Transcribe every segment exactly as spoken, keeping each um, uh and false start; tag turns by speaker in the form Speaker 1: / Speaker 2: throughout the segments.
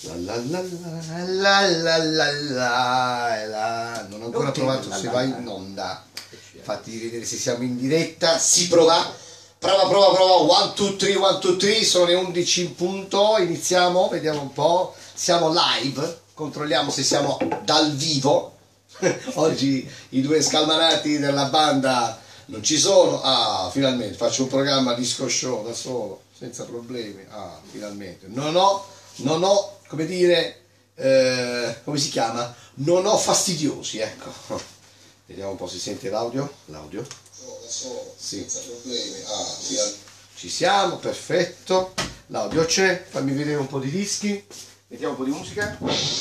Speaker 1: La la la la la la la. Non ho ancora provato se va in onda. Fatti di vedere se siamo in diretta. Si prova. Prova, prova, prova. uno, due, tre, uno, due, tre. Sono le undici in punto. Iniziamo. Vediamo un po'. Siamo live. Controlliamo se siamo dal vivo. Oggi i due scalmanati della banda non ci sono. Ah, finalmente faccio un programma disco show da solo, senza problemi. Ah, finalmente. Non ho, non ho come dire, eh, come si chiama? Non ho fastidiosi, ecco. Vediamo un po' se sente l'audio. L'audio? No, da solo, sì. Senza problemi. Ah, ci siamo, perfetto. L'audio c'è, fammi vedere un po' di dischi. Mettiamo un po' di musica.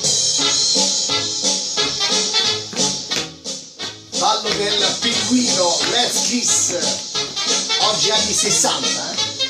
Speaker 1: Ballo del pinguino, Let's Kiss. Oggi anni sessanta,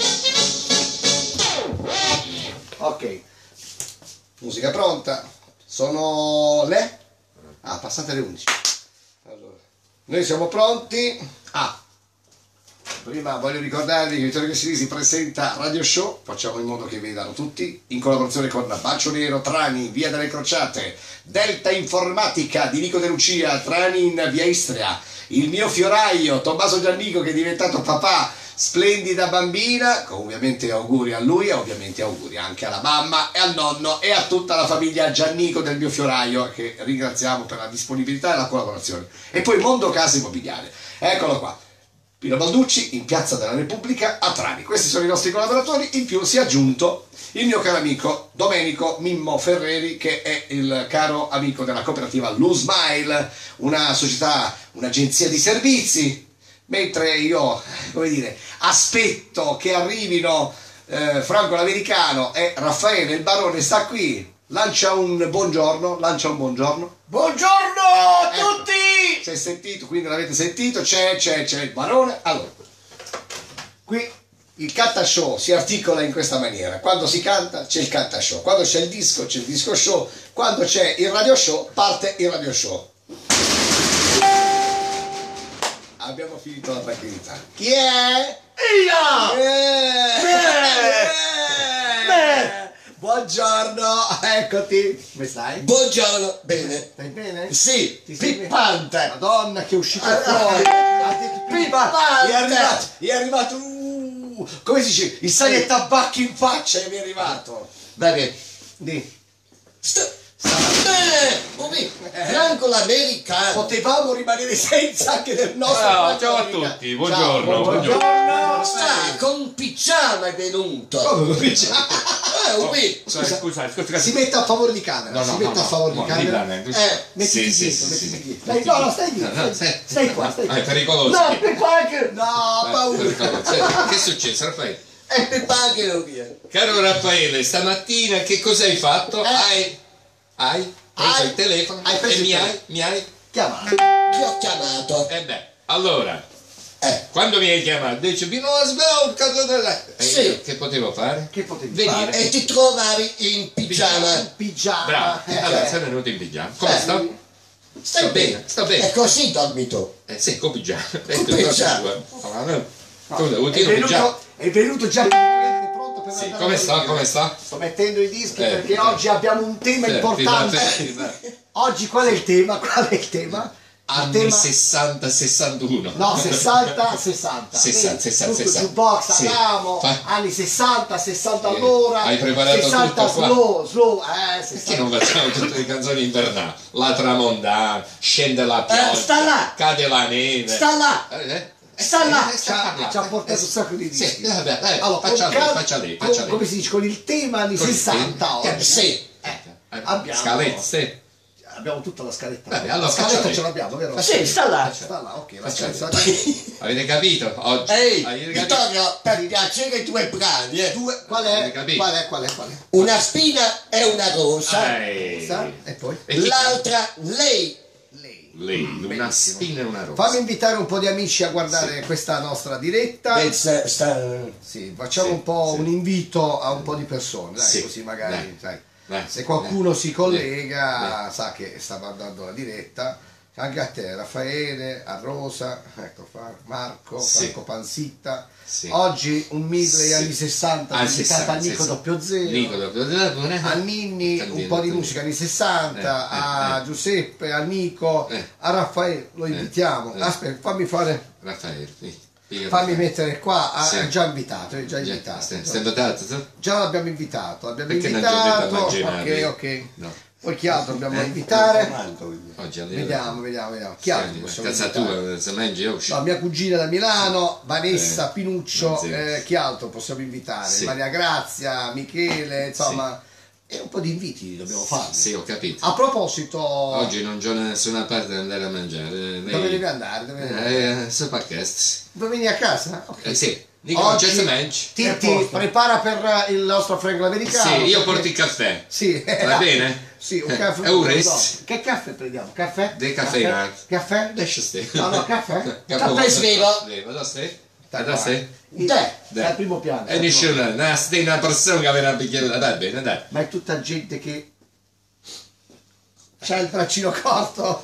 Speaker 1: eh? Ok. Musica pronta. Sono le? Ah, passate le undici. Allora, noi siamo pronti. Ah, prima voglio ricordarvi che Vittorio Cassini si presenta a Radio Show. Facciamo in modo che vedano tutti. In collaborazione con Bacio Nero, Trani, Via delle Crociate, Delta Informatica di Nico De Lucia, Trani in Via Istria, Il mio fioraio, Tommaso Giannico che è diventato papà. Splendida bambina, ovviamente auguri a lui e ovviamente auguri anche alla mamma e al nonno e a tutta la famiglia Giannico del mio fioraio, che ringraziamo per la disponibilità e la collaborazione. E poi Mondo Casa Immobiliare, eccolo qua, Pino Balducci in Piazza della Repubblica a Trani. Questi sono i nostri collaboratori, in più si è aggiunto il mio caro amico Domenico Mimmo Ferreri, che è il caro amico della cooperativa Lusmile, una società, un'agenzia di servizi. Mentre io, come dire, aspetto che arrivino eh, Franco l'Americano e Raffaele il Barone sta qui, lancia un buongiorno, lancia un buongiorno. Buongiorno a ecco, tutti! C'è sentito, quindi l'avete sentito, c'è, c'è, c'è il Barone. Allora, qui il canta show si articola in questa maniera: quando si canta c'è il canta show, quando c'è il disco c'è il disco show, quando c'è il radio show parte il radio show. Abbiamo finito la tranquillità. Chi è? Io! Eh, eh, eh. Buongiorno, eccoti. Come stai?
Speaker 2: Buongiorno, bene.
Speaker 1: Stai bene?
Speaker 2: Sì,
Speaker 1: Ti stai
Speaker 2: pippante.
Speaker 1: bene? Madonna che è uscito fuori.
Speaker 2: Pippante.
Speaker 1: È arrivato, è arrivato, uh, come si dice? Il sale e tabacchi in faccia e mi è arrivato.
Speaker 2: Bene.
Speaker 1: Di.
Speaker 2: Sta. Eh, Franco l'Americano.
Speaker 1: Potevamo rimanere senza anche del nostro.
Speaker 3: Ah, ciao a tutti, buongiorno.
Speaker 1: Ciao,
Speaker 3: buongiorno.
Speaker 1: buongiorno.
Speaker 2: Sta con pigiama è venuto.
Speaker 1: Come con pigiama?
Speaker 2: Eh,
Speaker 3: Oh,
Speaker 2: ubi.
Speaker 3: scusa, scusa, scusa.
Speaker 1: Si mette a favore di camera,
Speaker 3: No, no,
Speaker 1: si mette
Speaker 3: no,
Speaker 1: a favore
Speaker 3: no,
Speaker 1: di
Speaker 3: no,
Speaker 1: camera.
Speaker 3: di là,
Speaker 1: Eh, mettiti
Speaker 3: sì,
Speaker 1: dietro,
Speaker 3: sì,
Speaker 1: mettiti
Speaker 3: sì,
Speaker 1: dietro. Dai, no, no, stai dietro,
Speaker 3: No, no,
Speaker 1: stai,
Speaker 3: stai-
Speaker 1: stai qua, stai
Speaker 3: Ah,
Speaker 1: qua.
Speaker 3: è pericoloso.
Speaker 2: No, Pipaghe.
Speaker 1: No, paura.
Speaker 3: Pericoloso. Che è successo, Raffaele?
Speaker 2: È Pipaghe lo via.
Speaker 3: Caro Raffaele, stamattina che cosa hai fatto?
Speaker 1: Eh.
Speaker 3: Hai, hai preso
Speaker 1: Hai-
Speaker 3: il telefono
Speaker 1: hai preso
Speaker 3: e
Speaker 1: il
Speaker 3: mi
Speaker 1: telefono.
Speaker 3: hai, mi hai...
Speaker 1: Chiama.
Speaker 2: Ti ho chiamato.
Speaker 3: E beh, allora,
Speaker 2: Eh.
Speaker 3: quando mi hai chiamato, dici, Pino, svelta,
Speaker 2: Sì.
Speaker 3: che potevo fare?
Speaker 1: Che potevi
Speaker 3: Venire.
Speaker 1: fare?
Speaker 2: E ti trovavi in pigiama.
Speaker 1: Pigiama.
Speaker 3: Bravo,
Speaker 1: Eh,
Speaker 3: allora
Speaker 1: eh.
Speaker 3: sei venuto in pigiama. Come
Speaker 2: Eh.
Speaker 3: sto?
Speaker 2: Stai
Speaker 3: Sto bene, sto bene.
Speaker 2: E così dormi tu.
Speaker 3: Eh sì, con pigiama.
Speaker 2: Con pigiama.
Speaker 3: Scusa,
Speaker 1: È
Speaker 3: ultimo pigiama.
Speaker 1: venuto, è venuto già praticamente pronto per
Speaker 3: Sì,
Speaker 1: andare
Speaker 3: come
Speaker 1: a
Speaker 3: sta,
Speaker 1: dormire.
Speaker 3: come sta?
Speaker 1: Sto mettendo i dischi
Speaker 3: Eh,
Speaker 1: perché
Speaker 3: eh.
Speaker 1: oggi abbiamo un tema
Speaker 3: Ferti,
Speaker 1: importante.
Speaker 3: ferti, ferti.
Speaker 1: Oggi qual è il tema? Qual è il tema? Il
Speaker 3: Anni
Speaker 1: tema...
Speaker 3: sessanta sessantuno.
Speaker 1: No, sessanta sessanta.
Speaker 3: sessanta, sessanta,
Speaker 1: Tutto
Speaker 3: sessanta.
Speaker 1: jukebox,
Speaker 3: Sì.
Speaker 1: Adamo,
Speaker 3: Fa-
Speaker 1: anni sessanta, sessanta
Speaker 3: Eh,
Speaker 1: all'ora.
Speaker 3: hai preparato
Speaker 1: sessanta
Speaker 3: tutto qua?
Speaker 1: slow, slow, eh,
Speaker 3: Perché
Speaker 1: sessanta.
Speaker 3: non facciamo tutte le canzoni invernali? La tramontana, scende la pioggia,
Speaker 2: Eh, sta là.
Speaker 3: cade la neve.
Speaker 2: Sta là.
Speaker 3: Eh, eh, eh,
Speaker 1: Sta là,
Speaker 3: eh,
Speaker 1: ci ha,
Speaker 3: parlando.
Speaker 1: ci ha portato
Speaker 3: Eh,
Speaker 1: un sacco di dischi.
Speaker 3: Sì, eh, vabbè, eh,
Speaker 1: Allora,
Speaker 3: faccia
Speaker 1: con
Speaker 3: lei,
Speaker 1: cal-
Speaker 3: faccia lei,
Speaker 1: con-
Speaker 3: faccia lei.
Speaker 1: come si dice, con il tema anni
Speaker 3: Con il
Speaker 1: sessanta
Speaker 3: tema.
Speaker 1: oggi.
Speaker 2: Sì.
Speaker 1: Eh,
Speaker 3: Eh,
Speaker 1: abbiamo-
Speaker 3: Scalette, sì.
Speaker 1: Abbiamo tutta la scaletta.
Speaker 3: Vabbè, allora
Speaker 1: la scaletta
Speaker 3: faccia
Speaker 1: ce
Speaker 3: lei.
Speaker 1: l'abbiamo, vero?
Speaker 2: Sì, sta là.
Speaker 1: Sta là, ok, la
Speaker 3: Faccia
Speaker 1: scaletta.
Speaker 3: Avete capito? Oggi.
Speaker 2: Ehi,
Speaker 3: Avete capito?
Speaker 2: Vittorio, per piacere due brani, eh.
Speaker 1: Due, qual
Speaker 3: Avete
Speaker 1: è?
Speaker 3: capito?
Speaker 1: Qual è? Qual è? Qual è?
Speaker 2: Una spina e una rosa.
Speaker 3: Eh,
Speaker 1: Sa? E poi?
Speaker 3: e chi-
Speaker 2: L'altra, lei.
Speaker 1: Lei.
Speaker 3: Lei, una
Speaker 1: Bellissimo.
Speaker 3: spina e una rosa.
Speaker 1: Fammi invitare un po' di amici a guardare questa nostra diretta.
Speaker 2: Beh, sta, sta-
Speaker 1: Sì, facciamo
Speaker 3: Sì,
Speaker 1: un po'
Speaker 3: sì.
Speaker 1: un invito a un po' di persone, dai,
Speaker 3: Sì,
Speaker 1: così magari,
Speaker 3: dai,
Speaker 1: sai,
Speaker 3: dai,
Speaker 1: se qualcuno
Speaker 3: dai,
Speaker 1: si collega
Speaker 3: dai.
Speaker 1: sa che sta guardando la diretta, Anche a te, Raffaele, a Rosa, ecco qua, Marco,
Speaker 3: Sì.
Speaker 1: Franco Panzitta.
Speaker 3: Sì.
Speaker 1: Oggi un medley
Speaker 3: Sì.
Speaker 1: anni sessanta
Speaker 3: Ah,
Speaker 1: dedicato a
Speaker 3: sessanta,
Speaker 1: Nico
Speaker 3: sì, sì.
Speaker 1: doppio zero.
Speaker 3: Nico doppio zero, pure.
Speaker 1: A Ninni un
Speaker 3: Candino,
Speaker 1: po' di
Speaker 3: candino.
Speaker 1: musica anni sessanta,
Speaker 3: Eh, eh,
Speaker 1: a
Speaker 3: eh.
Speaker 1: Giuseppe, a Nico,
Speaker 3: Eh.
Speaker 1: a Raffaele, lo invitiamo.
Speaker 3: eh.
Speaker 1: Aspetta, fammi fare,
Speaker 3: Raffaele, sì. Piga
Speaker 1: fammi
Speaker 3: Raffaele.
Speaker 1: mettere qua, ah,
Speaker 3: Sì.
Speaker 1: è già invitato, è già
Speaker 3: Già,
Speaker 1: invitato.
Speaker 3: stai stai invitato tu?
Speaker 1: Già l'abbiamo invitato, abbiamo
Speaker 3: Perché non ti ho detto a
Speaker 1: invitato,
Speaker 3: mangiare?
Speaker 1: ok, ok.
Speaker 3: No.
Speaker 1: Poi chi altro dobbiamo
Speaker 3: Eh?
Speaker 1: invitare?
Speaker 3: Oggi alle
Speaker 1: Vediamo, vediamo, vediamo. Chi altro possiamo
Speaker 3: casa
Speaker 1: invitare?
Speaker 3: tua, se mangi oggi.
Speaker 1: No, mia cugina da Milano, Vanessa
Speaker 3: Eh,
Speaker 1: Pinuccio,
Speaker 3: sì.
Speaker 1: eh, chi altro possiamo invitare?
Speaker 3: Sì.
Speaker 1: Maria Grazia, Michele, insomma, e un po' di inviti dobbiamo fare.
Speaker 3: Sì, ho capito.
Speaker 1: A proposito,
Speaker 3: Oggi non c'ho da nessuna parte da andare a mangiare. Lei...
Speaker 1: dove devi andare? Dove devi andare?
Speaker 3: Eh, se podcast.
Speaker 1: Vuoi venire a casa? Ok.
Speaker 3: Eh sì, dico
Speaker 1: Oggi
Speaker 3: c'è se mangi.
Speaker 1: ti,
Speaker 2: È
Speaker 1: ti
Speaker 2: posto.
Speaker 1: prepara per il nostro Frank l'americano.
Speaker 3: Sì, io
Speaker 1: perché-
Speaker 3: porto il caffè.
Speaker 1: Sì.
Speaker 3: Va bene?
Speaker 1: Sì, un
Speaker 3: Eh,
Speaker 1: caffè.
Speaker 3: è un
Speaker 1: no.
Speaker 3: rest.
Speaker 1: Che caffè prendiamo? Caffè?
Speaker 3: Decaffeinato.
Speaker 1: Caffè?
Speaker 3: Lascia stare.
Speaker 1: No, no, caffè?
Speaker 2: Caffè svevo.
Speaker 3: Svevo, da stai?
Speaker 1: Dai,
Speaker 3: Da stai?
Speaker 1: Te,
Speaker 3: Dai.
Speaker 1: al primo piano.
Speaker 3: E nessuno, no, stai una persona che aveva un bicchiere da dai bene, dai.
Speaker 1: Ma è tutta gente che c'ha il braccino corto.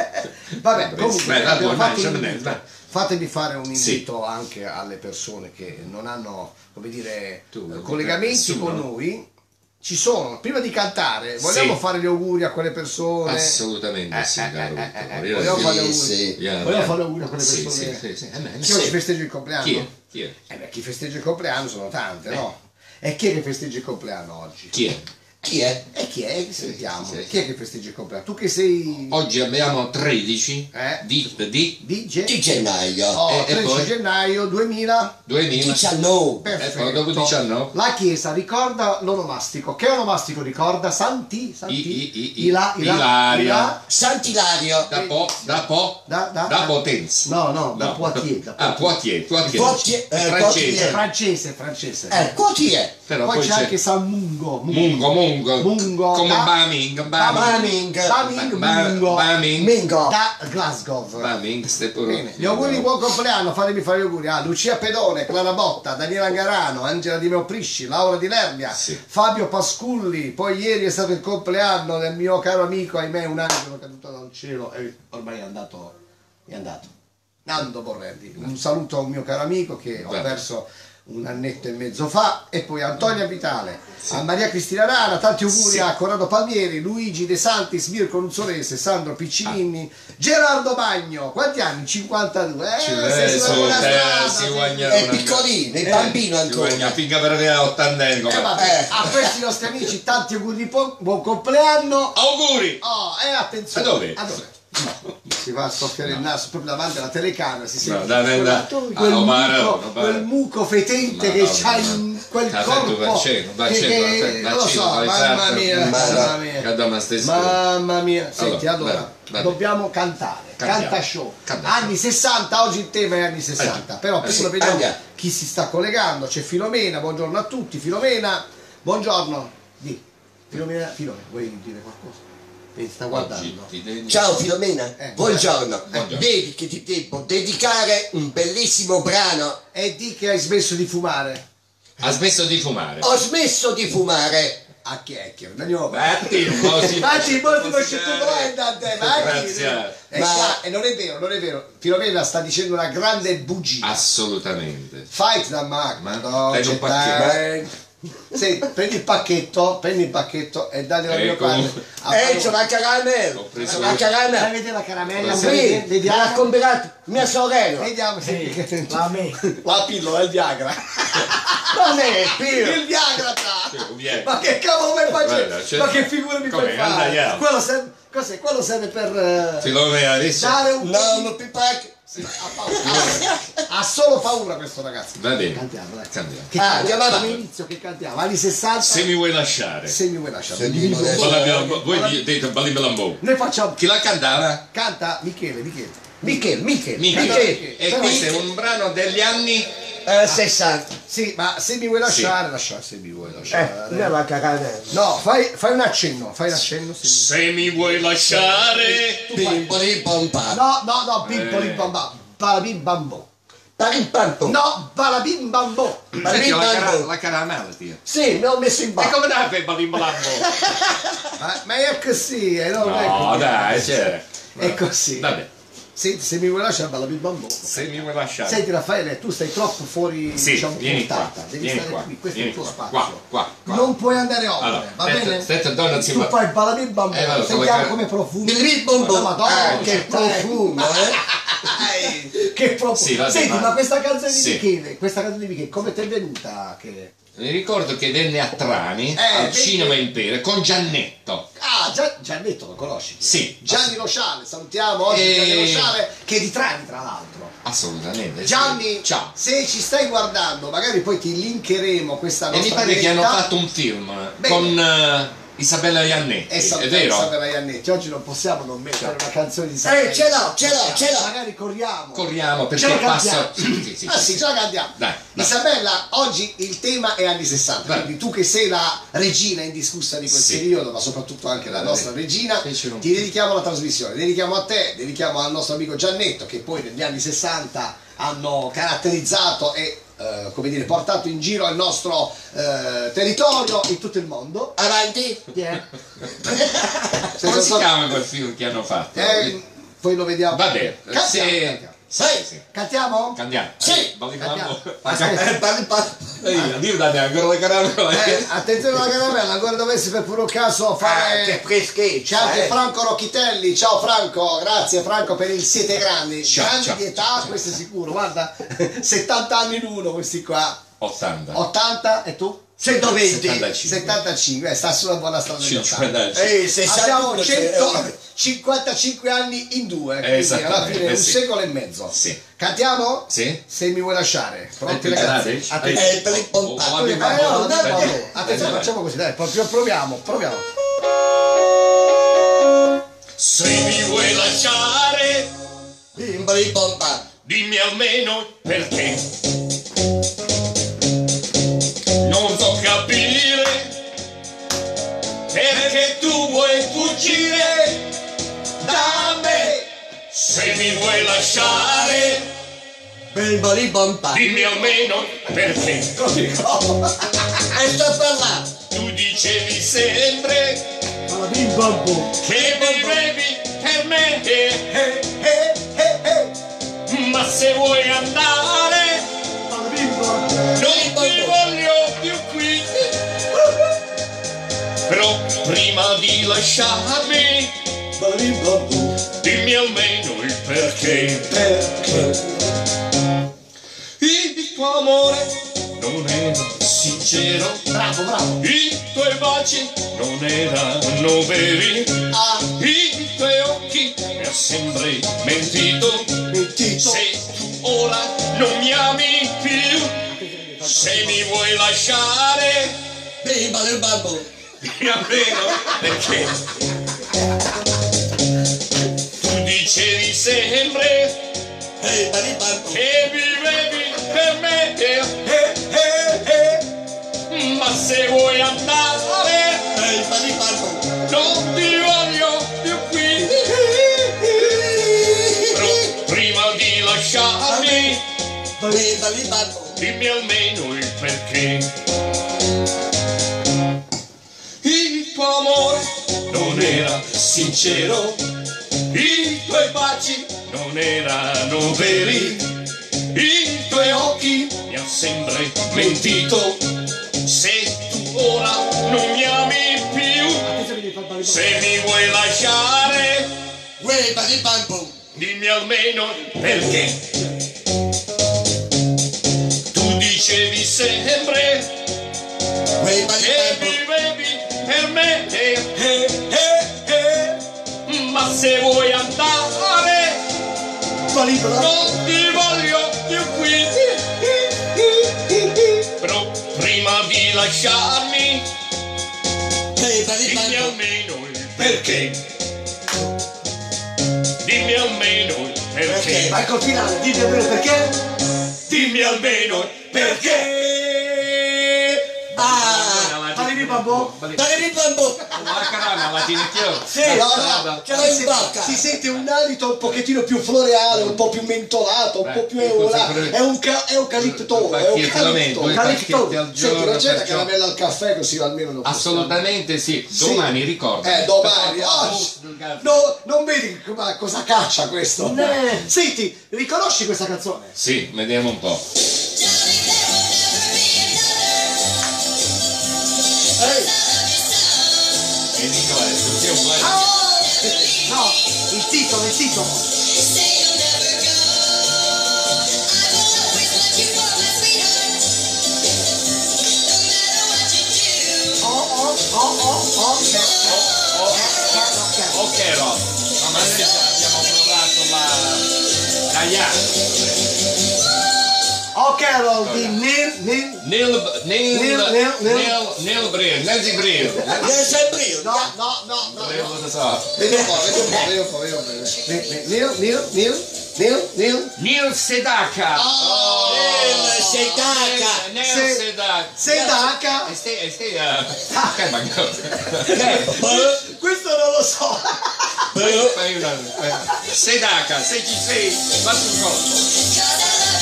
Speaker 1: Vabbè, comunque
Speaker 3: Beh, va
Speaker 1: abbiamo
Speaker 3: buono,
Speaker 1: fatto
Speaker 3: dai,
Speaker 1: un
Speaker 3: dai,
Speaker 1: invito.
Speaker 3: dai.
Speaker 1: Fatemi fare un
Speaker 3: Sì.
Speaker 1: invito anche alle persone che non hanno, come dire,
Speaker 3: Tu,
Speaker 1: eh, collegamenti
Speaker 3: nessuno.
Speaker 1: con noi. Ci sono, prima di cantare, vogliamo
Speaker 3: Sì.
Speaker 1: fare gli auguri a quelle persone?
Speaker 3: Assolutamente
Speaker 1: Eh,
Speaker 3: sì,
Speaker 1: eh,
Speaker 3: caro
Speaker 1: eh,
Speaker 3: Vittorio.
Speaker 1: eh, eh,
Speaker 3: Io-
Speaker 1: vogliamo fare gli
Speaker 2: Sì,
Speaker 1: auguri.
Speaker 2: sì.
Speaker 3: Io-
Speaker 1: Vogliamo
Speaker 3: io-
Speaker 1: fare gli auguri a quelle
Speaker 3: Sì,
Speaker 1: persone.
Speaker 3: sì, sì, sì. Eh, beh,
Speaker 1: Chi
Speaker 3: sì.
Speaker 1: oggi festeggia il compleanno?
Speaker 3: Chi è? Chi è?
Speaker 1: Eh beh, chi festeggia il compleanno sono tante, no? E chi è che festeggia il compleanno oggi?
Speaker 3: Chi è?
Speaker 2: Chi è?
Speaker 1: E chi è? Sentiamo.
Speaker 3: sì, sì.
Speaker 1: Chi è che festeggia il compleanno? Tu che sei
Speaker 3: Oggi abbiamo tredici
Speaker 1: Eh?
Speaker 3: di, di
Speaker 1: D J?
Speaker 2: Di gennaio.
Speaker 1: Oh,
Speaker 3: E- e
Speaker 1: tredici
Speaker 3: poi?
Speaker 1: gennaio duemila.
Speaker 3: duemila.
Speaker 2: diciannove.
Speaker 3: E poi dopo diciannove.
Speaker 1: La chiesa ricorda l'onomastico. Che onomastico ricorda? Santi? Santi?
Speaker 3: I- i- i- i-
Speaker 1: Ila- Ila-
Speaker 3: Ilaria.
Speaker 1: Ila-
Speaker 2: Sant'Ilario.
Speaker 3: Da po', da po',
Speaker 1: Da- da-
Speaker 3: da Potenza.
Speaker 1: No, no, da Poitiers, da
Speaker 3: Ah, Poitiers, Poitiers.
Speaker 2: Poitiers, eh,
Speaker 3: Francese.
Speaker 2: Poitiers.
Speaker 1: Francese, francese.
Speaker 2: Eh, Poitiers.
Speaker 3: Però
Speaker 1: poi,
Speaker 3: poi
Speaker 1: c'è anche San Mungo.
Speaker 3: Mungo, Mungo.
Speaker 1: Mungo.
Speaker 3: Come
Speaker 1: da-
Speaker 3: Baming, Baming.
Speaker 2: Baming.
Speaker 1: Baming,
Speaker 3: Ba-
Speaker 1: Mungo.
Speaker 3: Baming.
Speaker 2: Mingo.
Speaker 1: Da Glasgow.
Speaker 3: Baming, stai pure.
Speaker 1: Bene, gli auguri di buon compleanno, fatemi fare gli auguri a Lucia Pedone, Clara Botta, Daniela Angarano, Angela Di Meoprisci, Laura Di Lermia,
Speaker 3: Sì.
Speaker 1: Fabio Pasculli, poi ieri è stato il compleanno del mio caro amico, ahimè un angelo caduto dal cielo e ormai è andato, è andato, Nando Borrelli. Un saluto a un mio caro amico che ho
Speaker 3: Beh.
Speaker 1: perso un annetto e mezzo fa, e poi Antonia Vitale, a Maria Cristina Rana, tanti auguri
Speaker 3: Sì.
Speaker 1: a Corrado Palmieri, Luigi De Santis, Mirko Nuzzolese, Sandro Piccinini, Gerardo Bagno, quanti anni? cinquantadue, eh,
Speaker 3: Ci
Speaker 1: sei
Speaker 3: vede,
Speaker 1: sulla
Speaker 3: su,
Speaker 1: buona
Speaker 3: te,
Speaker 1: strada,
Speaker 3: si
Speaker 1: sì.
Speaker 3: guagna
Speaker 2: È
Speaker 3: una-
Speaker 2: piccolino, è
Speaker 1: Eh,
Speaker 2: bambino
Speaker 3: Ci guagna
Speaker 2: ancora.
Speaker 3: finché per arrivare a ottantenne.
Speaker 1: Eh,
Speaker 3: come-
Speaker 1: vabbè,
Speaker 2: Eh.
Speaker 1: a questi nostri amici tanti auguri di po- buon compleanno.
Speaker 3: Auguri!
Speaker 1: Oh, e attenzione.
Speaker 3: A dove?
Speaker 1: A dove? No, si va a soffiare il naso proprio davanti alla telecamera, si sente
Speaker 3: No, dai, dai,
Speaker 1: quella-
Speaker 3: dai.
Speaker 1: quel,
Speaker 3: Ah, Omar,
Speaker 1: muco,
Speaker 3: Omar.
Speaker 1: quel muco fetente
Speaker 3: Ma
Speaker 1: che
Speaker 3: no,
Speaker 1: c'ha
Speaker 3: no.
Speaker 1: in quel
Speaker 3: Caffè,
Speaker 1: corpo
Speaker 3: tu vaccino,
Speaker 1: che,
Speaker 3: vaccino,
Speaker 1: che-
Speaker 3: vaccino,
Speaker 1: non lo so,
Speaker 3: vaccino,
Speaker 1: mamma
Speaker 3: esatto.
Speaker 1: mia,
Speaker 2: Ma-
Speaker 1: mamma mia.
Speaker 3: Che da me stesso.
Speaker 1: Mamma mia, senti,
Speaker 3: Allora,
Speaker 1: allora,
Speaker 3: vai, vai.
Speaker 1: dobbiamo cantare,
Speaker 3: Cantiamo.
Speaker 1: canta show,
Speaker 3: Cantiamo.
Speaker 1: anni sessanta, oggi il tema è anni sessanta,
Speaker 3: Eh,
Speaker 1: però
Speaker 3: eh,
Speaker 1: prima
Speaker 3: sì.
Speaker 1: vediamo
Speaker 2: Andiamo.
Speaker 1: chi si sta collegando, c'è Filomena, buongiorno a tutti, Filomena, buongiorno, di, Filomena, Filomena, vuoi dire qualcosa? Ti sta
Speaker 3: Oggi
Speaker 1: guardando.
Speaker 3: ti dedico-
Speaker 2: Ciao Filomena,
Speaker 1: Eh,
Speaker 2: buongiorno.
Speaker 3: buongiorno.
Speaker 2: Vedi che ti devo dedicare un bellissimo brano.
Speaker 1: E di che hai smesso di fumare?
Speaker 3: Ha smesso di fumare.
Speaker 2: Ho smesso di fumare.
Speaker 1: A chiacchiere, andiamo
Speaker 3: Batti, un po' si-
Speaker 1: Infatti, molti
Speaker 3: si-
Speaker 1: conosci tu Dante, vai.
Speaker 3: Grazie.
Speaker 1: E,
Speaker 2: Ma-
Speaker 1: sa- e non è vero, non è vero. Filomena sta dicendo una grande bugia.
Speaker 3: Assolutamente.
Speaker 1: Fight da Mac,
Speaker 3: Ma
Speaker 1: no,
Speaker 3: prendi un
Speaker 1: c'è
Speaker 3: pacchetto.
Speaker 1: time. Sì, prendi il pacchetto, prendi il pacchetto e dai al mio
Speaker 3: Ecco.
Speaker 1: padre. Ah,
Speaker 2: Eh, c'è la caramella.
Speaker 3: Ho preso-
Speaker 2: C'è la
Speaker 1: Fai
Speaker 2: caramella.
Speaker 1: vedere la caramella,
Speaker 3: Sì,
Speaker 2: Sì,
Speaker 1: vediamo,
Speaker 2: me
Speaker 1: vediamo.
Speaker 2: l'ha comprato mia sorella.
Speaker 1: Vediamo se
Speaker 4: La me.
Speaker 1: la pillola, il Viagra.
Speaker 2: Non è più.
Speaker 1: Il Viagra c'ha.
Speaker 3: Sì, un Viagra.
Speaker 1: Ma che cavolo mi fai?
Speaker 3: Guarda, c'è-
Speaker 1: Ma che figura mi
Speaker 3: Come,
Speaker 1: fai fare?
Speaker 3: andiamo.
Speaker 1: Quello serve, cos'è? Quello serve per eh,
Speaker 3: Filomena adesso.
Speaker 1: dare un po'
Speaker 2: No,
Speaker 1: di-
Speaker 2: non più pacche.
Speaker 1: Sì, ha, paura. Ha solo paura questo ragazzo.
Speaker 3: Va bene.
Speaker 1: Cantiamo, dai.
Speaker 3: Cantiamo.
Speaker 1: Che
Speaker 2: Ah,
Speaker 1: cantiamo?
Speaker 2: andiamo avanti.
Speaker 1: Come inizio che cantiamo? Anni sessanta.
Speaker 3: Se mi vuoi lasciare.
Speaker 1: Se mi vuoi lasciare.
Speaker 2: Se mi vuoi lasciare.
Speaker 3: Balabia- Voi dite Balibelambo.
Speaker 1: Noi facciamo.
Speaker 3: Chi la cantava?
Speaker 1: Canta Michele, Michele.
Speaker 2: Michele, Michele.
Speaker 3: Michele.
Speaker 1: Michele.
Speaker 3: E
Speaker 1: Però-
Speaker 3: questo è un brano degli anni.
Speaker 2: Eh, sessanta.
Speaker 1: Sì, ma se mi vuoi lasciare, lasciare, se mi vuoi
Speaker 2: Eh,
Speaker 1: lasciare.
Speaker 2: non la caramella.
Speaker 1: No, fai, fai un accenno, fai un accenno. Sì.
Speaker 3: Se mi vuoi lasciare.
Speaker 2: Pimpoli pompa.
Speaker 1: No, no, no, pimpoli
Speaker 3: Eh.
Speaker 1: bamba. Balabim bambo.
Speaker 2: Parim pampo.
Speaker 1: No, balabim bambo.
Speaker 3: Senti, la, cara-
Speaker 2: bambo.
Speaker 3: la caramella, tio.
Speaker 2: Sì, mi ho messo in
Speaker 3: E
Speaker 2: bocca.
Speaker 3: come dai per Balibelambo?
Speaker 1: Ma, ma è così, eh, no, non è
Speaker 3: No,
Speaker 1: così.
Speaker 3: dai, c'è.
Speaker 1: è così.
Speaker 3: Vabbè.
Speaker 1: Senti, se mi vuoi lasciare balla bim bam bom.
Speaker 3: Se mi vuoi lasciare.
Speaker 1: Senti Raffaele, tu stai troppo fuori,
Speaker 3: Sì,
Speaker 1: diciamo,
Speaker 3: vieni qua,
Speaker 1: portata. Devi
Speaker 3: vieni
Speaker 1: stare
Speaker 3: qua,
Speaker 1: qui, questo
Speaker 3: vieni
Speaker 1: è il tuo
Speaker 3: qua,
Speaker 1: spazio.
Speaker 3: qua, qua, qua.
Speaker 1: Non puoi andare oltre,
Speaker 3: Allora,
Speaker 1: va
Speaker 3: aspetta,
Speaker 1: bene?
Speaker 3: aspetta, donna, si
Speaker 1: Tu
Speaker 3: va-
Speaker 1: fai balla bim bam
Speaker 3: Eh,
Speaker 1: bom.
Speaker 3: allora,
Speaker 1: Sentiamo
Speaker 3: come-
Speaker 1: come profumo.
Speaker 2: Bim bim bom bom.
Speaker 1: Madonna,
Speaker 2: Ah, che profumo, eh.
Speaker 1: Che profumo.
Speaker 3: Sì, va
Speaker 1: Senti,
Speaker 3: bene,
Speaker 1: ma
Speaker 3: ma-
Speaker 1: questa canzone di
Speaker 3: sì.
Speaker 1: Michele, questa canzone di Michele, come ti è venuta? Che...
Speaker 3: Mi ricordo che venne a Trani,
Speaker 1: Eh,
Speaker 3: al
Speaker 1: vedi?
Speaker 3: Cinema Impero, con Giannetto.
Speaker 1: Ah, Gian- Giannetto lo conosci?
Speaker 3: Sì.
Speaker 1: Gianni Losciale, salutiamo oggi
Speaker 3: E-
Speaker 1: Gianni Losciale, che è di Trani tra l'altro.
Speaker 3: Assolutamente. sì.
Speaker 1: Gianni,
Speaker 3: Ciao.
Speaker 1: se ci stai guardando, magari poi ti linkeremo questa
Speaker 3: E
Speaker 1: nostra
Speaker 3: mi pare che
Speaker 1: diretta.
Speaker 3: hanno fatto un film
Speaker 1: Bene.
Speaker 3: con eh, Isabella Iannetti,
Speaker 1: E
Speaker 3: è
Speaker 1: salutiamo
Speaker 3: vero?
Speaker 1: Isabella Iannetti. Oggi non possiamo non mettere una canzone di
Speaker 2: Eh,
Speaker 1: Isabella.
Speaker 2: ce l'ho, ce l'ho, ce l'ho.
Speaker 1: Magari corriamo.
Speaker 3: Corriamo perché
Speaker 1: Ce la
Speaker 3: passa.
Speaker 1: cantiamo.
Speaker 3: Sì, sì, sì,
Speaker 1: Ah
Speaker 3: sì.
Speaker 1: sì, ce la cantiamo.
Speaker 3: Dai, dai.
Speaker 1: Isabella, oggi il tema è anni sessanta,
Speaker 3: Vai.
Speaker 1: quindi tu che sei la regina indiscussa di quel
Speaker 3: Sì.
Speaker 1: periodo, ma soprattutto anche la
Speaker 3: Vai.
Speaker 1: nostra regina,
Speaker 3: Feci un-
Speaker 1: ti dedichiamo la trasmissione, dedichiamo a te, dedichiamo al nostro amico Giannetto, che poi negli anni sessanta hanno caratterizzato e eh, come dire, portato in giro il nostro eh, territorio in tutto il mondo.
Speaker 2: Avanti.
Speaker 1: Yeah.
Speaker 3: Come si chiama quel film che hanno fatto?
Speaker 1: Eh, poi lo vediamo.
Speaker 3: Vabbè,
Speaker 1: Cantiamo,
Speaker 3: se-
Speaker 1: cantiamo.
Speaker 3: sì,
Speaker 2: Vai.
Speaker 3: sì.
Speaker 1: Cantiamo?
Speaker 3: Andiamo.
Speaker 2: Sì.
Speaker 3: Balli
Speaker 1: Cantiamo.
Speaker 3: bambo.
Speaker 1: Aspetta.
Speaker 2: Eh, parli, parli.
Speaker 3: Ehi, Dio, date ancora la caramella.
Speaker 1: Eh, attenzione alla caramella, ancora dovessi per puro caso
Speaker 2: Ah,
Speaker 1: fare...
Speaker 2: che freschezza,
Speaker 1: C'è anche
Speaker 2: eh.
Speaker 1: Franco Rocchitelli, ciao Franco, grazie Franco per il siete grandi,
Speaker 3: Ciao,
Speaker 1: grandi
Speaker 3: ciao,
Speaker 1: di età,
Speaker 3: ciao,
Speaker 1: questo è sicuro, guarda, settanta anni l'uno questi qua,
Speaker 3: ottanta.
Speaker 1: ottanta e tu?
Speaker 2: centoventi.
Speaker 3: settantacinque.
Speaker 1: settantacinque, eh, sta sulla buona strada degli ottanta.
Speaker 3: cinquanta.
Speaker 2: Ehi,
Speaker 1: Abbiamo
Speaker 2: sessanta.
Speaker 1: centocinquantacinque anni in due, quindi alla
Speaker 3: Esattamente,
Speaker 1: fine
Speaker 3: eh
Speaker 1: un
Speaker 3: sì.
Speaker 1: secolo e mezzo.
Speaker 3: Sì.
Speaker 1: Cantiamo?
Speaker 3: Sì?
Speaker 1: Se mi vuoi lasciare, pronti
Speaker 3: Eh,
Speaker 1: ragazzi?
Speaker 3: eh,
Speaker 1: Attenzione.
Speaker 2: Eh, per il pompato.
Speaker 3: Oh,
Speaker 1: Eh,
Speaker 3: abbiamo-
Speaker 1: no, no, no,
Speaker 3: Dai,
Speaker 1: no,
Speaker 3: dai,
Speaker 1: no. Attenzione,
Speaker 3: dai.
Speaker 1: facciamo così, dai, proprio proviamo, proviamo.
Speaker 3: Se mi vuoi lasciare,
Speaker 2: Bimbali pompa.
Speaker 3: dimmi almeno perché. Non so capire perché tu vuoi fuggire da me. Se mi vuoi lasciare,
Speaker 2: Bimbali pompa.
Speaker 3: dimmi almeno perché.
Speaker 2: E sto parlando.
Speaker 3: Tu dicevi sempre
Speaker 1: Alla bim bam bom.
Speaker 3: che vivevi per me,
Speaker 1: Eh, eh, eh, eh.
Speaker 3: ma se vuoi andare
Speaker 1: Alla bim bam bom.
Speaker 3: non ti voglio più qui. Però prima di lasciarmi
Speaker 1: Alla bim bam bom.
Speaker 3: dimmi almeno il perché.
Speaker 1: Perché?
Speaker 3: Il tuo amore non era sincero,
Speaker 1: Bravo, bravo.
Speaker 3: i tuoi baci non erano veri,
Speaker 1: Ah,
Speaker 3: i tuoi occhi mi ha sempre mentito.
Speaker 1: mentito.
Speaker 3: Se tu ora non mi ami più, se mi vuoi lasciare,
Speaker 2: Bimbali bambo.
Speaker 3: dimmi almeno perché. Tu dicevi sempre
Speaker 2: Bimbali bambo.
Speaker 3: che vivevi per me,
Speaker 1: Eh, eh, eh.
Speaker 3: ma se vuoi andare
Speaker 2: Bimbali bambo.
Speaker 3: non ti voglio più qui. Però prima di lasciarmi
Speaker 2: Bimbali bambo.
Speaker 3: dimmi almeno il perché. Il tuo amore non era sincero, i tuoi baci non erano veri, i tuoi occhi mi hanno sempre mentito. Se tu ora non mi ami più, se mi vuoi lasciare,
Speaker 2: Bimbali bambo.
Speaker 3: dimmi almeno perché. Tu dicevi sempre
Speaker 2: Bimbali
Speaker 3: che
Speaker 2: bambo.
Speaker 3: vivevi per me,
Speaker 1: Eh, eh, eh.
Speaker 3: ma se vuoi andare
Speaker 1: Palibra.
Speaker 3: non ti voglio più qui. Però prima di lasciarmi
Speaker 2: Bimbali
Speaker 3: dimmi
Speaker 2: bambo.
Speaker 3: almeno il perché. Dimmi almeno il perché.
Speaker 1: Vai col finale, dimmi almeno perché.
Speaker 3: Dimmi almeno il perché.
Speaker 2: Ah.
Speaker 1: Palibra.
Speaker 4: bambù.
Speaker 2: Parli bambù.
Speaker 3: La carana la tieni chiaro.
Speaker 4: Sì,
Speaker 1: No, no,
Speaker 2: Ce l'ho in bocca.
Speaker 1: si sente un alito un pochettino più floreale, un po' più mentolato, un
Speaker 3: Beh,
Speaker 1: po' più
Speaker 3: che cosa
Speaker 1: eulato. È un ca- è un caliptone, è un
Speaker 3: Due
Speaker 1: caliptone.
Speaker 3: pacchetti al
Speaker 1: Senti, non
Speaker 3: giorno.
Speaker 1: c'è la
Speaker 3: perciò-
Speaker 1: caramella al caffè così almeno non possiamo.
Speaker 3: Assolutamente sì.
Speaker 1: Sì.
Speaker 3: Domani ricorda.
Speaker 1: Eh, domani, oggi. No, non vedi ma cosa caccia questo?
Speaker 4: Eh.
Speaker 1: Senti, riconosci questa canzone?
Speaker 3: Sì, vediamo un po'.
Speaker 1: Ehi,
Speaker 3: E Nicola, è uguale.
Speaker 4: No, il titolo, il titolo. Oh, oh, oh, oh, oh, eh,
Speaker 3: Oh,
Speaker 4: eh, eh,
Speaker 3: ok, Rob. No, ma noi già abbiamo provato la. La ya.
Speaker 4: oh, Carol di Neil, Neil,
Speaker 3: Neil. Neil.
Speaker 4: Neil, Neil, Neil.
Speaker 3: Neil. Neil Brill. Nancy Brill.
Speaker 2: Io sempre io.
Speaker 4: no, no, no, no,
Speaker 3: Brill,
Speaker 4: no.
Speaker 3: lo so.
Speaker 1: vedi un po', vedi un po', vedi un po', vedi un po'. Neil, Neil, Neil, Neil, Neil.
Speaker 3: Neil Sedaka.
Speaker 1: Oh,
Speaker 2: Neil Sedaka.
Speaker 3: Neil
Speaker 1: Se-
Speaker 3: Sedaka.
Speaker 1: Sedaka.
Speaker 3: E stai, e stai, uh, calma,
Speaker 1: Questo non lo so.
Speaker 3: fai una, Sedaka, se ci sei, fatti un colpo.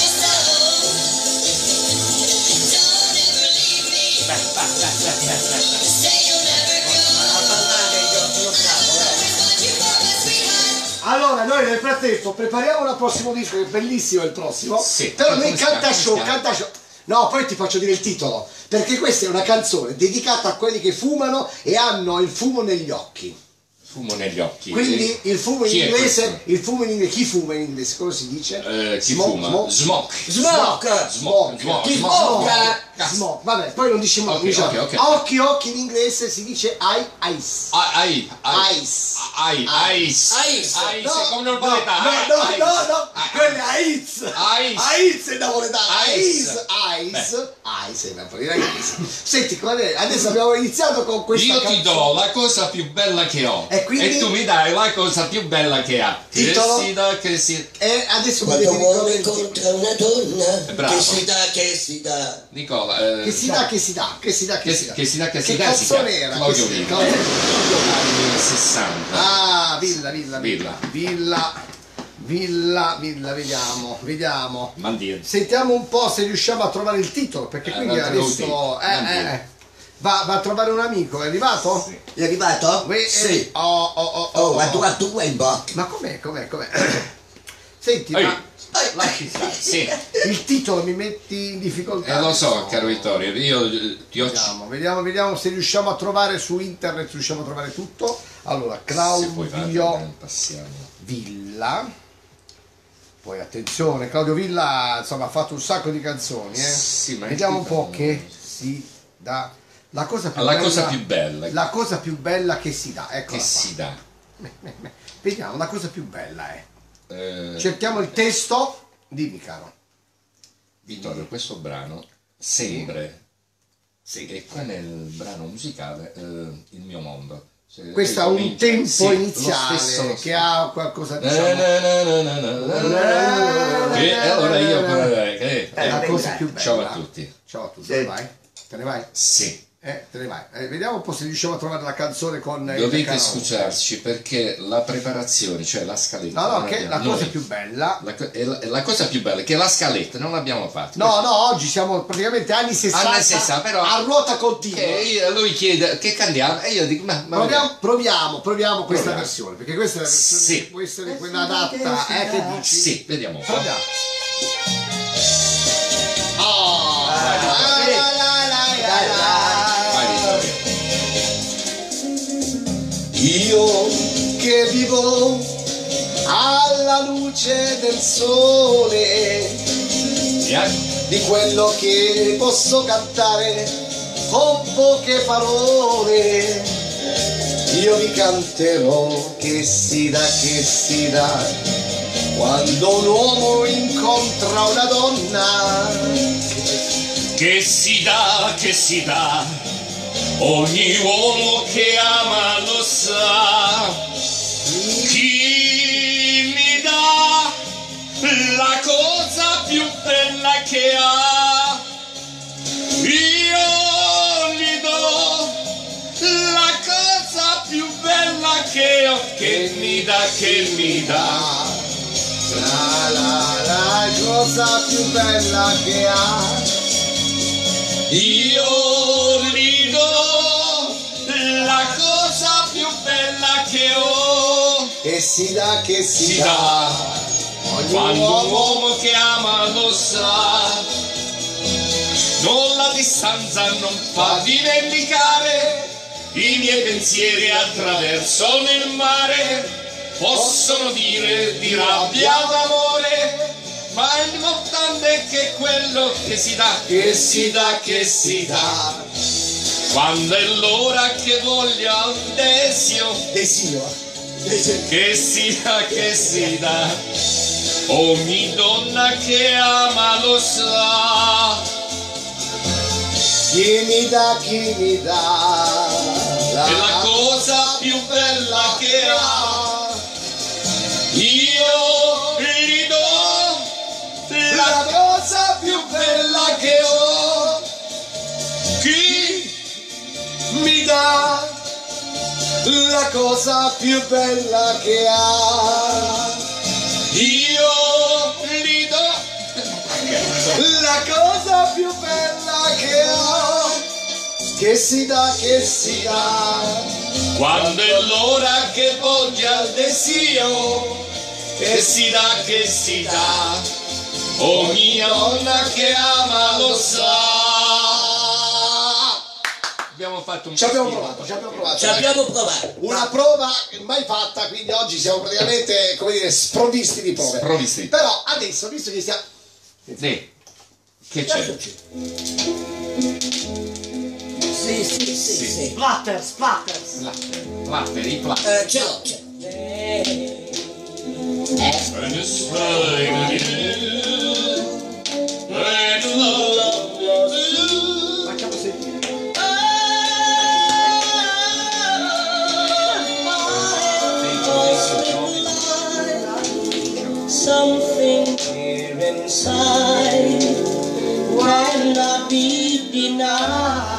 Speaker 4: Allora, noi nel frattempo prepariamo il prossimo disco, che è bellissimo il prossimo.
Speaker 3: Sì.
Speaker 4: Però noi
Speaker 3: Come si chiama?
Speaker 4: canta
Speaker 3: Come si
Speaker 4: show,
Speaker 3: chiama?
Speaker 4: canta show. No, poi ti faccio dire il titolo, perché questa è una canzone dedicata a quelli che fumano e hanno il fumo negli occhi.
Speaker 3: Fumo negli occhi.
Speaker 4: Quindi il fumo in
Speaker 3: Chi è
Speaker 4: inglese,
Speaker 3: questo?
Speaker 4: il fumo in inglese, chi fuma in inglese? Come si dice?
Speaker 3: Eh, chi
Speaker 4: Smoke,
Speaker 3: fuma?
Speaker 4: smoke.
Speaker 3: Smoke.
Speaker 2: Smoke.
Speaker 3: Smoke. Smoke.
Speaker 2: Chi
Speaker 3: Smoke.
Speaker 2: smoke.
Speaker 4: Smoke. Vabbè, poi non diciamo,
Speaker 3: Ok,
Speaker 4: diciamo.
Speaker 3: ok, ok.
Speaker 4: Occhi, occhi in inglese si dice eye, eyes.
Speaker 3: Ah, Ai. Ai.
Speaker 4: Eyes.
Speaker 3: Ai. Ais.
Speaker 2: Ais.
Speaker 3: Ais.
Speaker 4: No,
Speaker 3: Come
Speaker 4: no,
Speaker 3: non volete.
Speaker 4: no, no, no, no, quella è Aiz.
Speaker 3: Aiz.
Speaker 4: Aiz è napoletano.
Speaker 3: Aiz.
Speaker 4: Aiz, Aiz, Aiz è napoletano. Senti, qual è? Adesso abbiamo iniziato con questa
Speaker 3: Io ti
Speaker 4: canzone.
Speaker 3: do la cosa più bella che ho
Speaker 4: E quindi?
Speaker 3: tu mi dai la cosa più bella che ha.
Speaker 4: Titolo?
Speaker 3: Che si dà, che si...
Speaker 4: E adesso
Speaker 2: Quando un
Speaker 4: dovete
Speaker 2: uomo
Speaker 4: ricordare-
Speaker 2: incontra una donna,
Speaker 3: Bravo.
Speaker 2: che si dà, che si dà.
Speaker 3: Nicola, eh,
Speaker 4: Che si dà, che si dà, che si dà, che,
Speaker 3: Che
Speaker 4: si
Speaker 3: si-
Speaker 4: dà.
Speaker 3: che si dà, che si
Speaker 4: Che
Speaker 3: dà, si
Speaker 4: canzone
Speaker 3: chiama
Speaker 4: era?
Speaker 3: Claudio
Speaker 4: Che si-
Speaker 3: Villa.
Speaker 4: Claudio-
Speaker 3: anni sessanta.
Speaker 4: Ah, Villa, Villa, Villa,
Speaker 3: Villa.
Speaker 4: Villa, Villa, Villa, vediamo, vediamo.
Speaker 3: Mandir.
Speaker 4: Sentiamo un po' se riusciamo a trovare il titolo, perché
Speaker 3: Eh,
Speaker 4: quindi
Speaker 3: non te lo
Speaker 4: adesso
Speaker 3: dico.
Speaker 4: eh,
Speaker 3: Non
Speaker 4: eh,
Speaker 3: dire.
Speaker 4: eh. Va, va a trovare un amico, è arrivato?
Speaker 3: Sì.
Speaker 2: È arrivato?
Speaker 4: We-
Speaker 2: Sì.
Speaker 4: eh, Oh, oh, oh,
Speaker 2: Oh,
Speaker 4: oh,
Speaker 2: guarda,
Speaker 4: oh.
Speaker 2: guarda, tu vuoi in bocca.
Speaker 4: Ma com'è, com'è, com'è? Senti,
Speaker 3: Ehi.
Speaker 4: ma
Speaker 3: Lasci stare, sì.
Speaker 4: il titolo mi metti in difficoltà.
Speaker 3: Eh, lo so,
Speaker 4: No.
Speaker 3: caro Vittorio, io eh, ti ho...
Speaker 4: Vediamo, vediamo, vediamo se riusciamo a trovare su internet, riusciamo a trovare tutto. Allora,
Speaker 3: Se puoi fare,
Speaker 4: Claudio
Speaker 3: passiamo.
Speaker 4: Villa. Poi attenzione, Claudio Villa insomma ha fatto un sacco di canzoni, eh.
Speaker 3: Sì, ma il
Speaker 4: Vediamo un po'
Speaker 3: titolo-
Speaker 4: che si dà. La cosa più
Speaker 3: La
Speaker 4: bella,
Speaker 3: cosa più bella.
Speaker 4: La cosa più bella che si dà, eccola
Speaker 3: Che
Speaker 4: qua.
Speaker 3: si dà.
Speaker 4: Vediamo, la cosa più bella è.
Speaker 3: Eh,
Speaker 4: Cerchiamo il testo. Dimmi, caro.
Speaker 3: Vittorio, questo brano sembra
Speaker 4: Sì.
Speaker 3: che qua nel brano musicale eh, Il mio mondo. Se-
Speaker 4: Questo ha un
Speaker 3: comincia-
Speaker 4: tempo
Speaker 3: sì, lo
Speaker 4: iniziale
Speaker 3: stesso, lo
Speaker 4: che
Speaker 3: stesso.
Speaker 4: ha qualcosa di
Speaker 3: Na,
Speaker 4: diciamo,
Speaker 3: na, na, na, na, na, na, na. Che allora io eh, che-
Speaker 4: è la
Speaker 3: eh,
Speaker 4: cosa più bella.
Speaker 3: ciao a tutti.
Speaker 4: Ciao a tutti. Te ne vai? Te ne vai?
Speaker 3: Sì,
Speaker 4: Eh, te ne vai. Eh, vediamo un po' se riusciamo a trovare la canzone con il
Speaker 3: dovete
Speaker 4: karaoke.
Speaker 3: scusarci perché la preparazione, cioè la scaletta.
Speaker 4: No, no,
Speaker 3: non
Speaker 4: che
Speaker 3: abbiamo-
Speaker 4: la cosa
Speaker 3: noi-
Speaker 4: più bella.
Speaker 3: la, co- è la, è la cosa più bella è che la scaletta non l'abbiamo fatta.
Speaker 4: No, no, oggi siamo praticamente anni sessanta,
Speaker 3: Anni sessanta, però-
Speaker 4: a ruota continua.
Speaker 3: Che io- lui chiede che candiamo e io dico ma, ma
Speaker 4: Proviamo, proviamo, proviamo questa
Speaker 3: Proviamo.
Speaker 4: versione, perché questa è la versione
Speaker 3: Sì.
Speaker 4: che può essere quella adatta, eh, che dici?
Speaker 3: sì, vediamo un po'.
Speaker 4: Proviamo.
Speaker 1: Oh,
Speaker 3: Vai,
Speaker 1: la, la, la, la, la.
Speaker 3: Vai Vittorio.
Speaker 1: Io che vivo alla luce del sole,
Speaker 3: Via.
Speaker 1: di quello che posso cantare con poche parole, io vi canterò che si dà, che si dà, quando un uomo incontra una donna.
Speaker 3: Che si dà, che si dà, ogni uomo che ama lo sa. Chi mi dà la cosa più bella che ha, io gli do che ho, che mi dà, che mi dà.
Speaker 1: La la la cosa più bella che ha.
Speaker 3: Io gli do la cosa più bella che ho.
Speaker 1: Che si dà, che si,
Speaker 3: Si
Speaker 1: dà.
Speaker 3: dà.
Speaker 1: Ogni
Speaker 3: Quando un
Speaker 1: uomo
Speaker 3: uomo che ama lo sa, non la distanza non fa dimenticare i miei pensieri attraverso nel mare. Possono dire di rabbia o d'amore, ma l'importante è che quello che si dà,
Speaker 1: che si dà, che si dà.
Speaker 3: quando è l'ora che voglia un desio,
Speaker 1: Desio.
Speaker 3: che sia che si dà. Ogni donna che ama lo sa.
Speaker 1: Chi mi dà, chi mi dà.
Speaker 3: È la cosa più bella che ha. Io gli do la cosa più bella che ho. Chi
Speaker 1: mi dà la cosa più bella che ha.
Speaker 3: io gli do
Speaker 1: La cosa più bella che ha. Che si dà, che si dà.
Speaker 3: quando è l'ora che voglia il desio, che si dà, che si dà. Ogni donna che ama lo sa. Abbiamo fatto un
Speaker 1: Ci abbiamo
Speaker 3: postino.
Speaker 1: provato, ci abbiamo provato.
Speaker 2: Ci abbiamo provato.
Speaker 1: Una prova mai fatta, quindi oggi siamo praticamente, come dire, sprovvisti di prove.
Speaker 3: Sprovvisti.
Speaker 1: Però adesso, visto che stiamo...
Speaker 3: Sì. Che c'è?
Speaker 2: Sì, sì, sì, sì.
Speaker 4: Splatter, splatters.
Speaker 3: Latte, latte, i platte.
Speaker 2: Eh, ce l'ho, ce l'ho.
Speaker 3: And the spine of you, and the love of you.
Speaker 4: Facciamo sentire.
Speaker 5: Something here inside cannot be denied.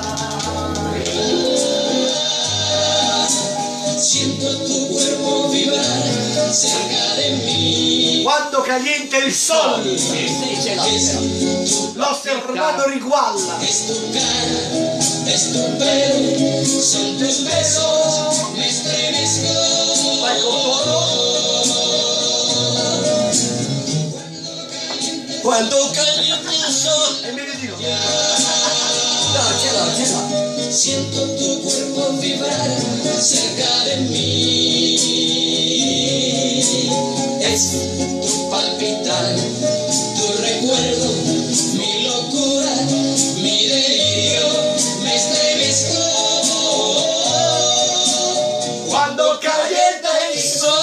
Speaker 5: Siento tu cuerpo vibrar cerca de mí.
Speaker 4: Quando caliente il sole,
Speaker 2: Sì, ce l'ho, ce l'ho.
Speaker 4: l'osso hermano rigualla.
Speaker 5: Es tu cara, es tu pelo, son tus besos, me estremezco.
Speaker 4: Vai con todo.
Speaker 5: Cuando calienta el sol,
Speaker 4: E meglio di no.
Speaker 2: No, ce l'ho, ce l'ho.
Speaker 5: siento tu cuerpo vibrar cerca de mí. Es tu palpitar, tu recuerdo, mi locura, mi delirio, me estremezco.
Speaker 4: Quando calienta il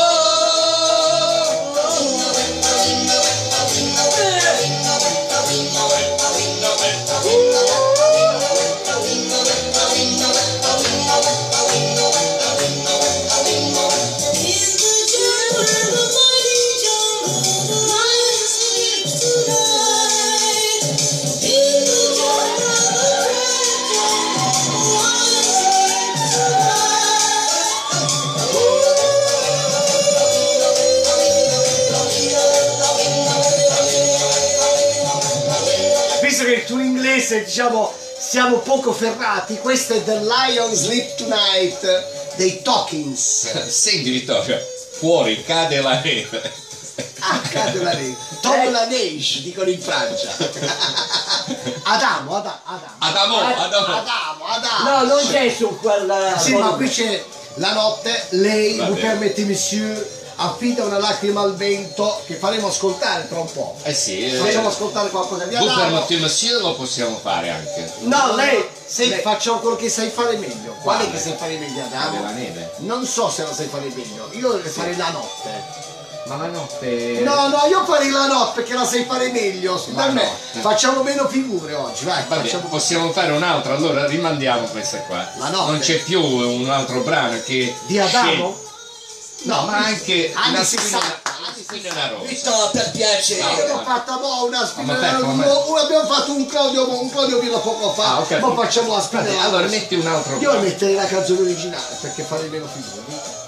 Speaker 4: Visto che tu in inglese, diciamo, siamo poco ferrati, questo è The Lion Sleep Tonight dei Talkings.
Speaker 3: Senti Vittorio, fuori cade la neve.
Speaker 1: Ah, cade la neve. Tom la neige, dicono in Francia.
Speaker 4: Adamo, Adamo, Adamo.
Speaker 3: Adamo, Adamo.
Speaker 1: Adamo, Adamo.
Speaker 5: No, non c'è su quel
Speaker 1: Sì, ma qui c'è la notte, lei,
Speaker 3: Va
Speaker 1: vous
Speaker 3: bene.
Speaker 1: permettez monsieur, affida una lacrima al vento, che faremo ascoltare tra un po'.
Speaker 3: Eh sì, eh,
Speaker 1: Facciamo ascoltare qualcosa di
Speaker 3: tu per
Speaker 1: Adamo.
Speaker 3: Matteo Messia lo possiamo fare anche.
Speaker 4: No, lei,
Speaker 1: Se
Speaker 4: lei-
Speaker 1: facciamo quello che sai fare meglio. Qual è
Speaker 3: Quale?
Speaker 1: che sai fare meglio,
Speaker 3: Cade la
Speaker 1: Adamo?
Speaker 3: neve.
Speaker 1: Non so se lo sai fare meglio. Io dovrei fare la notte.
Speaker 3: Ma la notte...
Speaker 1: No, no, io farei la notte perché la sai fare meglio.
Speaker 3: La
Speaker 1: Per me
Speaker 3: notte.
Speaker 1: facciamo meno figure oggi, vai.
Speaker 3: Vabbè,
Speaker 1: facciamo...
Speaker 3: possiamo fare un'altra, allora rimandiamo questa qua.
Speaker 1: La notte.
Speaker 3: Non c'è più un altro brano che...
Speaker 1: Di Adamo?
Speaker 3: No, ma anche
Speaker 1: Anni
Speaker 3: una
Speaker 1: sessanta,
Speaker 3: spina,
Speaker 1: anni
Speaker 3: spina rossa.
Speaker 2: No, per piacere.
Speaker 3: No.
Speaker 1: Io l'ho fatta mo una
Speaker 3: ma
Speaker 1: spina.
Speaker 3: perfetto, ma-
Speaker 1: un- abbiamo fatto un Claudio, un Claudio Villa poco fa.
Speaker 3: Ah, ok.
Speaker 1: Ma facciamo la spina.
Speaker 3: Vabbè, allora metti un altro
Speaker 1: Io
Speaker 3: brano.
Speaker 1: metterei la canzone originale perché farei meno figure.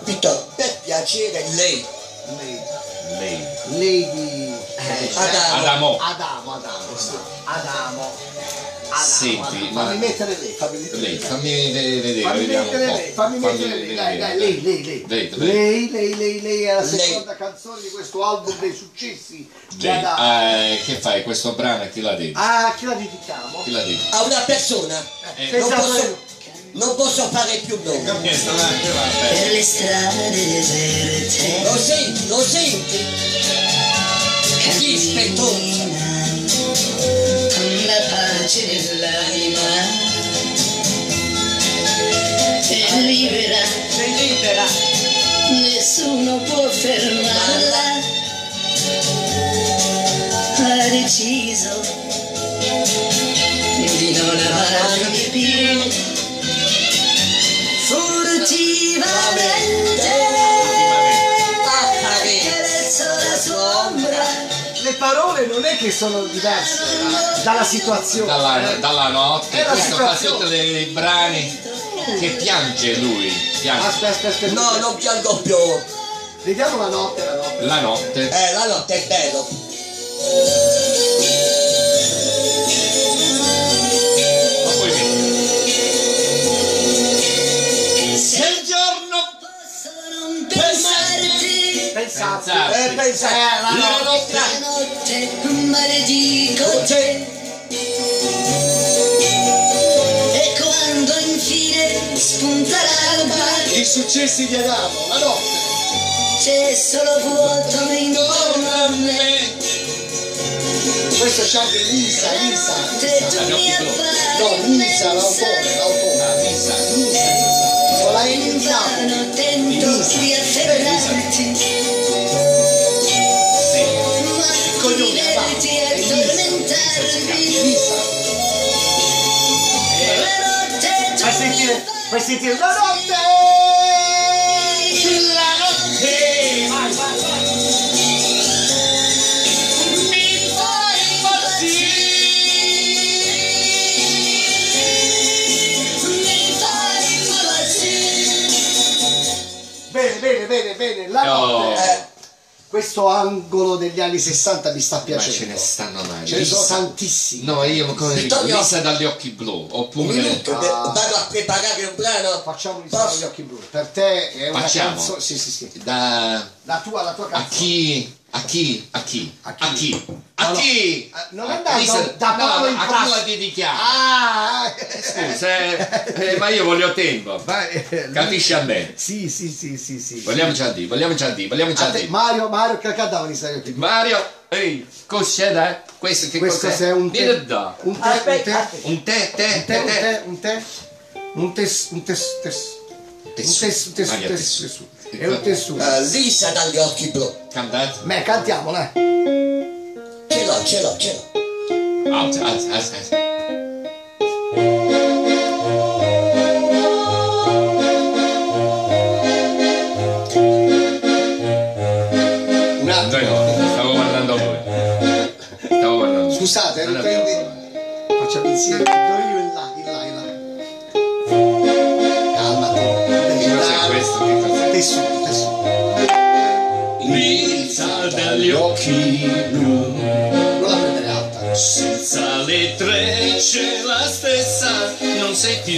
Speaker 2: Vittorio, per piacere lei.
Speaker 4: Lei.
Speaker 3: Lei.
Speaker 4: Lady eh,
Speaker 2: Adamo.
Speaker 3: Adamo.
Speaker 4: Adamo, Adamo, sì. Adamo. Adamo,
Speaker 3: Senti,
Speaker 4: Adamo.
Speaker 3: ma-
Speaker 4: Fammi mettere lei, fammi mettere
Speaker 3: Lei,
Speaker 4: lei.
Speaker 3: fammi vedere,
Speaker 4: Fammi
Speaker 3: vediamo
Speaker 4: mettere
Speaker 3: un po'.
Speaker 4: lei, fammi mettere lei, dai, dai, lei, lei, lei.
Speaker 3: Lei, lei.
Speaker 4: Lei, lei, lei, lei è la
Speaker 2: Lei.
Speaker 4: seconda canzone di questo album dei successi. di
Speaker 3: Lei.
Speaker 4: Adamo.
Speaker 3: Eh, che fai? Questo brano a chi la dedica?
Speaker 4: Ah, chi la dedichiamo?
Speaker 3: Chi la dedica?
Speaker 2: A una persona.
Speaker 3: Eh,
Speaker 2: Non
Speaker 4: Senza-
Speaker 2: posso, non posso fare più nome.
Speaker 3: Questa va, che va, aspetta.
Speaker 5: Per le strade deserte
Speaker 2: Lo senti, lo senti? Dispettoso.
Speaker 5: con la pace dell'anima è libera,
Speaker 2: Sei libera.
Speaker 5: nessuno può fermarla, ha deciso di non amarmi più furtivamente, accarezzo la sua ombra.
Speaker 4: Le parole non è che sono diverse dalla situazione.
Speaker 3: Dalla,
Speaker 4: eh.
Speaker 3: dalla notte,
Speaker 4: È la
Speaker 3: questo fa
Speaker 4: situazione.
Speaker 3: tutti dei brani che piange lui, piange.
Speaker 4: Aspetta, aspetta, aspetta.
Speaker 2: No, non piango più.
Speaker 4: Vediamo la notte, la notte.
Speaker 3: La notte.
Speaker 2: Eh, la notte è bello.
Speaker 3: Ma poi vedi.
Speaker 5: Se
Speaker 3: Il giorno
Speaker 5: posso non pensarti,
Speaker 4: Pensate.
Speaker 3: Pensate.
Speaker 2: Eh, pensa.
Speaker 4: Eh, la
Speaker 2: la
Speaker 4: notte.
Speaker 2: notte.
Speaker 5: la notte maledico
Speaker 2: Con te.
Speaker 5: e quando infine spunta l'alba
Speaker 4: I successi di Adamo, la notte.
Speaker 5: c'è solo vuoto intorno a me.
Speaker 4: Questo c'ha di Lisa, Lisa.
Speaker 5: Te
Speaker 4: Lisa.
Speaker 5: tu mi
Speaker 4: No, Lisa, l'autore, l'autore.
Speaker 3: Ah, Lisa.
Speaker 4: Con la
Speaker 5: in
Speaker 4: iniziale.
Speaker 5: vano tento di afferrarti,
Speaker 3: Sì.
Speaker 5: ma
Speaker 4: cognome,
Speaker 5: di
Speaker 4: va.
Speaker 5: vederti
Speaker 4: È
Speaker 5: e
Speaker 4: Lisa.
Speaker 5: tormentarmi.
Speaker 4: Lisa.
Speaker 5: La notte tu
Speaker 4: Fai sentire, fai sentire la notte. La notte. Vai, vai, vai.
Speaker 3: Mi fai
Speaker 5: mi fai impazzire.
Speaker 4: Bene, bene, bene, bene. La
Speaker 3: Oh.
Speaker 4: notte. Eh, questo angolo degli anni sessanta mi sta
Speaker 3: Ma ce
Speaker 4: piacendo.
Speaker 3: ne stanno mai.
Speaker 4: Ce ne sono
Speaker 3: Lisa.
Speaker 4: tantissimi.
Speaker 3: No, io come dico,
Speaker 2: Vittorio.
Speaker 3: Lisa dagli occhi blu.
Speaker 2: Un
Speaker 3: Oppure
Speaker 2: minuto, be- vado a preparare un brano.
Speaker 4: Facciamo un
Speaker 2: Posso?
Speaker 4: gli occhi blu. Per te è una
Speaker 3: Facciamo.
Speaker 4: canzone. Sì, sì, sì.
Speaker 3: da
Speaker 4: La tua, la tua
Speaker 3: a
Speaker 4: canzone.
Speaker 3: chi? A chi? A chi?
Speaker 4: A chi?
Speaker 3: A chi?
Speaker 4: No,
Speaker 3: A
Speaker 4: no.
Speaker 3: chi?
Speaker 4: Eh, non
Speaker 3: A-
Speaker 4: andando
Speaker 3: Lisa-
Speaker 4: da
Speaker 3: no,
Speaker 4: Paolo in
Speaker 3: a chi
Speaker 4: classe.
Speaker 3: la dedichiamo?
Speaker 4: Ah!
Speaker 3: Scusa, eh, eh, ma io voglio tempo.
Speaker 4: Vai, eh,
Speaker 3: Capisci a me?
Speaker 4: Sì, sì, sì, sì, sì.
Speaker 3: Vogliamoci a dire, vogliamoci a dire, vogliamoci
Speaker 4: A
Speaker 3: a
Speaker 4: te-
Speaker 3: dire.
Speaker 4: Mario, Mario, che cantava di Stadio Più?
Speaker 3: Mario, ehi, cos'è da? Questo che
Speaker 4: Questo
Speaker 3: cos'è?
Speaker 4: è un tè.
Speaker 3: Vieni da.
Speaker 4: Un tè,
Speaker 2: Aspetta,
Speaker 4: un tè,
Speaker 3: Un tè, tè,
Speaker 4: un
Speaker 3: tè,
Speaker 4: tè,
Speaker 3: tè.
Speaker 4: un tè, un tè, un tè, un tè, tè, un tessuto, un tessuto,
Speaker 3: Maria,
Speaker 4: un
Speaker 3: tessuto.
Speaker 4: tessuto. È un tessuto.
Speaker 2: Eh, Lisa dagli occhi blu.
Speaker 3: Cantate?
Speaker 4: Beh, cantiamo, eh.
Speaker 2: Ce l'ho, ce l'ho, ce l'ho.
Speaker 3: Alza, alza, alza, alza.
Speaker 4: Un attimo.
Speaker 3: Noi no, stavo guardando voi. Stavo guardando voi.
Speaker 4: Scusate,
Speaker 3: Non
Speaker 4: riprendi.
Speaker 3: abbiamo problemi.
Speaker 4: Facciamo insieme. Do io in là, in là, in là. Calmati. Devi
Speaker 3: Che cos'è
Speaker 4: dare-
Speaker 3: questo? Che cos'è?
Speaker 4: Tessuto, tessuto.
Speaker 3: Lisa dagli occhi blu,
Speaker 4: Non la prendere alta.
Speaker 3: senza le trecce la stessa non sei più.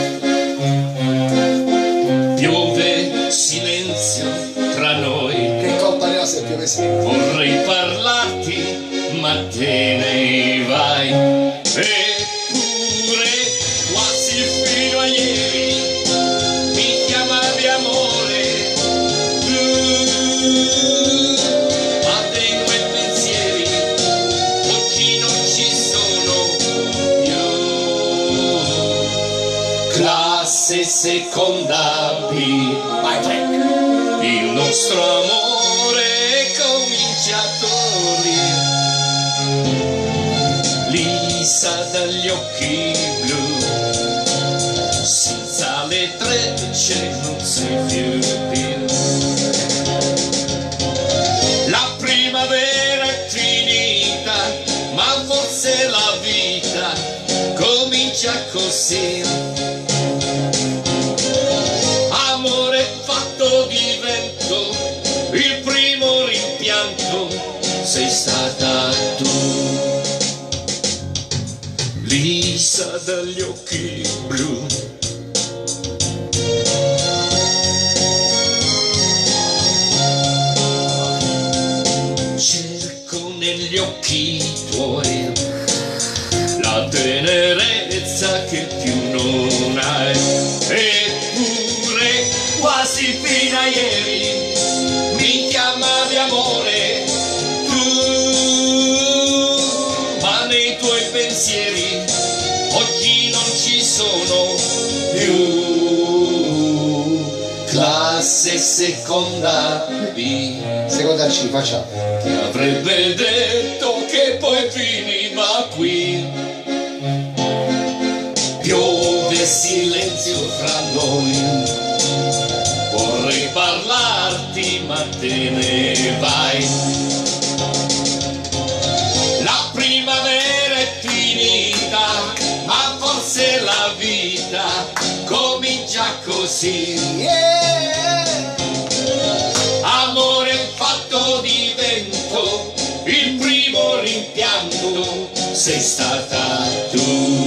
Speaker 3: Piove silenzio tra noi,
Speaker 4: Che colpa ne ho se piove sempre?
Speaker 3: vorrei parlarti ma te ne vai. Eppure quasi fino a ieri mi chiamavi amore. Tu, ma dei tuoi pensieri oggi non ci sono più. Classe seconda B,
Speaker 4: Vai, Jack.
Speaker 3: il nostro amore è cominciato lì. Lisa dagli occhi blu, senza le trecce non sei più più. La primavera è finita, ma forse la vita comincia così. Amore fatto di dagli occhi blu. Cerco negli occhi tuoi la tenerezza che più non hai, eppure quasi fino a ieri mi chiamavi amore tu, ma nei tuoi pensieri oggi non ci sono più. Classe seconda B,
Speaker 1: Seconda C, facciamo.
Speaker 3: chi avrebbe detto che poi finiva qui? Piove silenzio fra noi, vorrei parlarti ma te ne vai. La primavera è finita, ma forse la vita comincia così. Amore fatto di vento, il primo rimpianto sei stata tu.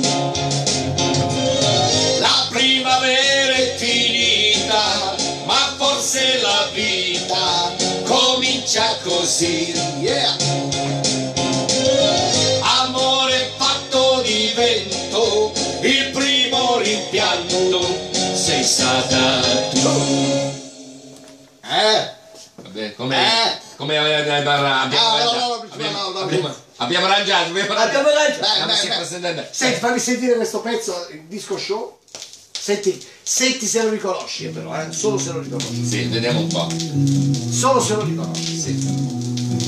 Speaker 3: La primavera è finita, ma forse la vita comincia così.
Speaker 1: Yeah.
Speaker 3: Amore fatto di vento, il primo rimpianto sei stata tu.
Speaker 1: Eh?
Speaker 3: Vabbè, come
Speaker 1: Eh?
Speaker 3: come abbiamo arrangiato?
Speaker 1: No, no, no,
Speaker 3: Abbiamo,
Speaker 1: no, no,
Speaker 3: abbiamo,
Speaker 1: no.
Speaker 3: abbiamo arrangiato, abbiamo
Speaker 4: Abbiamo
Speaker 3: arrangiato.
Speaker 4: ragione.
Speaker 1: Beh,
Speaker 3: Stiamo
Speaker 1: beh,
Speaker 3: sempre
Speaker 1: beh.
Speaker 3: sentendo.
Speaker 4: Senti, fammi sentire questo pezzo, il disco show. Senti, senti se lo riconosci, però, eh? Solo se lo riconosci.
Speaker 3: Sì, vediamo un po'.
Speaker 4: Solo se lo riconosci.
Speaker 3: Sì.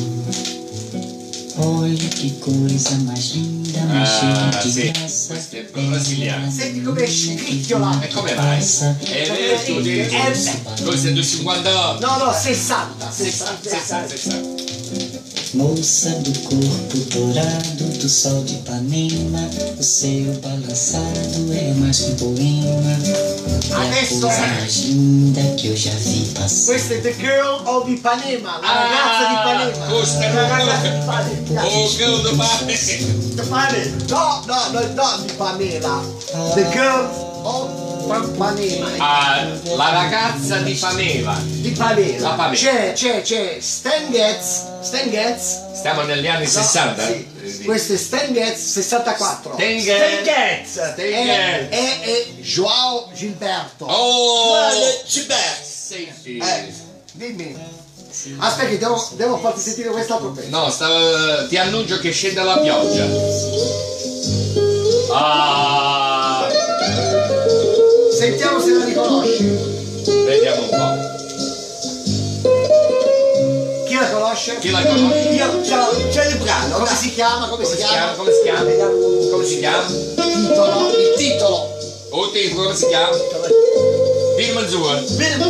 Speaker 5: Olha que coisa mais linda, mais cheia
Speaker 3: Ah,
Speaker 5: de
Speaker 3: sì,
Speaker 5: graça.
Speaker 3: questo è brasiliano.
Speaker 4: Senti come scricchiola.
Speaker 3: E come mai? E vedi, tu dici, questo è del cinquantotto.
Speaker 4: No, no, sessanta.
Speaker 3: sessanta,
Speaker 4: sessanta.
Speaker 3: sessanta, sessanta.
Speaker 5: Moça do corpo dourado do sol de Ipanema, o seu balançado é mais que um poema. É a
Speaker 4: Adesso
Speaker 5: coisa mais linda que eu já vi passar.
Speaker 4: Questa è The Girl of Ipanema, la ragazza di Ipanema.
Speaker 3: questa è
Speaker 4: la
Speaker 3: una-
Speaker 4: ragazza di Ipanema.
Speaker 3: Oh, che lo fai?
Speaker 4: Ipanema. No, no, no, no, di Pamela. The Girl of Ipanema.
Speaker 3: Ah, la ragazza di Pamela.
Speaker 4: Di Pamela.
Speaker 3: La Pamela.
Speaker 4: C'è, c'è, c'è Stan Getz. Stan Getz.
Speaker 3: Stiamo negli anni
Speaker 4: No,
Speaker 3: sessanta?
Speaker 4: sì.
Speaker 3: Eh,
Speaker 4: Questo è Stan Getz sessantaquattro.
Speaker 3: Stan Getz.
Speaker 4: Stan Getz.
Speaker 3: Stan
Speaker 4: E,
Speaker 3: Getz.
Speaker 4: e, e Joao Gilberto.
Speaker 3: Oh!
Speaker 2: Gilberto.
Speaker 3: Sì, sì.
Speaker 4: Eh, dimmi. Aspetta, che devo, devo farti sentire quest'altro pezzo.
Speaker 3: No, stavo, ti annuncio che scende la pioggia. Ah,
Speaker 4: Sentiamo se la riconosci.
Speaker 3: vediamo un po'.
Speaker 4: Chi la conosce?
Speaker 3: Chi la conosce?
Speaker 4: Io c'ho, c'è il brano. Come si chiama? Come,
Speaker 3: Come
Speaker 4: si
Speaker 3: si
Speaker 4: chiama?
Speaker 3: chiama? Come si chiama?
Speaker 4: Vediamo.
Speaker 3: Come si chiama?
Speaker 4: Titolo. Il titolo.
Speaker 3: O tipo, come si chiama? Bill Manzur.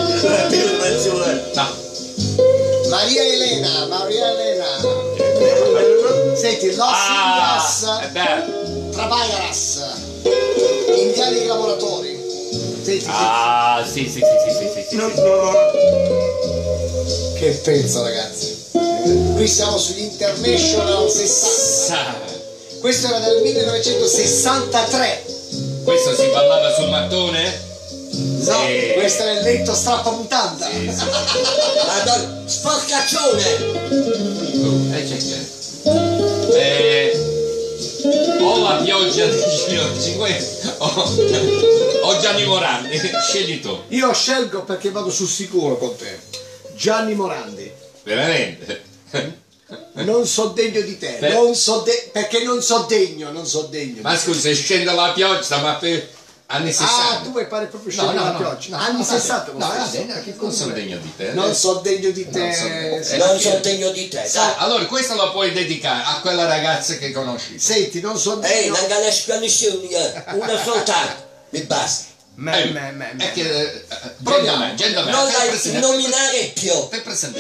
Speaker 3: No.
Speaker 1: Maria Elena, Maria Elena.
Speaker 4: Senti, Los
Speaker 3: Ah,
Speaker 4: Indias
Speaker 3: eh beh.
Speaker 1: Travaiaras. Indiani lavoratori.
Speaker 4: Senti, senti.
Speaker 3: Ah, sì, sì, sì, sì, sì, sì, sì.
Speaker 4: No, no.
Speaker 1: Che pezzo, ragazzi. Qui siamo sugli International sessanta.
Speaker 3: Sa-
Speaker 1: Questo era del millenovecentosessantatré.
Speaker 3: Questo si ballava sul mattone?
Speaker 1: No,
Speaker 3: Sì.
Speaker 1: questo era il letto strappamutanda.
Speaker 3: Sì, sì.
Speaker 2: Madonna, sporcaccione!
Speaker 3: Eh, c'è, c'è. Eh, o la pioggia di cinque o, o Gianni Morandi, scegli tu.
Speaker 4: Io scelgo perché vado sul sicuro con te. Gianni Morandi.
Speaker 3: Veramente?
Speaker 4: Non so degno di te.
Speaker 3: Beh.
Speaker 4: Non so de- perché non so degno, non so degno.
Speaker 3: Ma scusa, se scende la pioggia, ma per anni
Speaker 4: Ah,
Speaker 3: sessanta?
Speaker 4: tu vuoi fare proprio
Speaker 3: No,
Speaker 4: scendere
Speaker 3: no,
Speaker 4: la
Speaker 3: no,
Speaker 4: pioggia.
Speaker 3: no,
Speaker 4: Anni
Speaker 3: no,
Speaker 4: sessanta.
Speaker 3: no,
Speaker 4: lo
Speaker 3: no,
Speaker 4: stesso.
Speaker 3: no, che non sono degno di te.
Speaker 4: Non so degno di te.
Speaker 3: Non so-
Speaker 4: sì.
Speaker 2: Non sono degno di te, dai.
Speaker 3: Ah, allora questo lo puoi dedicare a quella ragazza che conosci.
Speaker 4: Senti, non so
Speaker 2: Ehi,
Speaker 4: degno.
Speaker 2: non conosci nessuno, una soltanto, mi basta.
Speaker 4: Me,
Speaker 3: Eh,
Speaker 4: me, me,
Speaker 3: È
Speaker 4: me.
Speaker 3: che eh,
Speaker 1: Proviamo.
Speaker 3: gentleman, gentleman,
Speaker 2: Non
Speaker 3: fai
Speaker 2: la
Speaker 3: presente-
Speaker 2: nominare più.
Speaker 3: fai presente.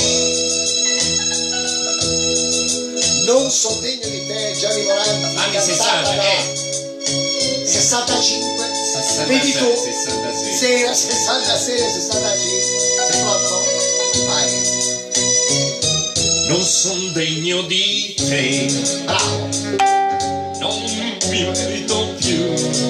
Speaker 1: Non so degno di te, Gianni Morandi.
Speaker 3: Anni
Speaker 1: cantata
Speaker 3: sessanta,
Speaker 1: da
Speaker 3: eh.
Speaker 1: sessantacinque.
Speaker 3: sessantasei,
Speaker 1: Vedi tu.
Speaker 3: sessantasei.
Speaker 1: Sera, sessantasei, sessantacinque. Sei pronto? Vai.
Speaker 3: Non son degno di te,
Speaker 1: Bravo.
Speaker 3: non mi merito più.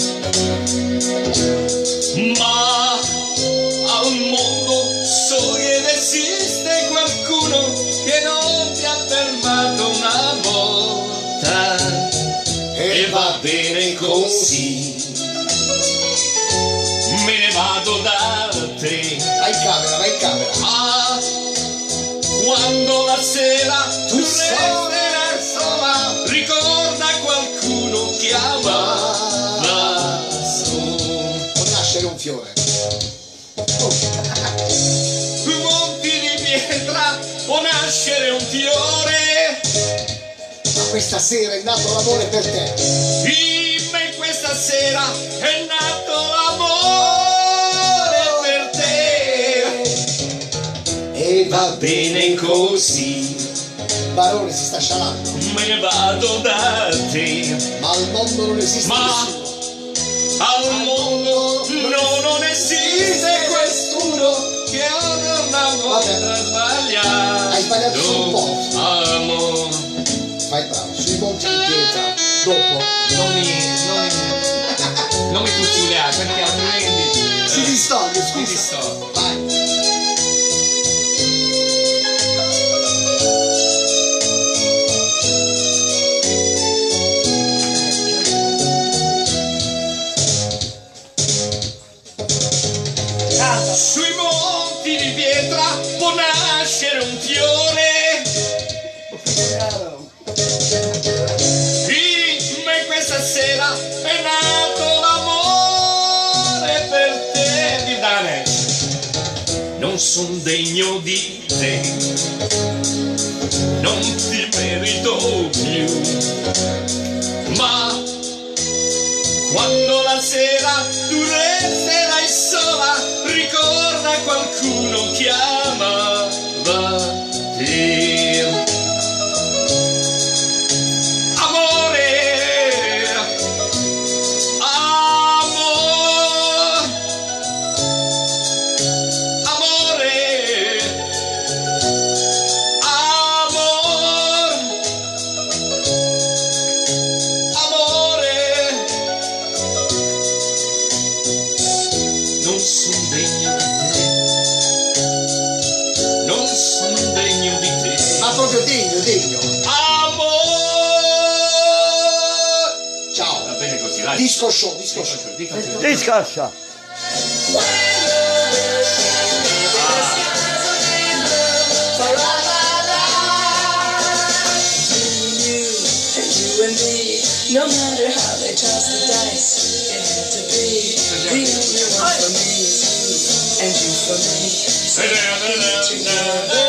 Speaker 3: Ma al mondo so che esiste qualcuno che non ti ha fermato una volta, e va bene così. Me ne vado da te.
Speaker 1: Vai in camera, vai in camera.
Speaker 3: Ah, quando la sera tu resterai sola, ricorda qualcuno che amava su.
Speaker 1: Può nascere un fiore.
Speaker 3: Monti di pietra, può nascere un fiore.
Speaker 1: Ma questa sera è nato l'amore per te.
Speaker 3: In me questa sera è nato l'amore per te,
Speaker 1: E
Speaker 3: va bene così.
Speaker 1: Barone si sta scialando.
Speaker 3: Me ne vado da te,
Speaker 1: Ma al mondo non esiste
Speaker 3: ma
Speaker 1: nessuno.
Speaker 3: al mondo no, non esiste qualcuno che ama una volta sbagliato.
Speaker 1: Hai sbagliato solo un po'.
Speaker 3: Amore.
Speaker 1: Vai bravo, sui monti di pietra. Dopo.
Speaker 6: Non mi, non mi, non mi fucilare perché altrimenti
Speaker 1: Si distoglie,
Speaker 6: mi
Speaker 1: scusa.
Speaker 6: disto.
Speaker 1: Vai.
Speaker 3: Sui monti di pietra può nascere un fiore. In me questa sera è nato l'amore per te. Di Dane. Non son degno di te, non ti merito più, ma quando la sera tu resterai sola, ricorda qualcuno che amava te. Amore, amore, amore, amore, amore. Non son degno di te, non son degno di te.
Speaker 1: Ma proprio degno, degno.
Speaker 3: Amore.
Speaker 1: Ciao.
Speaker 3: Va bene così, dai.
Speaker 1: Disco show, disco show.
Speaker 4: Discassa.
Speaker 7: No matter how they toss the dice, it had to be the only one for me is you, and you for me. So together,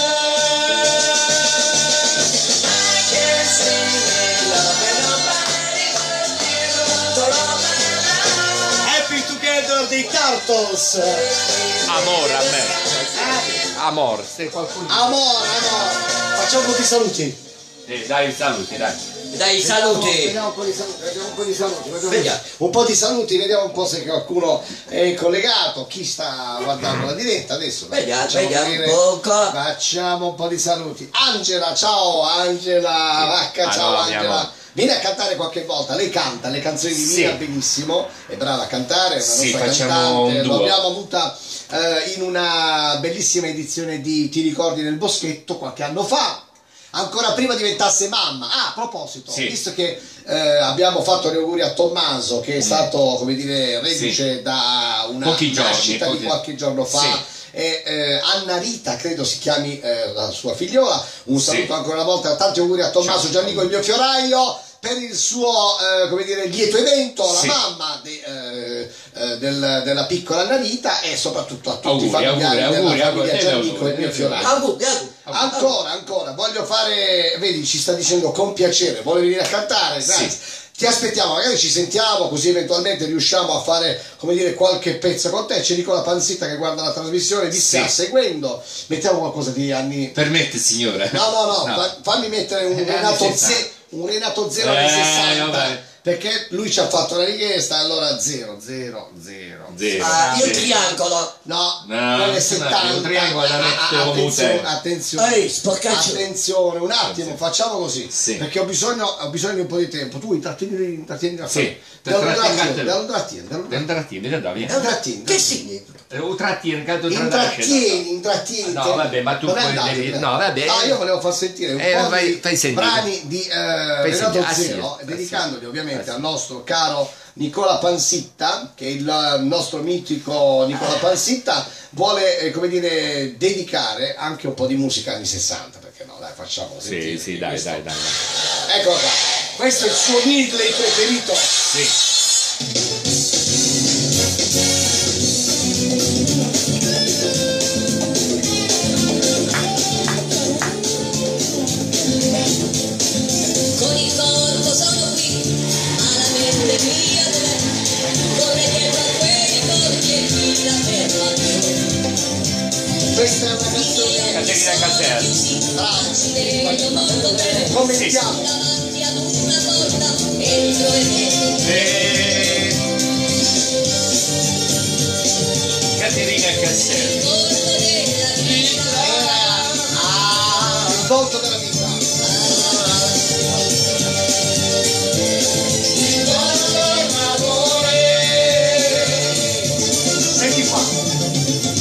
Speaker 7: I can't see me loving nobody but you for all my life.
Speaker 4: Happy Together dei Turtles.
Speaker 6: Amore a me. Amore, se qualcuno.
Speaker 1: Amore, amore.
Speaker 4: Facciamo un po' di saluti.
Speaker 6: Eh, dai i saluti, dai.
Speaker 2: Dai, saluti.
Speaker 1: Vediamo un po' di saluti, vediamo un po' di saluti, vediamo
Speaker 2: Vediamo.
Speaker 1: un po' di saluti, vediamo un po' se qualcuno è collegato, chi sta guardando la diretta adesso. dai,
Speaker 2: Vediamo,
Speaker 1: facciamo
Speaker 2: vediamo
Speaker 1: vedere-
Speaker 2: un po'.
Speaker 1: Facciamo un po' di saluti. Angela, ciao Angela, Vacca, ciao
Speaker 6: Allora, mia
Speaker 1: Angela.
Speaker 6: amore.
Speaker 1: Vieni a cantare qualche volta, lei canta le canzoni di
Speaker 6: Sì.
Speaker 1: Mia benissimo, è brava a cantare, è una
Speaker 6: Sì,
Speaker 1: nostra
Speaker 6: facciamo
Speaker 1: cantante,
Speaker 6: un duo.
Speaker 1: l'abbiamo avuta eh, in una bellissima edizione di Ti ricordi nel boschetto qualche anno fa. Ancora prima diventasse mamma. Ah, a proposito,
Speaker 6: Sì.
Speaker 1: visto che eh, abbiamo fatto gli auguri a Tommaso, che è stato, come dire, reduce
Speaker 6: Sì.
Speaker 1: da una
Speaker 6: Pochi giorni,
Speaker 1: nascita
Speaker 6: pochi-
Speaker 1: di qualche giorno fa.
Speaker 6: Sì.
Speaker 1: E, eh, Anna Rita, credo si chiami eh, la sua figliola. Un
Speaker 6: Sì.
Speaker 1: saluto ancora una volta, tanti auguri a Tommaso
Speaker 6: Ciao.
Speaker 1: Giannico, il mio fioraio, per il suo eh, come dire, lieto evento, alla
Speaker 6: Sì.
Speaker 1: mamma de- eh, eh, del- della piccola Anna Rita e soprattutto a tutti
Speaker 6: Auguri,
Speaker 1: i familiari
Speaker 6: auguri,
Speaker 1: della
Speaker 6: auguri,
Speaker 1: famiglia
Speaker 6: auguri,
Speaker 1: Giannico,
Speaker 6: auguri,
Speaker 1: il mio
Speaker 6: auguri.
Speaker 1: fioraio.
Speaker 2: Auguri, auguri.
Speaker 1: Ancora, ancora, voglio fare, vedi, ci sta dicendo con piacere, vuole venire a cantare, dai.
Speaker 6: Sì.
Speaker 1: Ti aspettiamo, magari ci sentiamo, così eventualmente riusciamo a fare, come dire, qualche pezzo con te. C'è Nicola Panzitta che guarda la trasmissione, vi sta
Speaker 6: Sì.
Speaker 1: seguendo. Mettiamo qualcosa di anni.
Speaker 6: Permette, signore.
Speaker 1: No, no, no,
Speaker 6: No.
Speaker 1: fa- fammi mettere un
Speaker 6: Anni
Speaker 1: Renato,
Speaker 6: sessanta.
Speaker 1: Ze- un Renato zero anni
Speaker 6: Eh,
Speaker 1: sessanta.
Speaker 6: vabbè.
Speaker 1: perché lui ci ha fatto la richiesta, allora zero, zero, zero.
Speaker 6: Zero.
Speaker 2: Ah, io
Speaker 6: Zero.
Speaker 2: triangolo.
Speaker 1: No,
Speaker 6: No,
Speaker 1: quelle
Speaker 6: no,
Speaker 1: settanta.
Speaker 6: un triangolo da mettere
Speaker 1: Ah,
Speaker 6: come
Speaker 1: attenzione,
Speaker 6: te.
Speaker 1: attenzione.
Speaker 2: Ehi, sporcaccio.
Speaker 1: Attenzione, un attimo, facciamo così.
Speaker 6: Sì.
Speaker 1: Perché ho bisogno, ho bisogno di un po' di tempo. Tu intrattieni, intrattieni la
Speaker 6: Sì,
Speaker 1: Da un
Speaker 6: trattieni,
Speaker 1: trattino, da un trattino, da un
Speaker 6: Un trattino, da dove?
Speaker 1: da un trattino.
Speaker 2: Che significa?
Speaker 6: Un trattino, canto
Speaker 1: Intrattieni, intrattieni.
Speaker 6: No,
Speaker 1: te.
Speaker 6: vabbè, ma tu
Speaker 1: Dov'è
Speaker 6: puoi
Speaker 1: andato,
Speaker 6: devi-
Speaker 1: te?
Speaker 6: no, vabbè.
Speaker 1: No, io volevo far sentire un
Speaker 6: Eh,
Speaker 1: po'
Speaker 6: vai-
Speaker 1: di
Speaker 6: fai sentire.
Speaker 1: brani di eh, Renato
Speaker 6: sentire. Ah, sì.
Speaker 1: Zero,
Speaker 6: Ah,
Speaker 1: dedicandoli
Speaker 6: sì.
Speaker 1: ovviamente
Speaker 6: Ah, sì.
Speaker 1: al nostro caro Nicola Pansitta, che il nostro mitico Nicola Pansitta vuole, eh, come dire, dedicare anche un po' di musica anni sessanta, perché no, dai, facciamo
Speaker 6: Sì,
Speaker 1: sentire
Speaker 6: sì, dai,
Speaker 1: questo.
Speaker 6: dai, dai, dai.
Speaker 1: Eccolo qua, questo è il suo medley preferito.
Speaker 6: Sì.
Speaker 7: Con il corpo sono qui, ma la mente mia dov'è? Corre dietro a quei ricordi e chi la ferma più?
Speaker 1: Questa è una canzone
Speaker 6: Caterina Cassera.
Speaker 1: brava,
Speaker 7: Ci vedo molto bene,
Speaker 1: commentiamo.
Speaker 7: davanti ad una porta, entro e vedo.
Speaker 6: Eh, Caterina Cassera.
Speaker 7: Corpo della vita,
Speaker 1: Il volto della vita. Senti qua.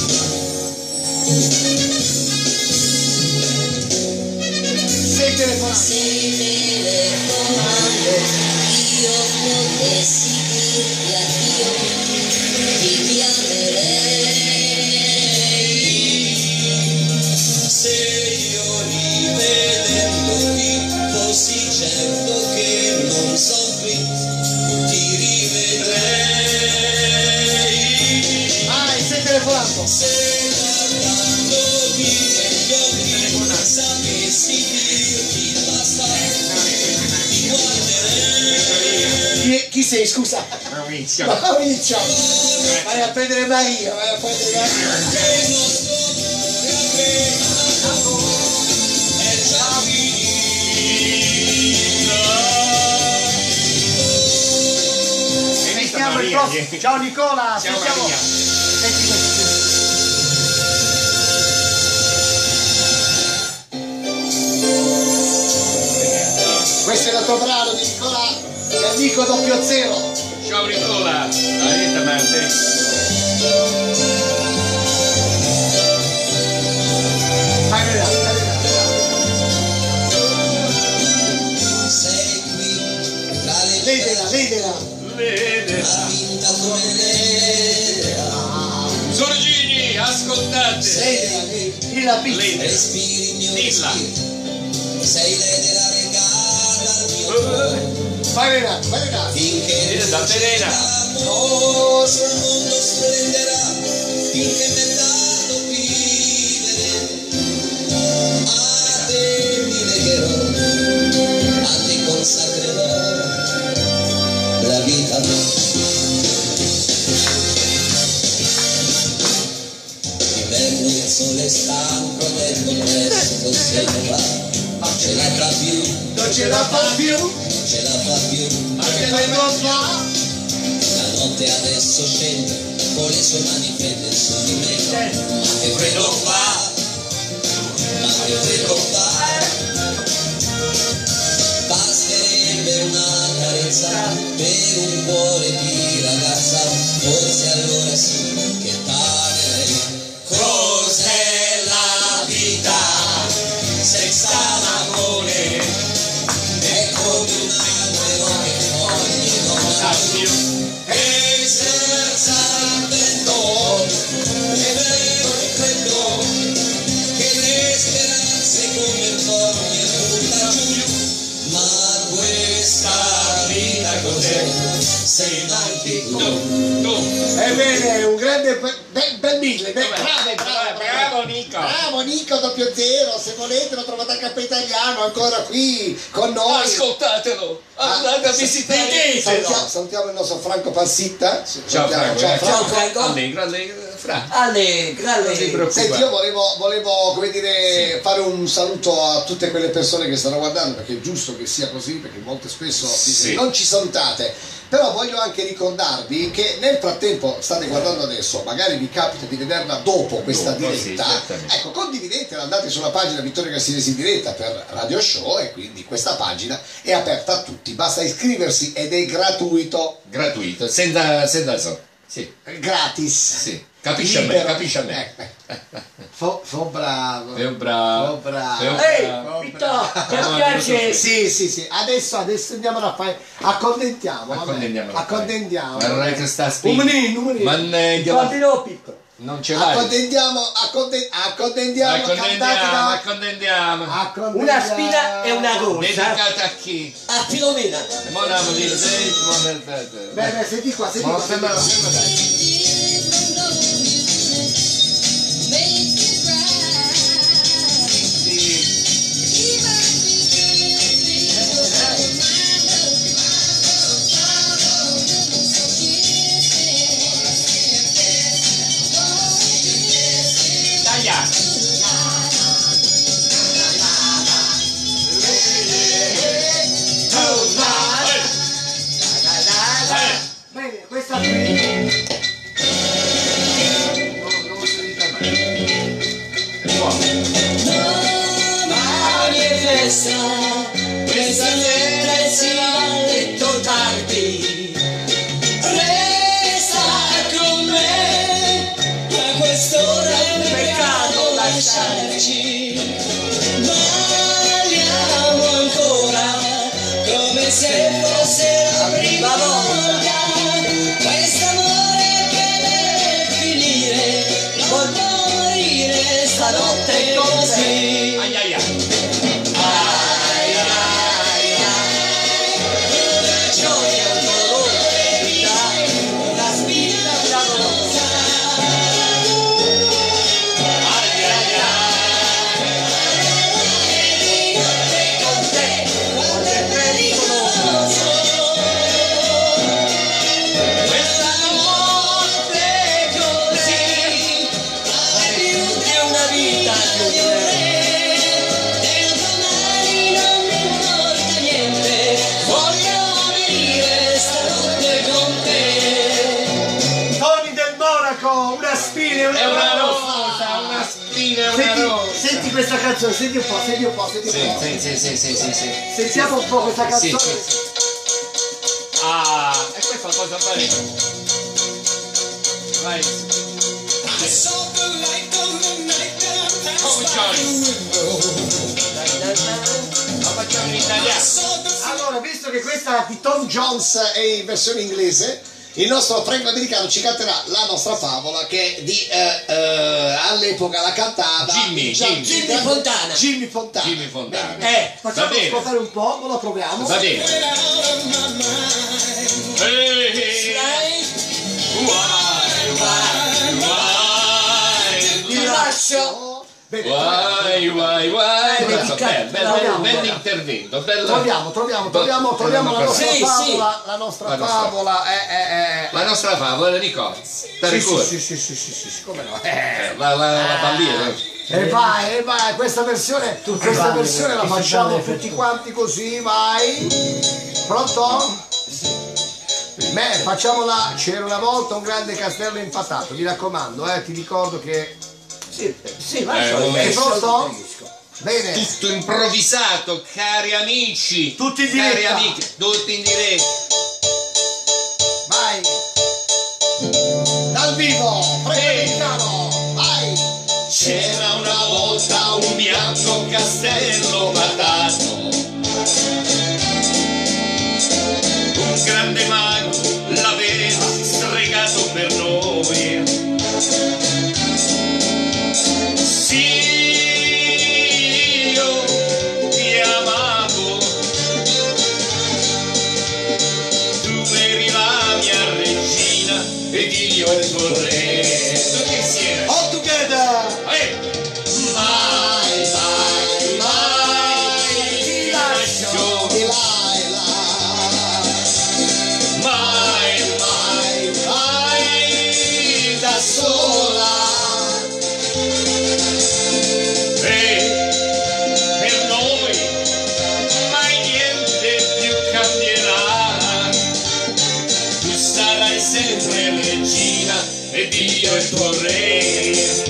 Speaker 1: Sei telefonato.
Speaker 7: se telefonando io potessi dirti addio, ti chiamerei. Se io rivedendoti fossi certo che non soffri, ti rivedrei.
Speaker 1: Ah, sei telefonato.
Speaker 7: Se guardandoti negli occhi sapessi dirti basta, ti guarderei.
Speaker 4: Chi, chi sei, scusa?
Speaker 6: Maurizio.
Speaker 4: Maurizio! Vai a prendere Maria, vai a prendere Maria.
Speaker 7: Che il nostro amore è già finito.
Speaker 4: Sentiamo il prossimo. Ciao Nicola!
Speaker 6: Ciao
Speaker 4: sentiamo.
Speaker 6: Maria.
Speaker 4: Senti questo.
Speaker 1: Questo è l'altro brano di Nicola, che è Nico doppio zero.
Speaker 6: Ciao Nicola. Aiuta Marte.
Speaker 1: Vai vedere, vai vedere.
Speaker 7: Sei qui tra le
Speaker 4: Vedela, vedela.
Speaker 6: Vede.
Speaker 7: vinta come lei.
Speaker 6: Sorgini, ascoltate.
Speaker 4: Vedela, lì la pizza.
Speaker 6: Lede.
Speaker 7: Respiri il mio
Speaker 6: Dilla.
Speaker 7: respiro. Sei lei della regala al mio
Speaker 6: Eh,
Speaker 7: cuore.
Speaker 1: Vai vedere, vai vedere.
Speaker 7: Finché
Speaker 6: Viene da Serena.
Speaker 7: l'amore sul mondo splenderà, finché mi è dato vivere. A te mi legherò, a te consacrerò la vita. D'inverno il sole stanco del presto se ne va, non ce la fa più,
Speaker 1: Non ce la fa più,
Speaker 7: non ce la fa più.
Speaker 1: che vengo fa.
Speaker 7: La notte adesso scende con le sue mani fredde su di me. Ma che freddo fa, ma che freddo fa. Basterebbe una carezza per un cuore di ragazza, forse allora sì che t'amerei. Cos'è la vita senza l'amore? È come un albero che foglie non ha più. E senza il vento, è vero e credo che le speranze come foglie butta giù. Ma questa vita cos'è? Se manchi tu.
Speaker 6: Tu, tu.
Speaker 1: Ebbene, un grande be- be- bel
Speaker 2: mille. Beh, bravo, bravo,
Speaker 3: Bravo Nico.
Speaker 2: Bravo Nico doppio zero, se volete lo trovate anche a Italiano ancora qui con noi.
Speaker 3: Ascoltatelo, andate a visitare.
Speaker 1: Salutiamo, salutiamo il nostro Franco Pansitta.
Speaker 3: Ciao Franco.
Speaker 1: Ciao,
Speaker 3: eh.
Speaker 1: Franco.
Speaker 2: Franco.
Speaker 3: Allegro, allegro, Fra.
Speaker 2: Allegra,
Speaker 3: Non ti
Speaker 2: allegra.
Speaker 3: preoccupare.
Speaker 1: Senti, io volevo, volevo come dire, fare un saluto a tutte quelle persone che stanno guardando, perché è giusto che sia così, perché molto spesso dite,
Speaker 3: Sì.
Speaker 1: non ci salutate. Però voglio anche ricordarvi che nel frattempo state guardando adesso, magari vi capita di vederla dopo questa
Speaker 3: Dopo, sì,
Speaker 1: diretta,
Speaker 3: certamente.
Speaker 1: ecco, condividetela, andate sulla pagina Vittorio Gassinesi in diretta per Radio Show e quindi questa pagina è aperta a tutti, basta iscriversi ed è gratuito,
Speaker 3: Gratuito, senza, senza so. Sì,
Speaker 1: gratis.
Speaker 3: sì. Capisci a me,
Speaker 1: Libero.
Speaker 3: capisci a me.
Speaker 1: Eh, eh. Fo, fo bravo.
Speaker 3: Sei un bravo.
Speaker 1: Oh, bravo.
Speaker 3: Sei un
Speaker 4: Ehi,
Speaker 3: bravo.
Speaker 4: Vittorio, ti
Speaker 3: No,
Speaker 4: piace?
Speaker 1: Sì, sì, sì, adesso, adesso andiamo a fare, accontentiamo, vabbè.
Speaker 3: Accontendiamo.
Speaker 1: accontentiamo.
Speaker 3: Ma non è che sta
Speaker 4: Un
Speaker 3: spingendo.
Speaker 4: menino, un menino.
Speaker 3: Mannaggia.
Speaker 4: Bambino piccolo.
Speaker 3: Non ce l'hai.
Speaker 1: Accontentiamo, acconten- accontentiamo, cantate
Speaker 3: Accontentiamo,
Speaker 1: da-
Speaker 3: accontentiamo.
Speaker 1: accontentiamo.
Speaker 4: Una spina e una rosa.
Speaker 3: Dedicata a chi?
Speaker 2: A Filomena.
Speaker 3: Mona Molina, sei Mona Tata.
Speaker 1: Bene, senti qua, senti
Speaker 3: Ma
Speaker 1: qua, senti
Speaker 3: ferma,
Speaker 1: qua.
Speaker 3: ferma, dai. Taglia.
Speaker 4: Bene, questa qui.
Speaker 3: Non si dica mai.
Speaker 7: Domani è festa, questa sera si va a letto tardi. Resta con me, a quest'ora è un peccato lasciarci. Balliamo ancora, come se fosse la prima volta. Quest'amore che deve finire, non morire stanotte così.
Speaker 3: Ai ai ai.
Speaker 7: Ai ai ai, una gioia, un dolore, vita, una spina, una rosa. Ai ai ai, e di notte con te, quando è pericoloso. Questa notte così, è più di una vita con te. Del domani non mi importa niente, voglio venire stanotte con te.
Speaker 4: Toni del Monaco, una spina e una,
Speaker 3: È una
Speaker 4: rosa.
Speaker 3: rosa, una spina e una
Speaker 4: Senti,
Speaker 3: rosa.
Speaker 4: senti questa canzone, senti un po', senti un po', senti un
Speaker 3: Sì,
Speaker 4: po'.
Speaker 3: sì, sì, sì, sì, sì, sì.
Speaker 4: Sentiamo un po' questa
Speaker 3: Sì,
Speaker 4: canzone.
Speaker 3: sì, sì. Ah, e questa cosa fare? Vai. Come Johnny. La facciamo in italiano.
Speaker 1: Allora, visto che questa di Tom Jones è in versione inglese, il nostro Franco Americano ci canterà la nostra favola che di, eh, eh, all'epoca la cantava
Speaker 3: Jimmy,
Speaker 1: Gian-
Speaker 3: Jimmy.
Speaker 2: Jimmy Fontana.
Speaker 1: Jimmy Fontana.
Speaker 3: Jimmy Fontana.
Speaker 4: Eh,
Speaker 3: Va
Speaker 4: facciamo
Speaker 3: bene.
Speaker 4: ascoltare un po', lo proviamo.
Speaker 3: Va bene. Hey, hey. Why, why, why?
Speaker 2: Vi lascio.
Speaker 1: Bene,
Speaker 3: Why, why, why?
Speaker 2: Eh,
Speaker 3: Questo,
Speaker 2: dedicato,
Speaker 3: bello, bello,
Speaker 4: proviamo,
Speaker 3: bello
Speaker 4: proviamo.
Speaker 3: intervento. Bello.
Speaker 1: troviamo, troviamo, troviamo, troviamo la nostra
Speaker 2: Sì,
Speaker 1: favola, la nostra
Speaker 3: La nostra-
Speaker 1: favola è, è, è...
Speaker 3: La nostra favola di cosa? Te
Speaker 1: Sì,
Speaker 3: ricordi?
Speaker 1: sì, sì, sì, sì, sì, sì, come no? Eh.
Speaker 3: Eh, La, la, la bambina.
Speaker 1: E vai, e vai, questa versione, questa
Speaker 4: vanno,
Speaker 1: versione la
Speaker 4: tutti
Speaker 1: facciamo
Speaker 4: vanno,
Speaker 1: tutti quanti così, vai. Pronto? Beh, facciamola, c'era una volta un grande castello impatato, mi raccomando, eh, ti ricordo che...
Speaker 4: Sì, sì,
Speaker 3: Eh,
Speaker 4: lascia.
Speaker 3: un
Speaker 1: Sei
Speaker 3: momento.
Speaker 1: pronto? Bene.
Speaker 3: Tutto improvvisato, cari amici.
Speaker 4: Tutti in
Speaker 3: Cari
Speaker 4: diretta.
Speaker 3: amici, tutti in diretta.
Speaker 1: Vai! Dal vivo! Americano! Vai!
Speaker 3: C'era una volta un bianco castello patato, un grande mago l'aveva stregato per noi. Sì, io ti amavo, tu eri la mia regina ed io il tuo re. Tutti insieme. Dio è il tuo re.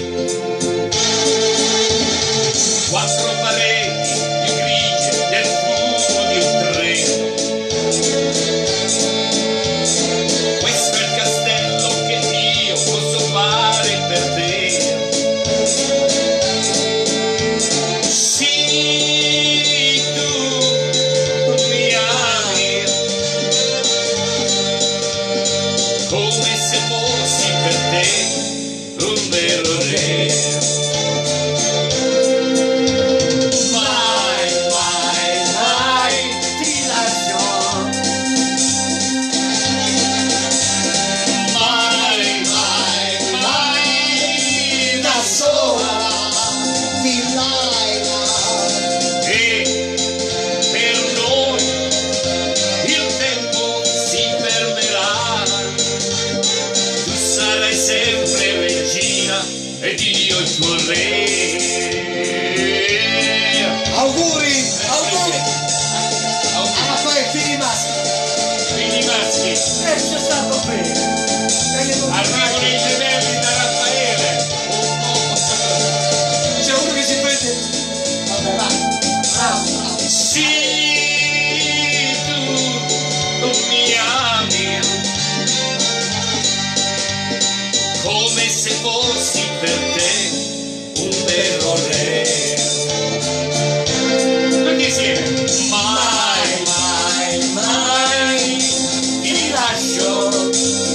Speaker 3: Quattro pareti più grigie del fumo di un treno. Questo è il castello che io posso fare per te. Sì, tu mi ami come se fossi per te un vero re. Ed io il tuo re.
Speaker 4: Auguri, auguri. Ah, poi figli maschi.
Speaker 3: Figli maschi.
Speaker 4: Eh, c'è stato bene.
Speaker 3: Arrivano i gemelli da Raffaele.
Speaker 4: C'è uno che si prende. Vabbè, va. Bravo, bravo.
Speaker 3: Sì, tu, tu mi ami come se fossi per te un vero re. Tutti insieme. Mai, mai, mai ti lascio.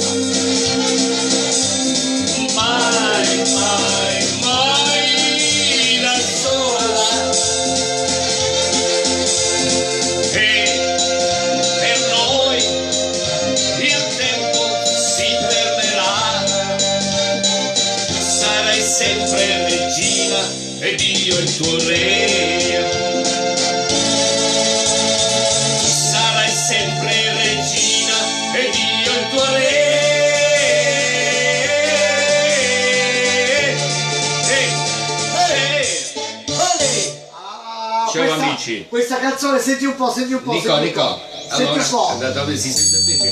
Speaker 3: Mai, mai, mai da sola. E per noi il tempo si fermerà. Sarai sempre regina ed io il tuo re. Sarai sempre regina ed io il tuo re. Ehi, ehi.
Speaker 4: Ah,
Speaker 3: Ciao,
Speaker 4: questa-
Speaker 3: amici.
Speaker 4: Questa canzone, senti un po', senti un po'.
Speaker 3: Nico,
Speaker 4: senti un
Speaker 3: Nico,
Speaker 4: po'. Senti
Speaker 3: allora,
Speaker 4: un po'.
Speaker 3: da dove si sente bene?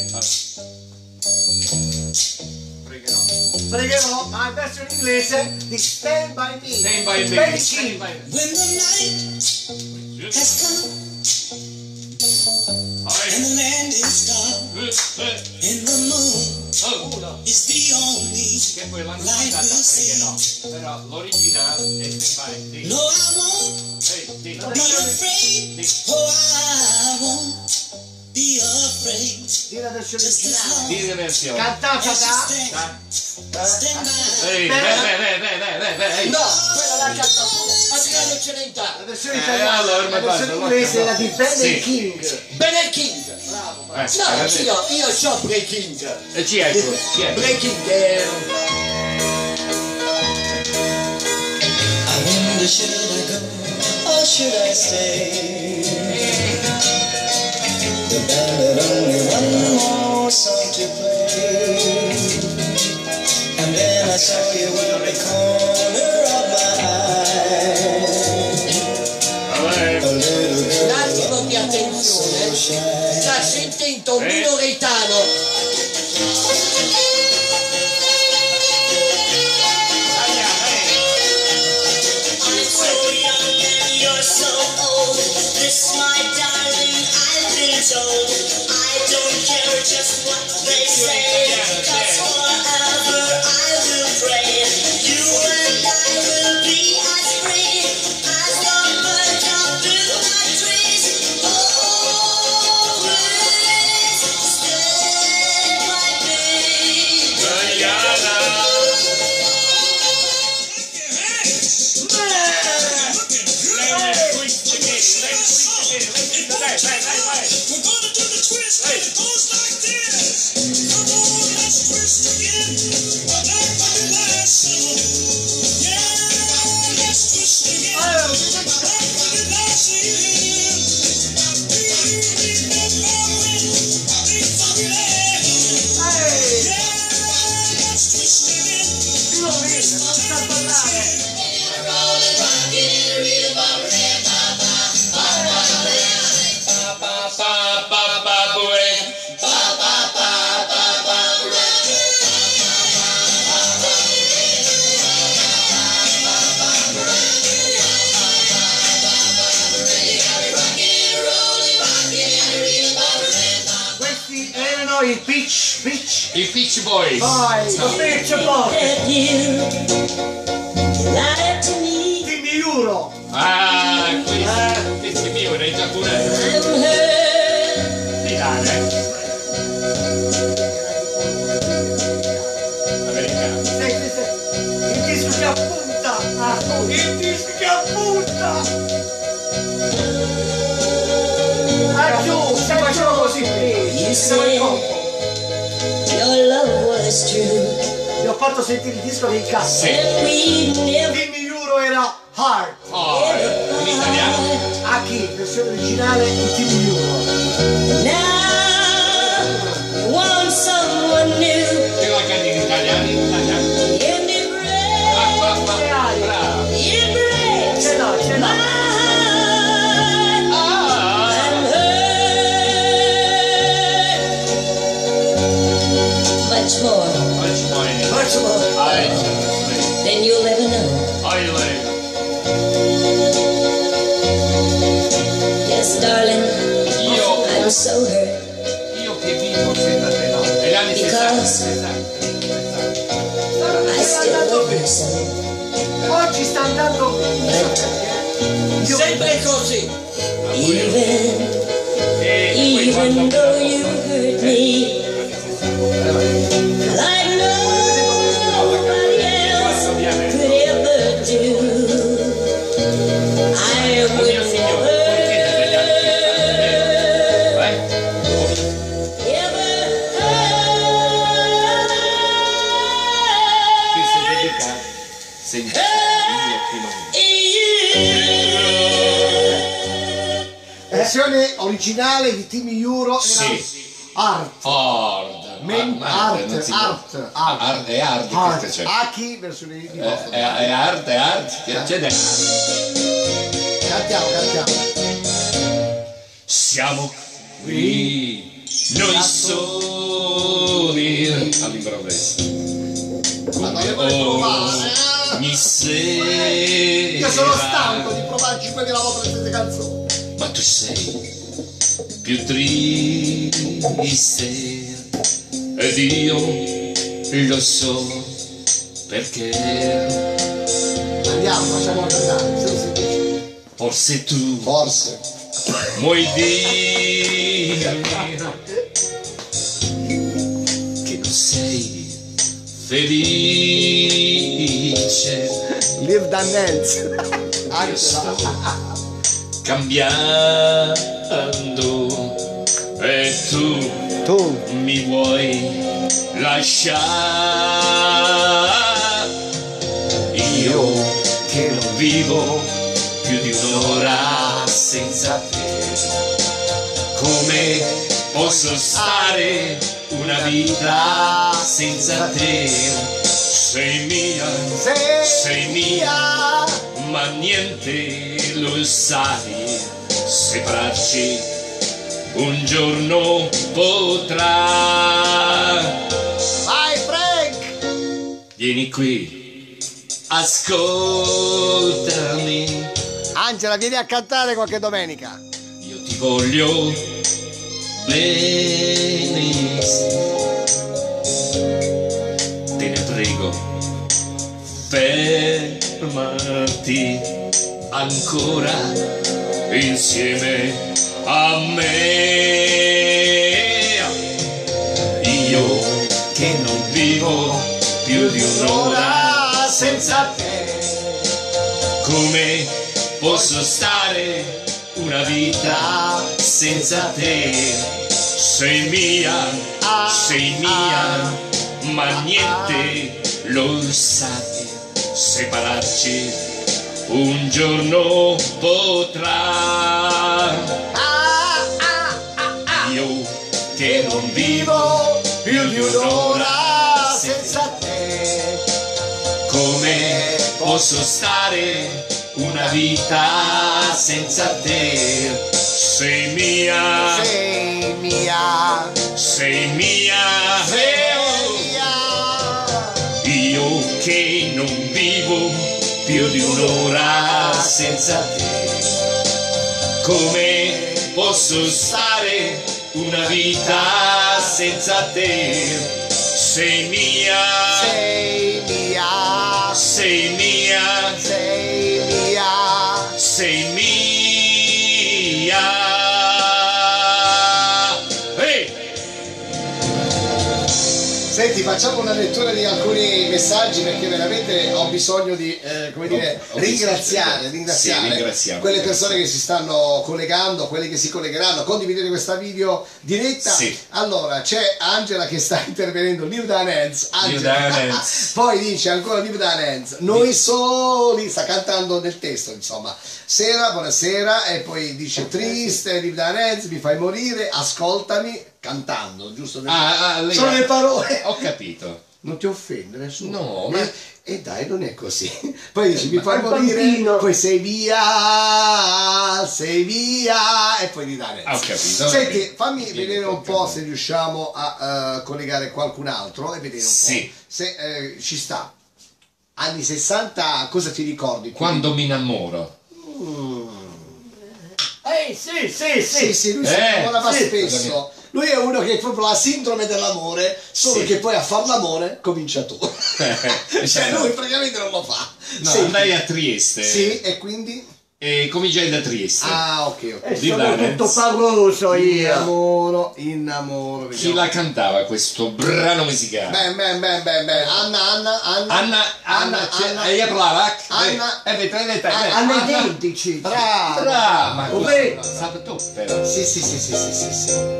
Speaker 3: Pregherò.
Speaker 4: Pregherò, ma in versione inglese di Stand By Me.
Speaker 3: Stand by me.
Speaker 4: Benny
Speaker 3: Stand
Speaker 4: King.
Speaker 3: by me.
Speaker 5: When the night has come and the land is dark and the moon
Speaker 3: Oh,
Speaker 5: is the only
Speaker 3: che poi l'hanno
Speaker 5: light
Speaker 3: cantata
Speaker 5: we'll see.
Speaker 3: pregherò. Però l'originale è Stand by me.
Speaker 5: No, I won't
Speaker 3: Ehi, dico.
Speaker 5: be afraid. Oh, I won't be afraid.
Speaker 4: Di la versione
Speaker 5: Just as
Speaker 4: originale.
Speaker 5: long
Speaker 3: Dite versione.
Speaker 4: Cantata
Speaker 5: as you
Speaker 4: da...
Speaker 5: stand, stand by.
Speaker 3: Ehi, beh, beh, beh, beh, beh, beh, beh, ehi.
Speaker 2: No, quella l'ha cantata Adriano Celentano.
Speaker 4: La versione
Speaker 3: Eh,
Speaker 4: italiana,
Speaker 3: allora,
Speaker 4: la
Speaker 3: ma
Speaker 4: versione
Speaker 3: guarda,
Speaker 4: inglese
Speaker 3: guarda.
Speaker 4: era di Benny
Speaker 3: Sì.
Speaker 4: King.
Speaker 2: Benny King.
Speaker 4: Bravo,
Speaker 3: Eh,
Speaker 2: No,
Speaker 3: ragazzi.
Speaker 2: io, io so Breaking.
Speaker 3: E chi è tu? Chi è?
Speaker 2: Breaking è...
Speaker 5: I wonder should I go or should I stay? The band had only one more song to play, and then I saw you in the corner of my eye.
Speaker 3: Vabbè.
Speaker 5: A little girl,
Speaker 2: Un attimo di attenzione.
Speaker 5: so shy.
Speaker 2: Sta sentendo un
Speaker 3: Eh.
Speaker 2: minoretano.
Speaker 5: I'm so young and you're so old. This, my darling, I've been told. I don't care just what they say, 'cause forever I will pray. You and I will be as free as the birds up in the trees. Always stand by me.
Speaker 3: Dai, dai, dai, vai.
Speaker 5: We're gonna do the twist, and it goes like this. Come on, let's twist again. Like the last summer. Yeah, let's twist again. Like the last year. Yeah, let's twist again. Rolling, rocking, read about red, papa, papa,
Speaker 3: Pa, pa, pa, pa, bue.
Speaker 5: papa, papa, papa,
Speaker 4: i Peach, Peach.
Speaker 6: I Peach Boys.
Speaker 4: Vai, i Peach Boys.
Speaker 5: That you lied to me.
Speaker 4: Dimmi Euro.
Speaker 6: Ah, questo, questo è mio, era in giapponese.
Speaker 5: I'm hurt.
Speaker 6: Di dare. Americano.
Speaker 4: Sì, sì, sì. Il disco che appunta. Ah, il disco che appunta. Ah, giù, si faceva così.
Speaker 5: You
Speaker 4: Sì,
Speaker 5: said your love was true.
Speaker 4: vi ho fatto sentire il disco che incassa.
Speaker 5: And we never
Speaker 4: Dimmi Euro era Hard.
Speaker 6: Oh, in italiano.
Speaker 4: A chi? Versione originale di Team Euro.
Speaker 5: now you want someone new.
Speaker 6: Che la canti in italiano? In italiano.
Speaker 5: And it breaks,
Speaker 6: Ah, ma, ma, bravo.
Speaker 5: it breaks
Speaker 4: Ce l'ho, ce
Speaker 5: my
Speaker 4: l'ho.
Speaker 5: heart.
Speaker 6: Ah,
Speaker 5: I'm hurt. Much more
Speaker 6: much more.
Speaker 4: Much more.
Speaker 6: I
Speaker 5: than you'll ever know.
Speaker 6: I like.
Speaker 5: Yes, darling,
Speaker 6: Io,
Speaker 5: I'm so hurt.
Speaker 6: io che vivo senza te, no? Negli anni
Speaker 5: Because
Speaker 6: sessanta. Esatto.
Speaker 5: I still love you so.
Speaker 4: Oggi sta andando Io-
Speaker 2: Sempre così.
Speaker 5: Even,
Speaker 6: E poi
Speaker 5: even
Speaker 6: quando-
Speaker 5: though you hurt me like nobody else could ever do, I
Speaker 6: Oh
Speaker 5: would
Speaker 6: mio signore, perché negli anni sessanta?
Speaker 5: never,
Speaker 6: Eh?
Speaker 5: ever
Speaker 6: Questo
Speaker 5: hurt
Speaker 6: dedica sempre io prima.
Speaker 5: you.
Speaker 4: Versione originale di Team Euro era
Speaker 6: Sì.
Speaker 4: Art.
Speaker 6: Hard.
Speaker 4: Men-
Speaker 6: Ma-
Speaker 4: art,
Speaker 6: non si può.
Speaker 4: art, art.
Speaker 6: Art, è hard
Speaker 4: Art.
Speaker 6: questo c'è.
Speaker 4: Aki versione di
Speaker 6: È,
Speaker 4: vostro.
Speaker 6: è, è art, è art. Che c'è dentro?
Speaker 4: Cantiamo, cantiamo.
Speaker 6: Siamo qui, noi soli all'improvviso. Come ogni sera.
Speaker 4: Io sono stanco di provare cinquemila volte le stesse canzoni.
Speaker 6: Ma tu sei più triste ed io lo so perché
Speaker 4: Andiamo, facciamo cantare. se lo si dice.
Speaker 6: forse tu
Speaker 1: Forse.
Speaker 6: vuoi dirmi che non sei felice.
Speaker 4: Live Dan Dance.
Speaker 6: Io sto cambiando e tu
Speaker 4: Tu.
Speaker 6: mi vuoi lasciare. Io che non vivo più di un'ora senza te. Come posso stare una vita senza te? Sei mia, sei mia, ma niente lo sai. Separarci un giorno potrà.
Speaker 4: Vai Frank!
Speaker 6: Vieni qui, ascoltami.
Speaker 4: Angela, vieni a cantare qualche domenica.
Speaker 6: Io ti voglio bene, te ne prego, fermati ancora insieme a me. Io che non vivo più di un'ora senza te, come posso stare una vita senza te? Sei mia, sei mia, ma niente lo sai. Separarci un giorno potrà. Io che non vivo più di un'ora senza te, come posso stare una vita senza te? Sei mia,
Speaker 4: Sei mia.
Speaker 6: sei mia, eh, oh. Io che non vivo più di un'ora senza te, come posso stare una vita senza te. Sei mia,
Speaker 4: Sei mia,
Speaker 6: sei mia,
Speaker 4: sei mia.
Speaker 6: sei mia. Ehi!
Speaker 1: Senti, facciamo una lettura di alcuni messaggi perché veramente ho bisogno di, eh, come dire,
Speaker 6: Ho- ho
Speaker 1: ringraziare,
Speaker 6: bisogno-
Speaker 1: ringraziare
Speaker 6: sì, ringraziamo,
Speaker 1: quelle
Speaker 6: ringraziamo.
Speaker 1: persone che si stanno collegando, quelli che si collegheranno, condividere questa video diretta.
Speaker 6: Sì.
Speaker 1: Allora, c'è Angela che sta intervenendo, Live Dan Hands,
Speaker 6: Live Dan Hands.
Speaker 1: poi dice ancora Live Dan Hands, noi soli, sta cantando nel testo, insomma. Sera, buonasera, e poi dice triste, Live Dan Hands, mi fai morire, ascoltami, cantando, giusto?
Speaker 6: Ah, ah, lei
Speaker 1: Sono
Speaker 6: ha-
Speaker 1: le parole.
Speaker 6: Ho capito.
Speaker 1: Non ti offendere, su.
Speaker 6: No, ma-
Speaker 1: E, e dai, non è così. Poi dici, mi
Speaker 4: Ma
Speaker 1: fai
Speaker 4: è un
Speaker 1: morire,
Speaker 4: bambino.
Speaker 1: poi sei via, sei via, e poi di dare.
Speaker 6: Ah, ho capito,
Speaker 1: Senti,
Speaker 6: vabbè.
Speaker 1: fammi
Speaker 6: Vieni
Speaker 1: vedere un
Speaker 6: qua,
Speaker 1: po'
Speaker 6: capito.
Speaker 1: se riusciamo a eh, collegare qualcun altro e vedere un
Speaker 6: Sì.
Speaker 1: po' se eh, ci sta. Anni sessanta, cosa ti ricordi?
Speaker 6: Quando mi innamoro.
Speaker 4: Eh sì, sì,
Speaker 1: Sì,
Speaker 4: sì.
Speaker 1: sì, lui si
Speaker 6: Eh,
Speaker 1: innamorava
Speaker 6: sì.
Speaker 1: spesso. Lui è uno che è proprio la sindrome dell'amore, solo
Speaker 6: Sì.
Speaker 1: che poi a far l'amore comincia tu. Cioè lui praticamente non lo fa.
Speaker 6: No,
Speaker 1: Sì.
Speaker 6: andai a Trieste.
Speaker 1: Sì, e quindi?
Speaker 6: E cominciai da Trieste.
Speaker 1: Ah, ok, ok.
Speaker 4: E
Speaker 6: Di
Speaker 4: sono
Speaker 6: Danez.
Speaker 4: tutto pauroso io.
Speaker 1: Innamoro, innamoro.
Speaker 6: Chi
Speaker 1: vediamo.
Speaker 6: la cantava questo brano musicale?
Speaker 1: Beh, beh, beh, beh, beh. Anna, Anna, Anna.
Speaker 6: Anna, Anna, c'è- e io parlava.
Speaker 1: Anna.
Speaker 6: Eh, vedete, vedete,
Speaker 1: Ah,
Speaker 6: vedete.
Speaker 4: Hanno i
Speaker 6: Anna-
Speaker 4: identici.
Speaker 1: Brava.
Speaker 6: Brava, ma
Speaker 4: Oh,
Speaker 6: questo
Speaker 4: beh.
Speaker 6: lo sai tu però.
Speaker 1: Sì, sì, sì, sì, sì, sì, sì.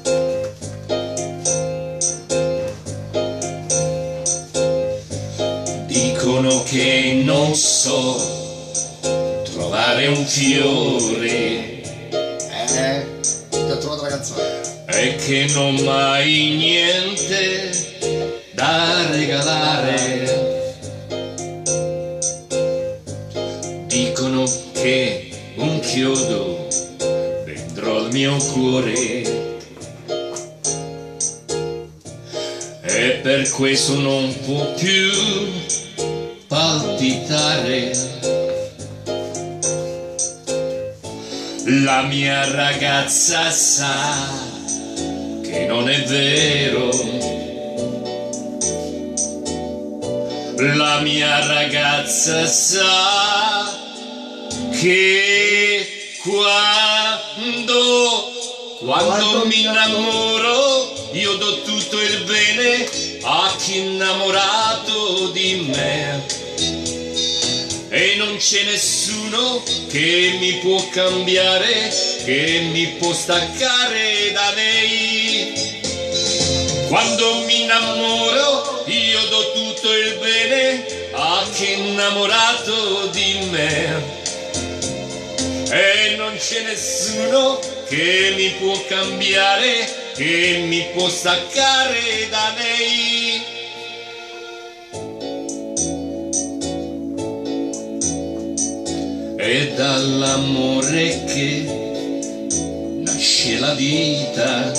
Speaker 6: Dicono che non so trovare un fiore
Speaker 1: Eh, ti ho trovato la canzone.
Speaker 6: e che non ho mai niente da regalare. Dicono che un chiodo dentro il mio cuore e per questo non può più palpitare. La mia ragazza sa che non è vero. La mia ragazza sa che quando, quando mi innamoro io do tutto il bene a chi è innamorato di me. E non c'è nessuno che mi può cambiare, che mi può staccare da lei. Quando mi innamoro io do tutto il bene a chi è innamorato di me. E non c'è nessuno che mi può cambiare, che mi può staccare da lei. È dall'amore che nasce la vita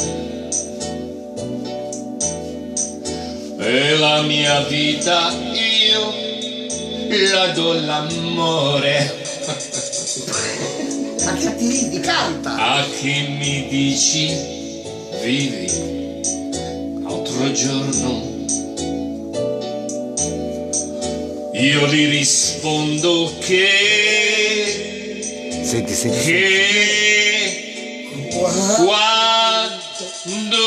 Speaker 6: e la mia vita io la do l'amore
Speaker 1: Ma che ti ridi? Canta!
Speaker 6: a chi mi dici vivi altro giorno. Io gli rispondo che
Speaker 1: Senti, senti.
Speaker 6: che quando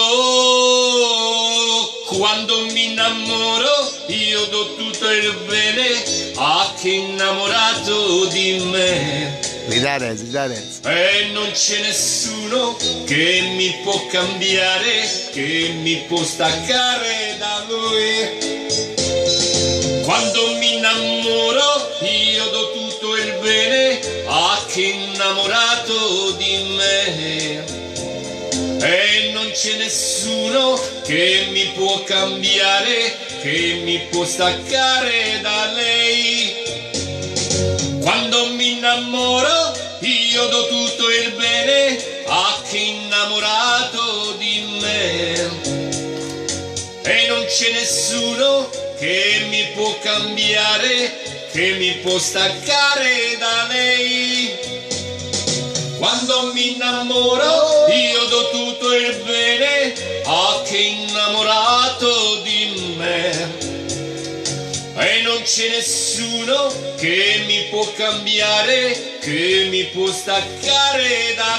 Speaker 6: quando mi innamoro io do tutto il bene a chi è innamorato di me.
Speaker 1: Lidanez, Lidanez.
Speaker 6: E non c'è nessuno che mi può cambiare, che mi può staccare da lui. Quando mi innamoro io do tutto il bene a chi è innamorato di me. E non c'è nessuno che mi può cambiare, che mi può staccare da lei. Quando mi innamoro io do tutto il bene a chi è innamorato di me. E non c'è nessuno che mi può cambiare, che mi può staccare da lei. Quando mi innamoro io do tutto il bene a chi non c'è nessuno che mi può cambiare, che mi può staccare da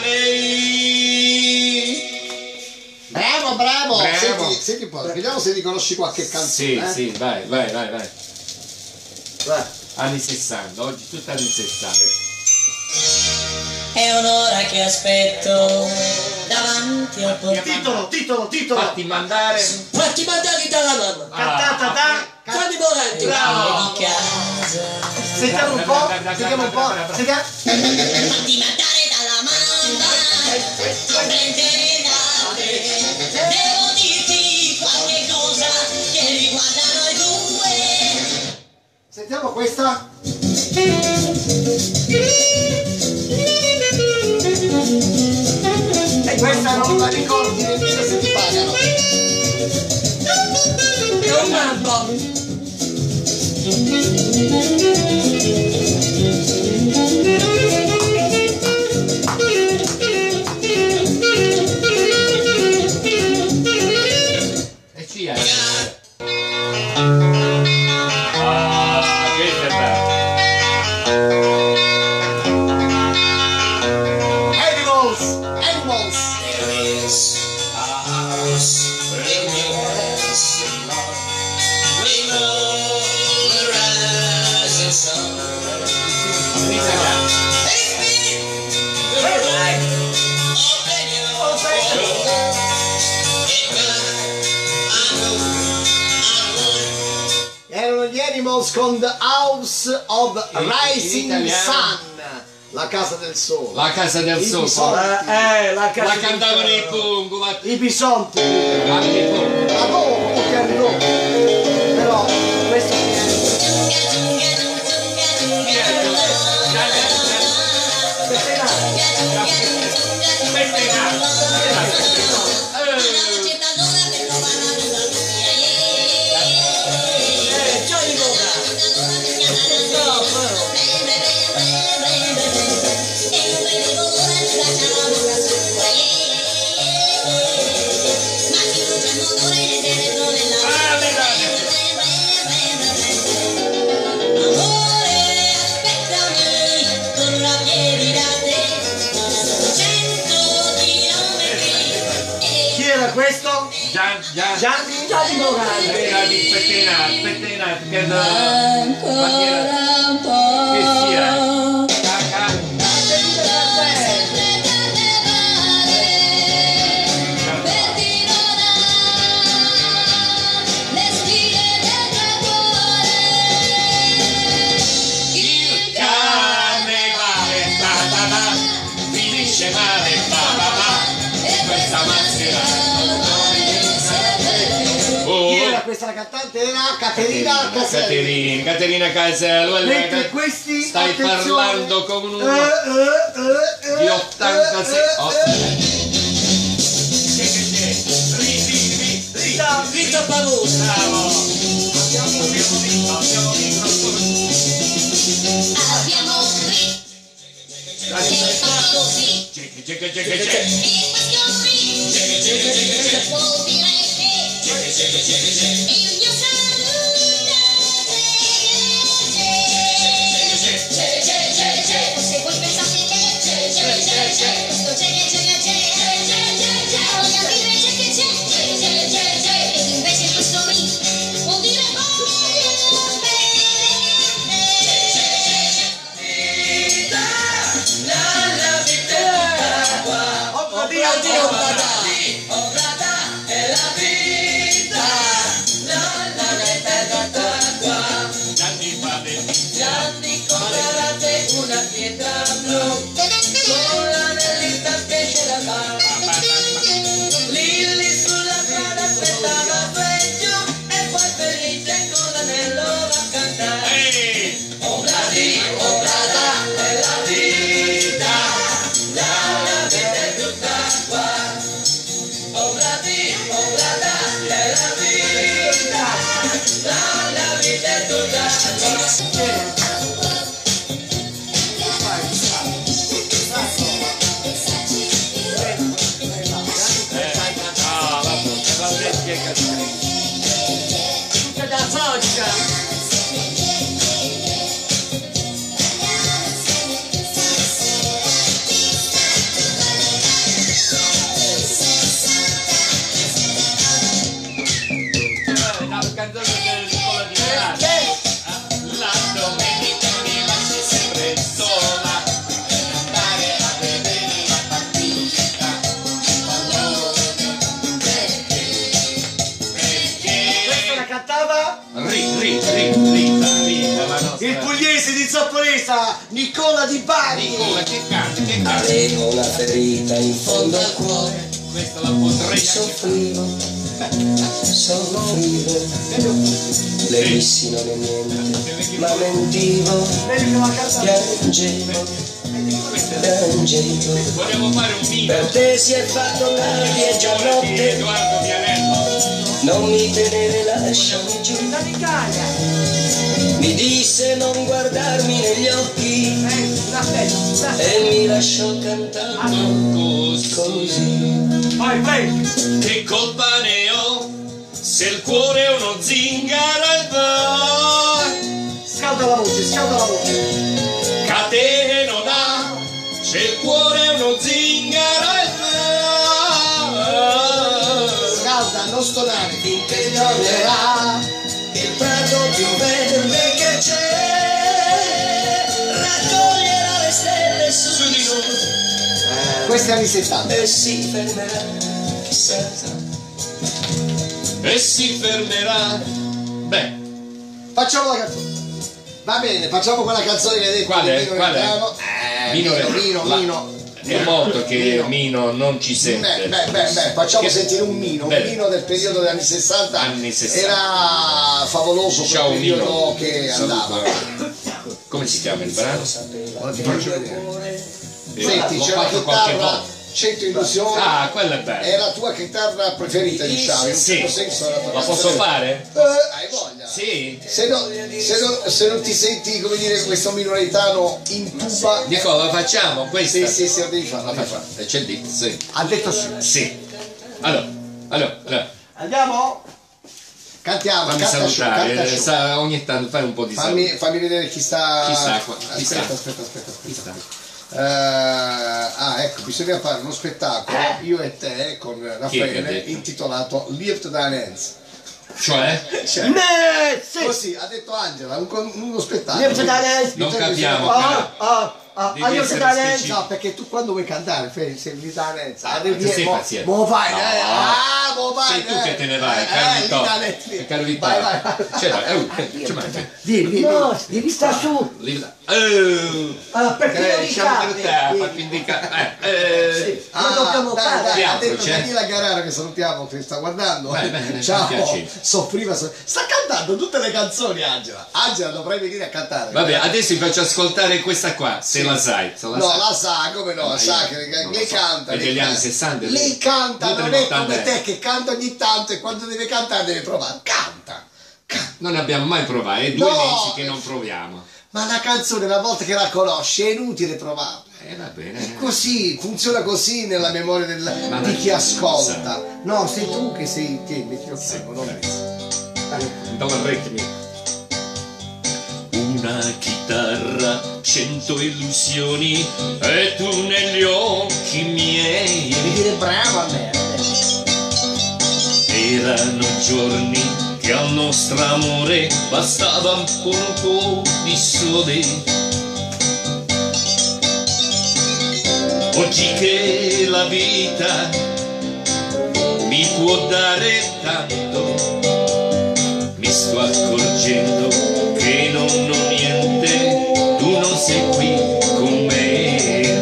Speaker 6: lei.
Speaker 1: Bravo, bravo!
Speaker 6: Bravo.
Speaker 1: Senti, senti un po', vediamo se riconosci qualche canzone.
Speaker 6: Sì,
Speaker 1: eh?
Speaker 6: sì, vai, vai, vai, vai.
Speaker 1: Vai.
Speaker 6: Anni sessanta, oggi tutto anni sessanta.
Speaker 5: È un'ora che aspetto davanti al portone.
Speaker 4: Titolo, titolo, titolo.
Speaker 6: Fatti mandare.
Speaker 7: Fatti mandare dalla mamma.
Speaker 4: Cantata da...
Speaker 7: Gianni Morandi.
Speaker 4: Bravo.
Speaker 5: Di casa.
Speaker 4: Sentiamo un po', sentiamo un po'. Sentiamo.
Speaker 5: Fatti mandare dalla mamma. Non prendere date. Devo dirti qualche cosa che riguarda noi due.
Speaker 4: Sentiamo questa. E questa non la ricordi nemmeno se ti pagano.
Speaker 7: È un mambo.
Speaker 6: E ci hai. Ah, questa è bella.
Speaker 4: Animals, animals.
Speaker 5: There is a house in your hands. We know the rising sun.
Speaker 4: Erano gli Animals con The House of
Speaker 6: In- in
Speaker 4: Rising
Speaker 6: italiano?
Speaker 4: Sun, la casa del sole.
Speaker 6: La casa del
Speaker 4: I
Speaker 6: sole.
Speaker 4: bisonti.
Speaker 7: Eh, la casa
Speaker 6: La
Speaker 7: di-
Speaker 6: cantavano i Pongo, ma
Speaker 4: I bisonti.
Speaker 6: anche i Pongo.
Speaker 4: Ma dopo, pochi anni dopo. Però questo è...
Speaker 7: Eh, Gianni Morandi. No, però.
Speaker 4: Chi era questo?
Speaker 6: Gian, Gian,
Speaker 4: Gianni
Speaker 7: Gianni Morandi.
Speaker 6: Aspetta, aspetta, aspetta, aspetta,
Speaker 5: Ancora un po'.
Speaker 6: che sia. Caca. Il carnevale, ta ta ta, finisce male, ba ba ba, e questa maschera.
Speaker 4: Chi era questa? La cantante era Caterina Caselli.
Speaker 6: Caterina, Caterina Caselli.
Speaker 4: Mentre questi,
Speaker 6: Stai
Speaker 4: attenzione,
Speaker 6: parlando con uno
Speaker 4: eh, eh, eh, eh,
Speaker 6: di ottantasei.
Speaker 4: eh,
Speaker 6: Oh.
Speaker 4: eh,
Speaker 6: Che che c'è? Ri, ri, ri, ri.
Speaker 7: Rita, Rita Parusa.
Speaker 6: Bravo. Abbiamo abbiamo vinto, abbiamo vinto.
Speaker 5: Abbiamo vinto.
Speaker 6: C'è che c'è che c'è che c'è.
Speaker 4: oh,
Speaker 7: Oddio, oddio, padà.
Speaker 6: Gianni Padre.
Speaker 7: Gianni comprate una pietra blu con l'anellita che ce la fa. Lilli sulla strada aspettava peggio e poi felice con l'anello va a cantare.
Speaker 6: Ehi!
Speaker 7: Obladi, oblada, è la vita, la, la vita è tutta qua. Obladi, oblada, è la vita, la, la vita è tutta qua.
Speaker 6: Ah, vabbè, va bene, che cazzo.
Speaker 7: Tutta da vodka.
Speaker 4: questa Nicola Di Bari.
Speaker 6: Nicola, che canta, che canta.
Speaker 7: Avevo una ferita in fondo al cuore,
Speaker 6: Questa la potrei
Speaker 7: soffrivo, soffrivo. Le dissi non è niente, ma mentivo, piangevo, piangevo.
Speaker 6: Vogliamo fare un video.
Speaker 7: Per te si è fatto tardi e già
Speaker 6: Di
Speaker 7: notte,
Speaker 6: Edoardo Vianello.
Speaker 7: non mi tenere, lasciami giù. Mi disse non guardarmi negli occhi e mi lasciò cantando così.
Speaker 4: Vai, vai.
Speaker 6: Che colpa ne ho se il cuore è uno zingaro e va.
Speaker 4: Scalda la voce, scalda la voce.
Speaker 6: Catene non ha se il cuore è uno zingaro e va.
Speaker 4: Scalda, non stonare.
Speaker 7: Finché tornerà il prato più verde che c'è, raccoglierà le stelle su di noi
Speaker 4: Questi anni settanta.
Speaker 7: e si fermerà, chissà.
Speaker 6: E si fermerà. Beh,
Speaker 4: Facciamo la canzone.
Speaker 1: Va bene, facciamo quella canzone che hai detto.
Speaker 6: Qual è?
Speaker 1: di Mino
Speaker 6: Qual è?
Speaker 1: Gaetano. Eh,
Speaker 6: Mino
Speaker 1: Mino,
Speaker 6: è-
Speaker 1: Mino,
Speaker 6: la-
Speaker 1: Mino.
Speaker 6: è molto che
Speaker 1: Mino.
Speaker 6: Mino non ci sente.
Speaker 1: Beh, beh, beh, beh, facciamo
Speaker 6: Che-
Speaker 1: sentire un Mino, un
Speaker 6: Bene.
Speaker 1: Mino del periodo degli anni sessanta.
Speaker 6: Anni sessanta.
Speaker 1: Era favoloso quel
Speaker 6: Ciao
Speaker 1: periodo
Speaker 6: Mino.
Speaker 1: che
Speaker 6: Saluto.
Speaker 1: andava.
Speaker 6: Come si chiama il brano?
Speaker 1: Ora ti faccio vedere.
Speaker 6: Eh,
Speaker 1: Senti,
Speaker 6: l'ho
Speaker 1: c'è una
Speaker 6: fatto qualche
Speaker 1: chitarra
Speaker 6: volta.
Speaker 1: cento illusioni.
Speaker 6: Ah, quella è bella.
Speaker 1: È la tua chitarra preferita, diciamo. In un
Speaker 6: Sì.
Speaker 1: certo senso è la tua
Speaker 6: La posso
Speaker 1: canzone.
Speaker 6: fare?
Speaker 1: Eh, hai voglia.
Speaker 6: Sì.
Speaker 1: Se, no- se non- se non ti senti, come dire, questo minoritano in tuba.
Speaker 6: Nicola, la facciamo questa?
Speaker 1: Sì, sì, sì, la devi fare.
Speaker 6: La
Speaker 1: La devi
Speaker 6: facciamo.
Speaker 1: fare.
Speaker 6: E c'è il dito, sì.
Speaker 4: Ha detto sì.
Speaker 6: Sì. Allora, allora, allora.
Speaker 4: Andiamo?
Speaker 1: Cantiamo,
Speaker 6: Fammi
Speaker 1: canta show,
Speaker 6: salutare,
Speaker 1: canta
Speaker 6: eh,
Speaker 1: show.
Speaker 6: sa- ogni tanto fai un po' di
Speaker 1: Fammi,
Speaker 6: saluto.
Speaker 1: fammi vedere chi sta.
Speaker 6: Chi sta qua? Chi
Speaker 1: Aspetta,
Speaker 6: sta?
Speaker 1: aspetta, aspetta, aspetta.
Speaker 6: Chi sta?
Speaker 1: Eh, ah, ecco, bisogna fare uno spettacolo, io e te, con
Speaker 6: Chi è che ha
Speaker 1: Raffaele,
Speaker 6: detto?
Speaker 1: intitolato Lift Thine Hands.
Speaker 6: Cioè?
Speaker 1: Cioè,
Speaker 4: Ne, sì.
Speaker 1: così ha detto Angela, un, con- uno spettacolo.
Speaker 4: Lift Thine
Speaker 6: Non
Speaker 1: Bisogna-
Speaker 6: capiamo,
Speaker 1: bisogna-
Speaker 6: però.
Speaker 4: Ah, ah, ah,
Speaker 6: Devi
Speaker 4: ah, io
Speaker 6: essere
Speaker 4: se dai
Speaker 6: specifico.
Speaker 1: No, perché tu quando vuoi cantare fai se Lift Thine Hands.
Speaker 6: Ah,
Speaker 1: arrivi
Speaker 6: tu
Speaker 1: e
Speaker 6: sei
Speaker 1: mo,
Speaker 6: paziente.
Speaker 1: mo vai,
Speaker 6: No.
Speaker 1: eh, ah, mo vai.
Speaker 6: Sei tu
Speaker 1: eh.
Speaker 6: che te ne vai,
Speaker 1: Eh,
Speaker 6: caro
Speaker 1: eh,
Speaker 6: Vittorio.
Speaker 1: lì da Netflix.
Speaker 6: Caro
Speaker 1: Vai,
Speaker 6: Vittorio.
Speaker 1: vai, vai.
Speaker 6: Cioè, dai, eh, ci manca.
Speaker 4: Vieni, vieni. No, devi stare su.
Speaker 6: Lì da- Eh,
Speaker 4: Ah, perché io
Speaker 6: eh,
Speaker 4: li
Speaker 6: diciamo
Speaker 4: cade.
Speaker 6: per te, farti indicare. Eh, eh,
Speaker 4: Lo dobbiamo
Speaker 1: dai,
Speaker 4: fare.
Speaker 1: dai,
Speaker 6: Che
Speaker 1: ha
Speaker 6: altro
Speaker 1: detto
Speaker 6: c'è?
Speaker 1: Daniela Garara che salutiamo, che sta guardando.
Speaker 6: Beh, beh,
Speaker 1: Ciao,
Speaker 6: mi piace.
Speaker 1: soffriva, so- sta cantando tutte le canzoni Angela. Angela dovrai venire a cantare.
Speaker 6: Vabbè, adesso vi faccio ascoltare questa qua, se
Speaker 1: Sì.
Speaker 6: la sai. Se la
Speaker 1: No,
Speaker 6: sai.
Speaker 1: la sa, come no,
Speaker 6: Ma
Speaker 1: sa
Speaker 6: io
Speaker 1: che
Speaker 6: non
Speaker 1: lei
Speaker 6: lo so.
Speaker 1: canta.
Speaker 6: È
Speaker 1: lei
Speaker 6: degli
Speaker 1: canta.
Speaker 6: anni sessanta,
Speaker 1: Lei
Speaker 6: lei-
Speaker 1: canta,
Speaker 6: tutte
Speaker 1: non
Speaker 6: le
Speaker 1: è
Speaker 6: ottanta.
Speaker 1: come te che canta ogni tanto e quando deve cantare deve provare. Canta, canta.
Speaker 6: Non abbiamo mai provato, è due
Speaker 1: No.
Speaker 6: mesi che non proviamo.
Speaker 1: Ma la canzone, una volta che la conosci, è inutile provarla.
Speaker 6: Eh, va bene.
Speaker 1: Così, funziona così nella memoria del-
Speaker 6: Ma
Speaker 1: di
Speaker 6: non-
Speaker 1: chi
Speaker 6: non
Speaker 1: ascolta. No, sei tu che sei. Tieni, metti lo
Speaker 6: Sì,
Speaker 1: schermo, non me.
Speaker 6: Dalla ritmi. Una chitarra, cento illusioni e tu negli occhi miei.
Speaker 1: Devi dire bravo a me.
Speaker 6: Erano giorni che al nostro amore bastava un po', un po' di sole. Oggi che la vita mi può dare tanto, mi sto accorgendo che non ho niente, tu non sei qui con me.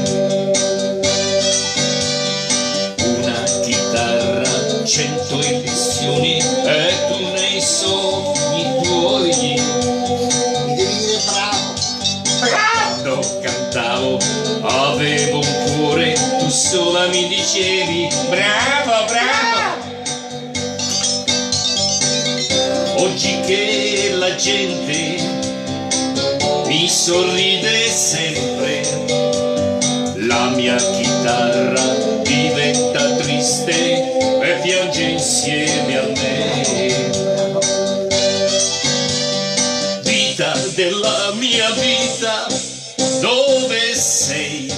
Speaker 6: Una chitarra, cento illusioni e tu nei sogni tuoi.
Speaker 1: Mi devi dire bravo.
Speaker 6: Quando cantavo avevo un cuore, tu sola mi dicevi bravo, bravo. Oggi che la gente mi sorride sempre, la mia chitarra diventa triste e piange insieme a me. Vita della mia vita, dove sei?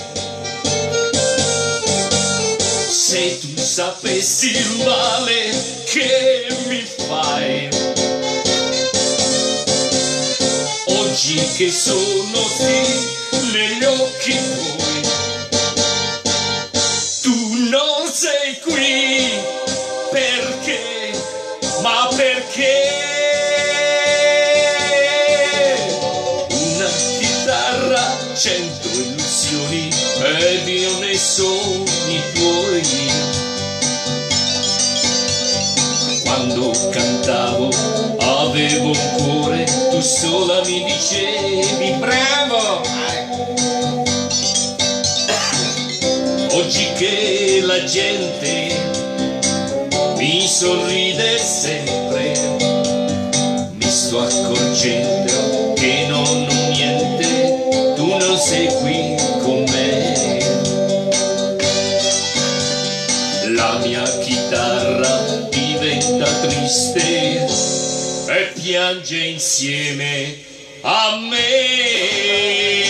Speaker 6: Se tu sapessi il male che mi fai, oggi che sono qui negli occhi tuoi, tu non sei qui perché, ma perché una chitarra, mi dicevi bravo. Oggi che la gente mi sorride sempre, mi sto accorgendo che non ho niente, tu non sei qui con me. La mia chitarra diventa triste e piange insieme a me.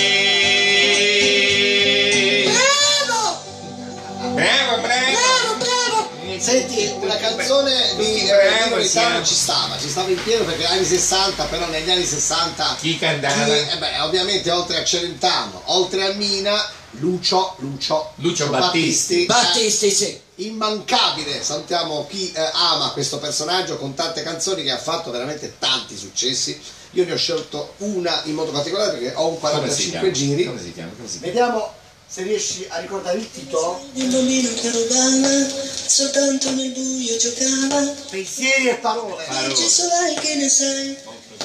Speaker 3: Bravo, bravo.
Speaker 1: Senti, una canzone di
Speaker 3: Bravo,
Speaker 1: Nino Vitano
Speaker 3: siamo.
Speaker 1: ci stava, ci stava in pieno perché anni sessanta, però negli anni sessanta
Speaker 3: Chi cantava?
Speaker 1: chi- eh beh, ovviamente oltre a Celentano, oltre a Mina, Lucio, Lucio,
Speaker 3: Lucio Battisti.
Speaker 8: Battisti, sì.
Speaker 1: Immancabile. Salutiamo chi eh, ama questo personaggio con tante canzoni che ha fatto veramente tanti successi. Io ne ho scelto una in modo particolare perché ho un
Speaker 3: Come si chiama?
Speaker 1: quarantacinque giri.
Speaker 3: Come si chiama? Come si chiama?
Speaker 1: Vediamo se riesci a ricordare il titolo.
Speaker 7: Il bambino che rubava, soltanto nel buio giocava.
Speaker 1: Pensieri e parole.
Speaker 7: Dice solai che ne sai.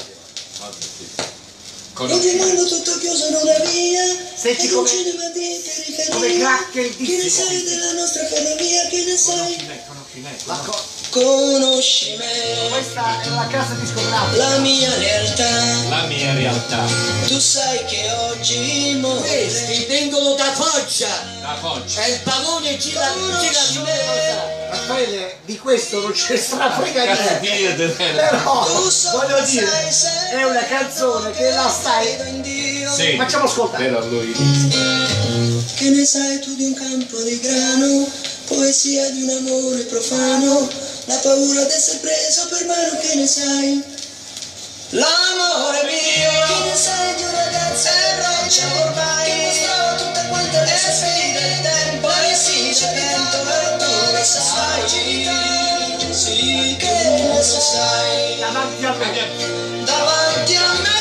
Speaker 7: E
Speaker 3: Conosci?
Speaker 7: il mondo tutto chiuso in una via.
Speaker 1: Senti
Speaker 7: ed un
Speaker 1: come-
Speaker 7: cinema di periferia.
Speaker 1: come cracca il
Speaker 7: Che ne
Speaker 1: dissimo.
Speaker 7: sai della nostra ferrovia? Che ne sai?
Speaker 1: La co-
Speaker 7: Conosci me,
Speaker 1: questa è la casa discografica.
Speaker 7: la mia realtà.
Speaker 3: La mia realtà.
Speaker 7: Tu sai che oggi muore.
Speaker 8: Questi vengono da Foggia.
Speaker 3: La Foggia.
Speaker 8: E il pavone ci la ci la
Speaker 1: Raffaele, di questo non ce ne frega
Speaker 3: Cazzo
Speaker 1: niente.
Speaker 3: di
Speaker 1: Però
Speaker 7: Tu so
Speaker 1: voglio
Speaker 7: che
Speaker 1: dire,
Speaker 7: sai se
Speaker 1: è una canzone che la stai.
Speaker 7: in Dio.
Speaker 3: Sì.
Speaker 1: Facciamo ascoltare.
Speaker 3: Però lui.
Speaker 7: Che ne sai tu di un campo di grano, poesia di un amore profano, la paura d'essere preso per mano, che ne sai? L'amore mio, che ne sai di un ragazzo e roccia ormai, che mostrò tutte quante le sfide del tempo, e sì c'è vento, però tu ne sai, sì che ne sai,
Speaker 1: Davanti a me.
Speaker 7: davanti a me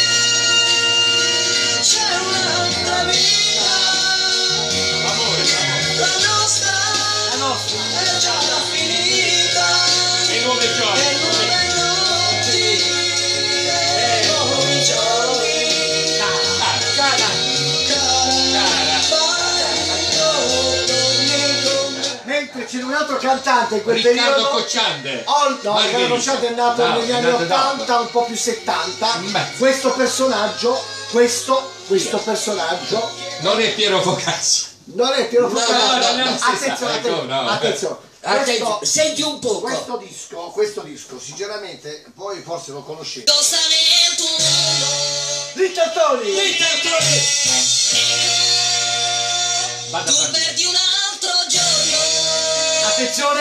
Speaker 7: c'è un'altra vita. La nostra,
Speaker 1: La nostra.
Speaker 7: è già finita.
Speaker 3: E nuove
Speaker 7: E
Speaker 3: gioie.
Speaker 7: nuove notti e nuovi giorni.
Speaker 1: Cara.
Speaker 7: Cara, quando torni con me.
Speaker 1: Mentre c'è un altro cantante in quel
Speaker 3: Riccardo
Speaker 1: periodo.
Speaker 3: Cocciante.
Speaker 1: Oh, no,
Speaker 3: Margherita.
Speaker 1: Riccardo Cocciante è nato
Speaker 3: No,
Speaker 1: negli
Speaker 3: è
Speaker 1: anni
Speaker 3: nato dopo.
Speaker 1: ottanta, un po' più settanta.
Speaker 3: Beh.
Speaker 1: Questo personaggio, questo, questo personaggio
Speaker 3: Non è Piero Focacci.
Speaker 1: non è Piero
Speaker 8: No,
Speaker 1: Focacci.
Speaker 3: no, non si
Speaker 1: Attenzione,
Speaker 3: sa, ecco,
Speaker 1: attenzione,
Speaker 3: no.
Speaker 1: attenzione.
Speaker 8: Attenzione,
Speaker 1: Questo,
Speaker 8: senti un poco.
Speaker 1: questo disco, questo disco, sinceramente, voi forse lo conoscete.
Speaker 5: Cosa nel tuo mondo
Speaker 1: Little Tony!
Speaker 3: Vada
Speaker 5: tu
Speaker 3: a fare.
Speaker 5: perdi un altro giorno.
Speaker 1: Attenzione!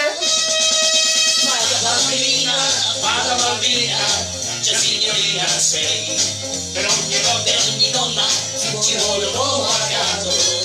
Speaker 5: Bambina, vada bambina, già signorina sei.
Speaker 3: Per ogni volta.
Speaker 5: Per ogni donna ci vuole un uomo accanto.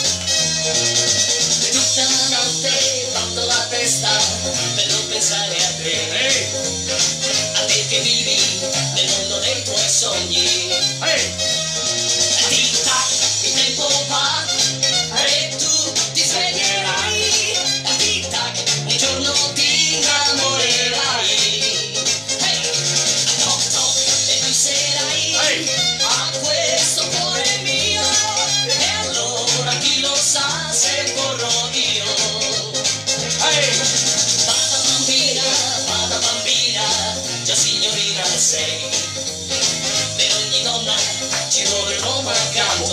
Speaker 5: Tutta la notte batto la testa per non pensare a te.
Speaker 3: Ehi,
Speaker 5: A te che vivi nel mondo dei tuoi sogni.
Speaker 3: ehi.
Speaker 5: Tic tac, il tempo va e tu ti sveglierai. Tic tac, un giorno ti innamorerai. Hey, toc toc, e tu sarai
Speaker 3: Ehi.
Speaker 5: a questo cuore mio. E allora chi lo sa se vorrò io.
Speaker 3: Ehi.
Speaker 5: Vada bambina, vada bambina, già signorina sei. Per ogni donna ci vuole un uomo accanto.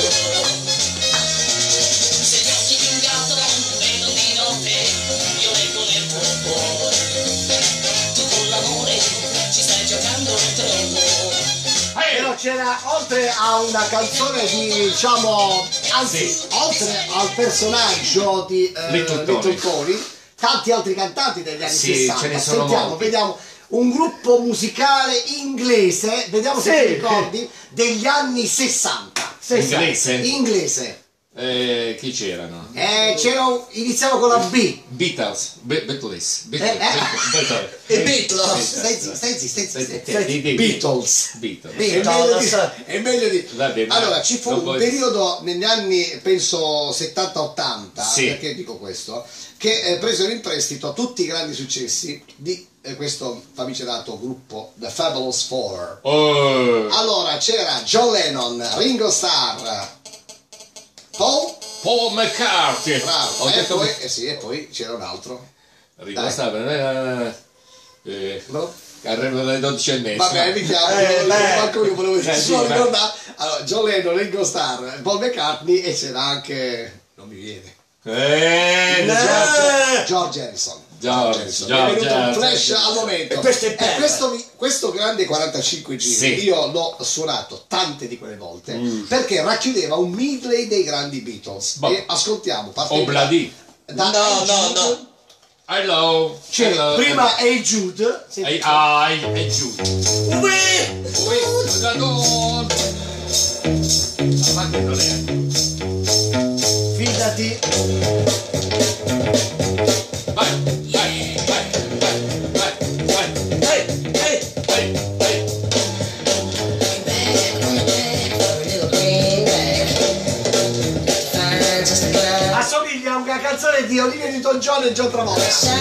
Speaker 5: Se gli occhi di un gatto vedono di notte, io leggo nel tuo cuore. Tu con l'amore ci stai giocando troppo.
Speaker 1: Però c'era, oltre a una canzone di, diciamo, anzi,
Speaker 3: Sì.
Speaker 1: oltre al personaggio di eh,
Speaker 3: Little
Speaker 1: Little
Speaker 3: Tony.
Speaker 1: Tony, tanti altri cantanti degli anni
Speaker 3: Sì,
Speaker 1: sessanta.
Speaker 3: ce ne sono
Speaker 1: Sentiamo,
Speaker 3: molti.
Speaker 1: vediamo un gruppo musicale inglese, vediamo se
Speaker 4: Sì.
Speaker 1: ti ricordi, degli anni sessanta. sessanta.
Speaker 3: Inglese?
Speaker 1: Inglese.
Speaker 3: Eh, chi c'erano?
Speaker 1: Eh, c'era un- iniziamo con la B.
Speaker 3: Beatles. Be- Beatles.
Speaker 1: Eh, eh.
Speaker 3: Beatles.
Speaker 8: E Beatles.
Speaker 1: Stai zitto, stai zitto, stai zitto, stai zitto.
Speaker 3: Di- di-
Speaker 1: Beatles.
Speaker 3: Beatles.
Speaker 1: È meglio di,
Speaker 8: Beatles.
Speaker 1: è meglio di-
Speaker 3: Va bene,
Speaker 1: allora
Speaker 3: ma
Speaker 1: ci fu
Speaker 3: non
Speaker 1: un
Speaker 3: vuoi-
Speaker 1: periodo negli anni penso settanta ottanta,
Speaker 3: Sì.
Speaker 1: perché dico questo, che eh, presero in prestito tutti i grandi successi di e questo famigerato gruppo The Fabulous Four.
Speaker 6: Oh.
Speaker 1: Allora c'era John Lennon, Ringo Starr, Paul,
Speaker 6: Paul McCartney.
Speaker 1: bravo,
Speaker 6: Ho
Speaker 1: e,
Speaker 6: detto
Speaker 1: poi, eh sì, e poi c'era un altro.
Speaker 6: Ringo
Speaker 1: Dai.
Speaker 6: Starr, eh, eh,
Speaker 1: No?
Speaker 6: Carrello delle dodici e mezza.
Speaker 1: Vabbè, mi chiamo,
Speaker 4: Eh,
Speaker 1: io,
Speaker 4: beh.
Speaker 1: manco io volevo
Speaker 6: Eh,
Speaker 1: dire,
Speaker 6: sì,
Speaker 1: solo
Speaker 6: beh.
Speaker 1: ricordare. Allora, John Lennon, Ringo Starr, Paul McCartney e c'era anche, non mi viene,
Speaker 6: Eh,
Speaker 4: No.
Speaker 1: George, George Harrison.
Speaker 6: George,
Speaker 1: Harrison.
Speaker 6: George,
Speaker 1: Mi è venuto un
Speaker 6: George,
Speaker 1: flash
Speaker 6: George.
Speaker 1: al momento.
Speaker 4: E questo è
Speaker 1: E
Speaker 4: bello.
Speaker 1: questo, mi- questo grande quarantacinque giri
Speaker 6: Sì.
Speaker 1: io l'ho suonato tante di quelle volte
Speaker 6: Mm.
Speaker 1: perché racchiudeva un medley dei grandi Beatles.
Speaker 6: Boh.
Speaker 1: E ascoltiamo, partendo
Speaker 6: Obladi.
Speaker 1: da
Speaker 8: No,
Speaker 1: Hey
Speaker 8: no,
Speaker 1: Jude.
Speaker 8: no.
Speaker 6: Hello.
Speaker 4: Cioè,
Speaker 6: Hello.
Speaker 4: prima Hey Jude, senti,
Speaker 6: Ehi, ah, è giù.
Speaker 8: Uè!
Speaker 6: Avanti, non è.
Speaker 4: fidati.
Speaker 6: Vai, vai, vai, vai, vai, vai.
Speaker 8: Ehi, ehi!
Speaker 6: Ehi, ehi.
Speaker 4: Assomiglia a una canzone di Olivia Newton-John e John Travolta.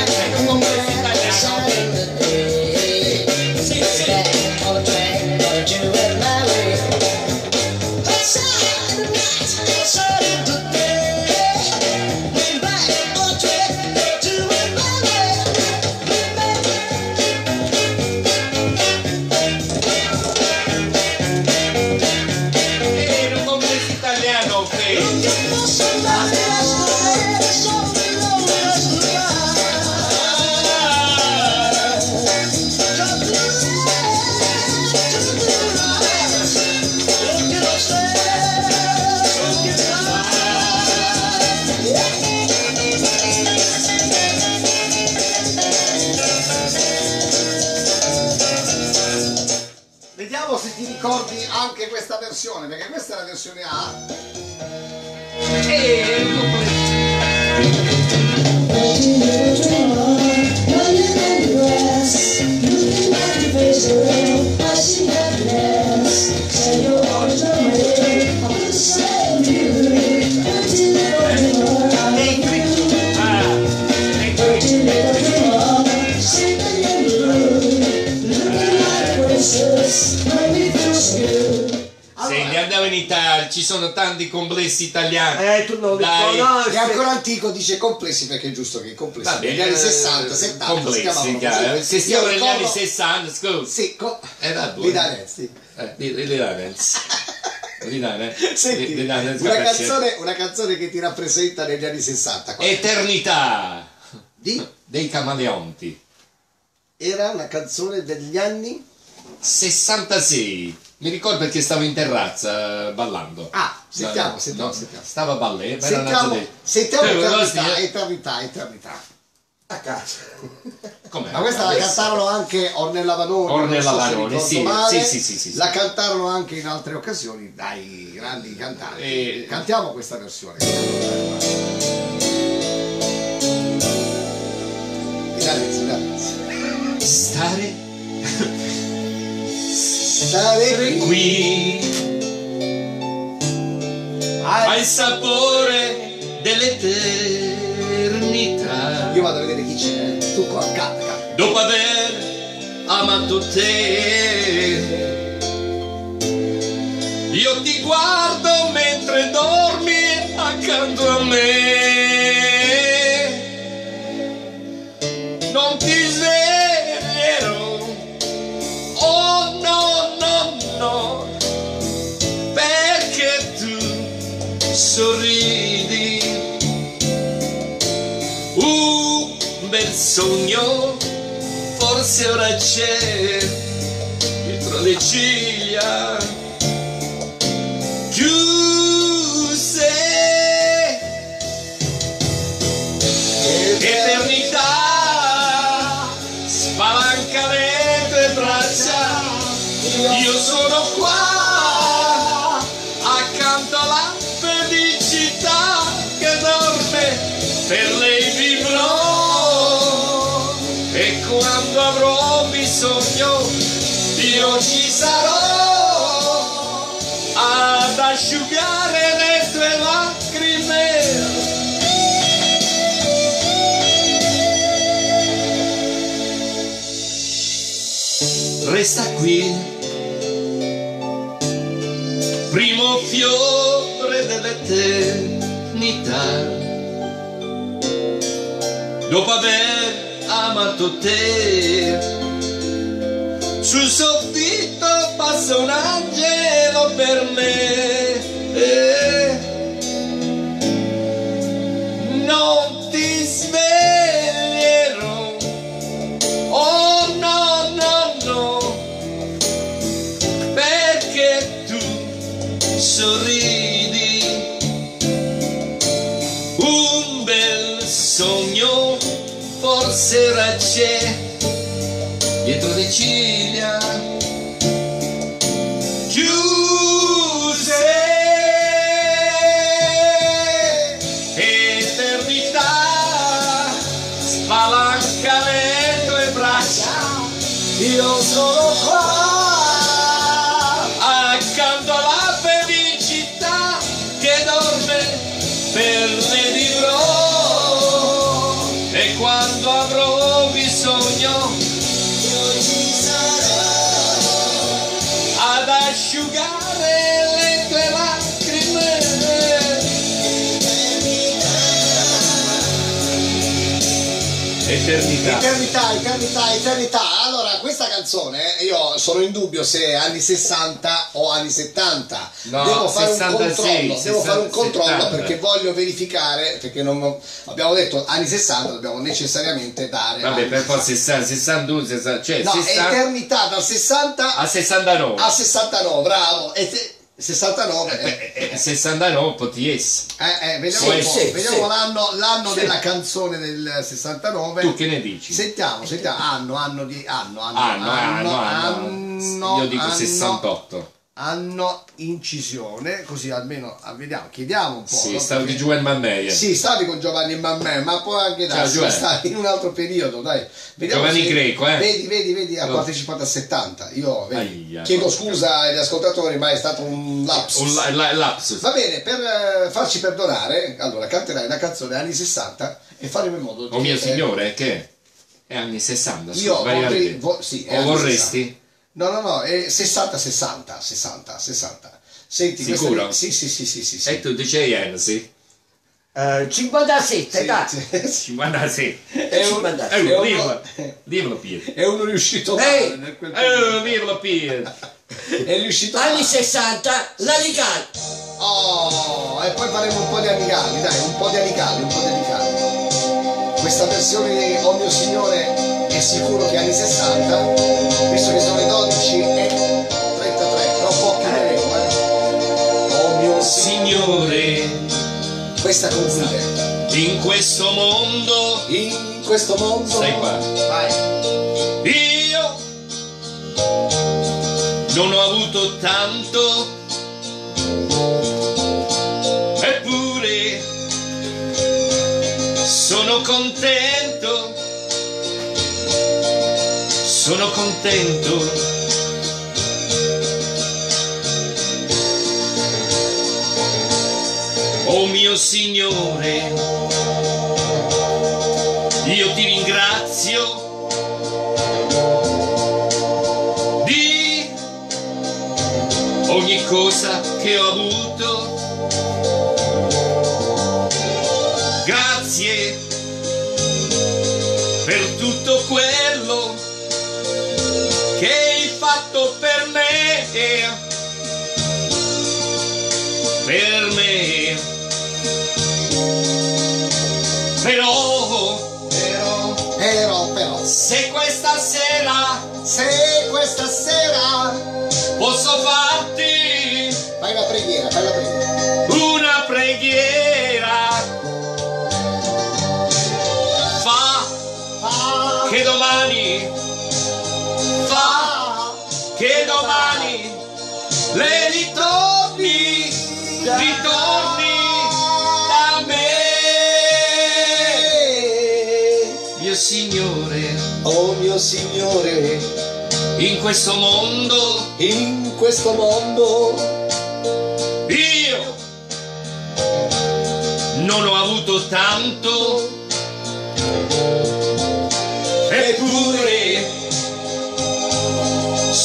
Speaker 8: Sì, sì.
Speaker 6: Era un complesso italiano, ok.
Speaker 1: Vediamo se ti ricordi anche questa versione, perché questa è la versione A.
Speaker 6: E un complesso. Senti, andiamo in Italia, ci sono tanti complessi italiani.
Speaker 4: Eh, tu non li
Speaker 6: Dai.
Speaker 4: conosci.
Speaker 1: È ancora antico, dice complessi perché è giusto che i complessi
Speaker 6: Va bene,
Speaker 1: negli anni
Speaker 6: eh,
Speaker 1: sessanta, settanta si
Speaker 6: complessi,
Speaker 1: chiamavano
Speaker 6: chiaro.
Speaker 1: così.
Speaker 6: Se stiamo
Speaker 1: Io
Speaker 6: negli anni
Speaker 1: ricordo-
Speaker 6: sessanta, scusa.
Speaker 1: Sì, co-
Speaker 6: Eh, da due.
Speaker 1: Lidanezzi.
Speaker 6: Eh, di, di, di Danez. Di Danez.
Speaker 1: Senti,
Speaker 6: Di- di Danez,
Speaker 1: una
Speaker 6: capisci?
Speaker 1: canzone, una canzone che ti rappresenta negli anni sessanta. Qual è?
Speaker 6: Eternità
Speaker 1: Di?
Speaker 6: dei Camaleonti.
Speaker 1: Era una canzone degli anni?
Speaker 6: sessantasei. Mi ricordo perché stavo in terrazza eh, ballando.
Speaker 1: Ah, sentiamo,
Speaker 6: No,
Speaker 1: sentiamo,
Speaker 6: no,
Speaker 1: sentiamo.
Speaker 6: Stavo a ballare.
Speaker 1: Sentiamo, sentiamo
Speaker 6: Eh,
Speaker 1: eternità,
Speaker 6: eh.
Speaker 1: eternità, eternità.
Speaker 4: A caso.
Speaker 6: Com'è?
Speaker 1: Ma questa la
Speaker 6: Adesso?
Speaker 1: cantarono anche Ornella Vanoni.
Speaker 6: Ornella
Speaker 1: non so se
Speaker 6: Vanoni,
Speaker 1: ricordo
Speaker 6: sì,
Speaker 1: male.
Speaker 6: sì, sì, sì, sì,
Speaker 1: La
Speaker 6: sì.
Speaker 1: cantarono anche in altre occasioni dai grandi cantanti.
Speaker 6: E-
Speaker 1: Cantiamo questa versione. Lidanezzi, Lidanezzi.
Speaker 6: Stare
Speaker 1: Stare qui.
Speaker 6: qui ha il sapore dell'eternità.
Speaker 1: Io vado a vedere chi c'è. Tu qua, canta, canta.
Speaker 6: Dopo aver amato te, io ti guardo mentre dormi accanto a me. Non ti sveglierò, oh no, no, no, perché tu sorridi. Un bel sogno forse ora c'è dietro le ciglia chiuse. Eternità spalanca le tue braccia, io sono qua accanto alla felicità che dorme, per lei vivrò e quando avrò bisogno io ci sarò ad asciugare le tue lacrime. questa qui, primo fiore dell'eternità, dopo aver amato te, sul soffitto passa un angelo per me, eh, non ti sveglierò, oh no no no, perché tu sorridi, un bel sogno forse ora c'è dietro le ciglia chiuse, eternità spalanca le tue braccia,
Speaker 4: Io sono qua.
Speaker 6: accanto alla felicità che dorme per le vivrò, e quando avrò bisogno io ci sarò ad asciugare le tue lacrime. Eternità.
Speaker 1: Eternità, eternità, eternità. Allora, questa canzone io sono in dubbio se è anni sessanta o anni settanta.
Speaker 6: No,
Speaker 1: devo fare
Speaker 6: sessantasei,
Speaker 1: un controllo, devo fare un controllo
Speaker 6: settanta.
Speaker 1: perché voglio verificare, perché non abbiamo detto anni sessanta, dobbiamo necessariamente dare
Speaker 6: Vabbè,
Speaker 1: anni
Speaker 6: per
Speaker 1: sessanta.
Speaker 6: forza sessanta, sessantadue, sessanta, cioè
Speaker 1: No, è
Speaker 6: sessanta
Speaker 1: eternità dal sessanta
Speaker 6: a sessantanove.
Speaker 1: a sessantanove, bravo. E se- sessantanove. eh.
Speaker 6: Eh, eh, sessantanove potiesi.
Speaker 1: Eh, eh, vediamo
Speaker 6: Sì,
Speaker 1: un po',
Speaker 4: sì,
Speaker 1: vediamo
Speaker 4: sì.
Speaker 1: l'anno, l'anno
Speaker 6: Sì.
Speaker 1: della canzone del sessantanove.
Speaker 6: Tu che ne dici?
Speaker 1: Sentiamo, sentiamo, anno, anno di anno, anno,
Speaker 6: Anno, anno, anno.
Speaker 1: anno,
Speaker 6: Io dico
Speaker 1: anno,
Speaker 6: sessantotto.
Speaker 1: anno incisione, così almeno ah, vediamo, chiediamo un po'.
Speaker 6: Sì,
Speaker 1: no?
Speaker 6: stavo di
Speaker 1: Perché-
Speaker 6: Giovanni Manneia.
Speaker 1: Sì, stavi con Giovanni Mammè, ma puoi anche
Speaker 6: Ciao,
Speaker 1: darsi,
Speaker 6: Giovanni.
Speaker 1: stavi in un altro periodo, dai. Vediamo
Speaker 6: Giovanni
Speaker 1: se-
Speaker 6: Greco, eh.
Speaker 1: Vedi, vedi, vedi, ha
Speaker 6: Oh.
Speaker 1: partecipato a settanta. Io vedi,
Speaker 6: Aia,
Speaker 1: chiedo
Speaker 6: porca.
Speaker 1: scusa agli ascoltatori, ma è stato un lapsus.
Speaker 6: Un la- la- lapsus.
Speaker 1: Va bene, per eh, farci perdonare, allora canterai una canzone anni sessanta e faremo in modo di...
Speaker 6: Oh mio
Speaker 1: eh,
Speaker 6: signore, che è anni sessanta, scusa,
Speaker 1: io
Speaker 6: vai
Speaker 1: vorrei...
Speaker 6: avanti.
Speaker 1: vo- sì, è
Speaker 6: O
Speaker 1: anni
Speaker 6: vorresti?
Speaker 1: sessanta. No, no, no, è sessanta sessanta, sessanta, sessanta. Senti, questa-
Speaker 6: Sicuro?
Speaker 1: Sì, sì, sì, sì, sì. sì.
Speaker 6: E tu dicevi N, sì?
Speaker 4: Eh, cinquantasette,
Speaker 1: Sì,
Speaker 4: dai.
Speaker 1: sì.
Speaker 6: cinquantasei.
Speaker 1: È un-
Speaker 4: cinquantasette.
Speaker 1: è
Speaker 6: Eh,
Speaker 1: uno-
Speaker 6: dirlo, dirlo Pier.
Speaker 1: È uno riuscito
Speaker 4: Ehi!
Speaker 1: male nel quel periodo.
Speaker 6: Eh, dirlo Pier.
Speaker 1: È riuscito
Speaker 4: Anni
Speaker 1: male.
Speaker 4: sessanta, la Ligal.
Speaker 1: Oh, e poi faremo un po' di Anicali, dai, un po' di Anicali, un po' di Anicali. Questa versione di Oh mio signore è sicuro che è anni sessanta, visto che sono le dodici e trentatré, tra un po' chiuderemo, eh. Oh mio signore,
Speaker 6: Signore,
Speaker 1: questa conclude.
Speaker 6: in questo mondo,
Speaker 1: In questo mondo.
Speaker 6: stai qua,
Speaker 1: Vai.
Speaker 6: io non ho avuto tanto, eppure sono contento, sono contento. Oh mio Signore, io ti ringrazio di ogni cosa che ho avuto. Grazie per tutto quello che hai fatto per me. Per me. Però,
Speaker 1: Però, però, però,
Speaker 6: se questa sera
Speaker 1: se questa sera
Speaker 6: posso farti
Speaker 1: fai la preghiera, fai la preghiera.
Speaker 6: una preghiera, fa
Speaker 1: Ah,
Speaker 6: che domani, fa
Speaker 1: ah,
Speaker 6: che domani le ritorni, ritorni da me, mio Signore,
Speaker 1: oh mio Signore,
Speaker 6: in questo mondo
Speaker 1: in questo mondo
Speaker 6: io non ho avuto tanto, eppure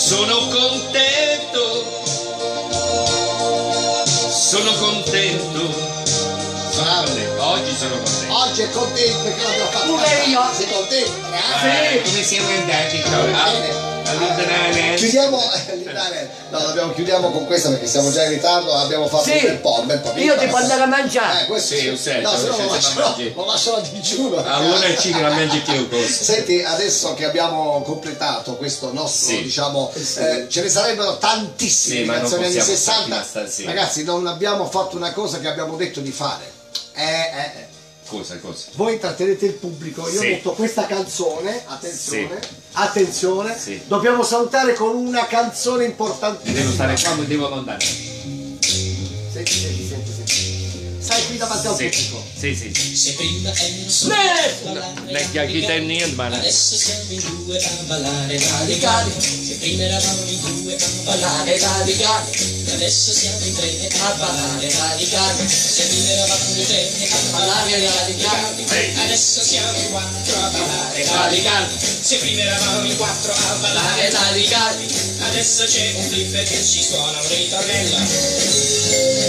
Speaker 6: sono contento. Sono contento, oggi sono contento.
Speaker 1: Oggi è contento perché l'abbiamo fatto.
Speaker 4: Pure io.
Speaker 1: Sei contento?
Speaker 6: Eh, come siamo andati?
Speaker 1: Bene.
Speaker 6: Allontanare.
Speaker 1: Chiudiamo, no, dobbiamo, chiudiamo con questa perché siamo già in ritardo, abbiamo fatto
Speaker 4: Sì.
Speaker 1: un bel po', un bel po'.
Speaker 4: Io devo andare a mangiare.
Speaker 1: Eh, questo
Speaker 6: Sì, un setto,
Speaker 1: no, se no
Speaker 6: se
Speaker 1: lo
Speaker 6: non
Speaker 1: lascerò,
Speaker 6: mangi.
Speaker 1: lo lascerò a digiuno.
Speaker 6: A una e cinque la mangi più cosa.
Speaker 1: Senti, adesso che abbiamo completato questo nostro,
Speaker 6: Sì.
Speaker 1: diciamo, eh, ce ne sarebbero tantissime
Speaker 6: Sì, ma non
Speaker 1: canzoni anni
Speaker 6: possiamo
Speaker 1: sessanta.
Speaker 6: farti stasera.
Speaker 1: Ragazzi, non abbiamo fatto una cosa che abbiamo detto di fare. Eh, eh, eh.
Speaker 6: Cosa, cosa?
Speaker 1: Voi intrattenete il pubblico, io
Speaker 6: Sì.
Speaker 1: ho detto questa canzone, attenzione,
Speaker 6: Sì.
Speaker 1: attenzione,
Speaker 6: Sì.
Speaker 1: dobbiamo salutare con una canzone importantissima.
Speaker 6: Devo stare qua, mi devo allontanare.
Speaker 1: Senti, senti, senti, senti. Stai qui davanti al
Speaker 6: Sì,
Speaker 1: pubblico.
Speaker 6: sì, sì, sì.
Speaker 7: Se prima ero solo
Speaker 6: Vecchia chitarra niente, ma
Speaker 7: adesso siamo in due a ballare radicali. Se prima eravamo in due a ballare radicali. Adesso siamo in tre a ballare radicali. Se prima eravamo in tre a ballare radicali. Adesso siamo in quattro a ballare radicali. Se prima eravamo in quattro a ballare radicali. Adesso c'è un flipper che ci suona un ritornello.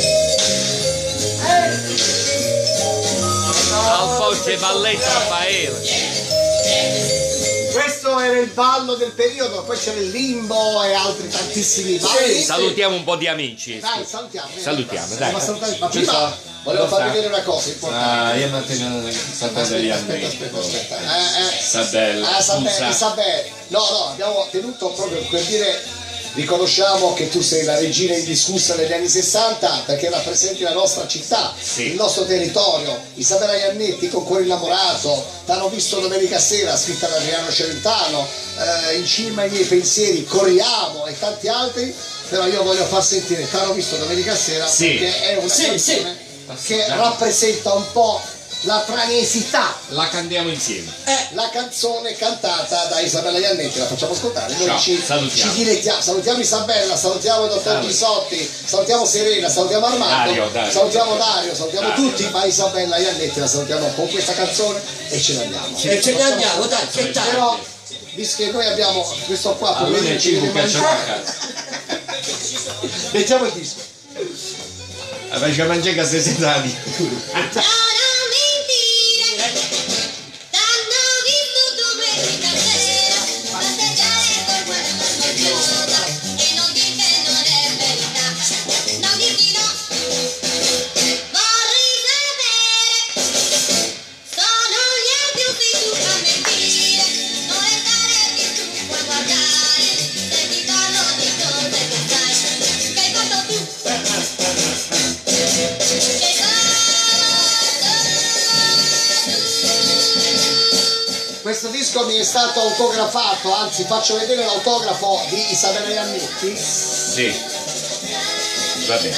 Speaker 6: al forte balletto Raffaele.
Speaker 1: Questo era il ballo del periodo, poi c'era il limbo e altri tantissimi balli.
Speaker 6: Salutiamo un po' di amici.
Speaker 1: Dai, salutiamo.
Speaker 6: Salutiamo, dai.
Speaker 1: Ma, salutare- ma prima volevo farvi vedere una cosa importante.
Speaker 6: Ah, io non tengo sapere gli
Speaker 1: Aspetta,
Speaker 6: anni.
Speaker 1: aspetta, aspetta. Eh, eh.
Speaker 6: Sabella.
Speaker 1: Ah, Sabè,
Speaker 6: Scusa.
Speaker 1: Sabè. No, no, abbiamo tenuto proprio per dire, riconosciamo che tu sei la regina indiscussa degli anni sessanta perché rappresenti la nostra città,
Speaker 6: Sì.
Speaker 1: il nostro territorio. Isabella Iannetti con Cuore innamorato, t'hanno visto domenica sera, scritta da Adriano Celentano, eh, in cima ai miei pensieri, Corriamo e tanti altri, però io voglio far sentire t'hanno visto domenica sera
Speaker 6: Sì.
Speaker 1: perché è una
Speaker 4: Sì,
Speaker 1: canzone che rappresenta un po' la tranesità.
Speaker 6: La cantiamo insieme.
Speaker 1: È la canzone cantata da Isabella Iannetti, la facciamo ascoltare. Noi
Speaker 6: Ciao,
Speaker 1: ci,
Speaker 6: salutiamo.
Speaker 1: ci dilettiamo, salutiamo Isabella, salutiamo il dottor
Speaker 6: Salve.
Speaker 1: Bisotti, salutiamo Serena, salutiamo Armando,
Speaker 6: Dario, Dario.
Speaker 1: salutiamo Dario, salutiamo
Speaker 6: Dario.
Speaker 1: tutti, ma Isabella Iannetti la salutiamo con questa canzone e ce ne andiamo.
Speaker 4: E ce ne andiamo, dai, che tardi.
Speaker 1: Però, visto che noi abbiamo questo qua,
Speaker 6: Allora
Speaker 1: poverino,
Speaker 6: è
Speaker 1: ci deve
Speaker 6: cinque cacciamo a
Speaker 1: mangiare.
Speaker 6: casa.
Speaker 1: Leggiamo il disco.
Speaker 6: Facciamo mangiare che sei setani.
Speaker 1: Questo disco mi è stato autografato, anzi faccio vedere l'autografo di Isabella Iannetti.
Speaker 6: Sì. Va bene.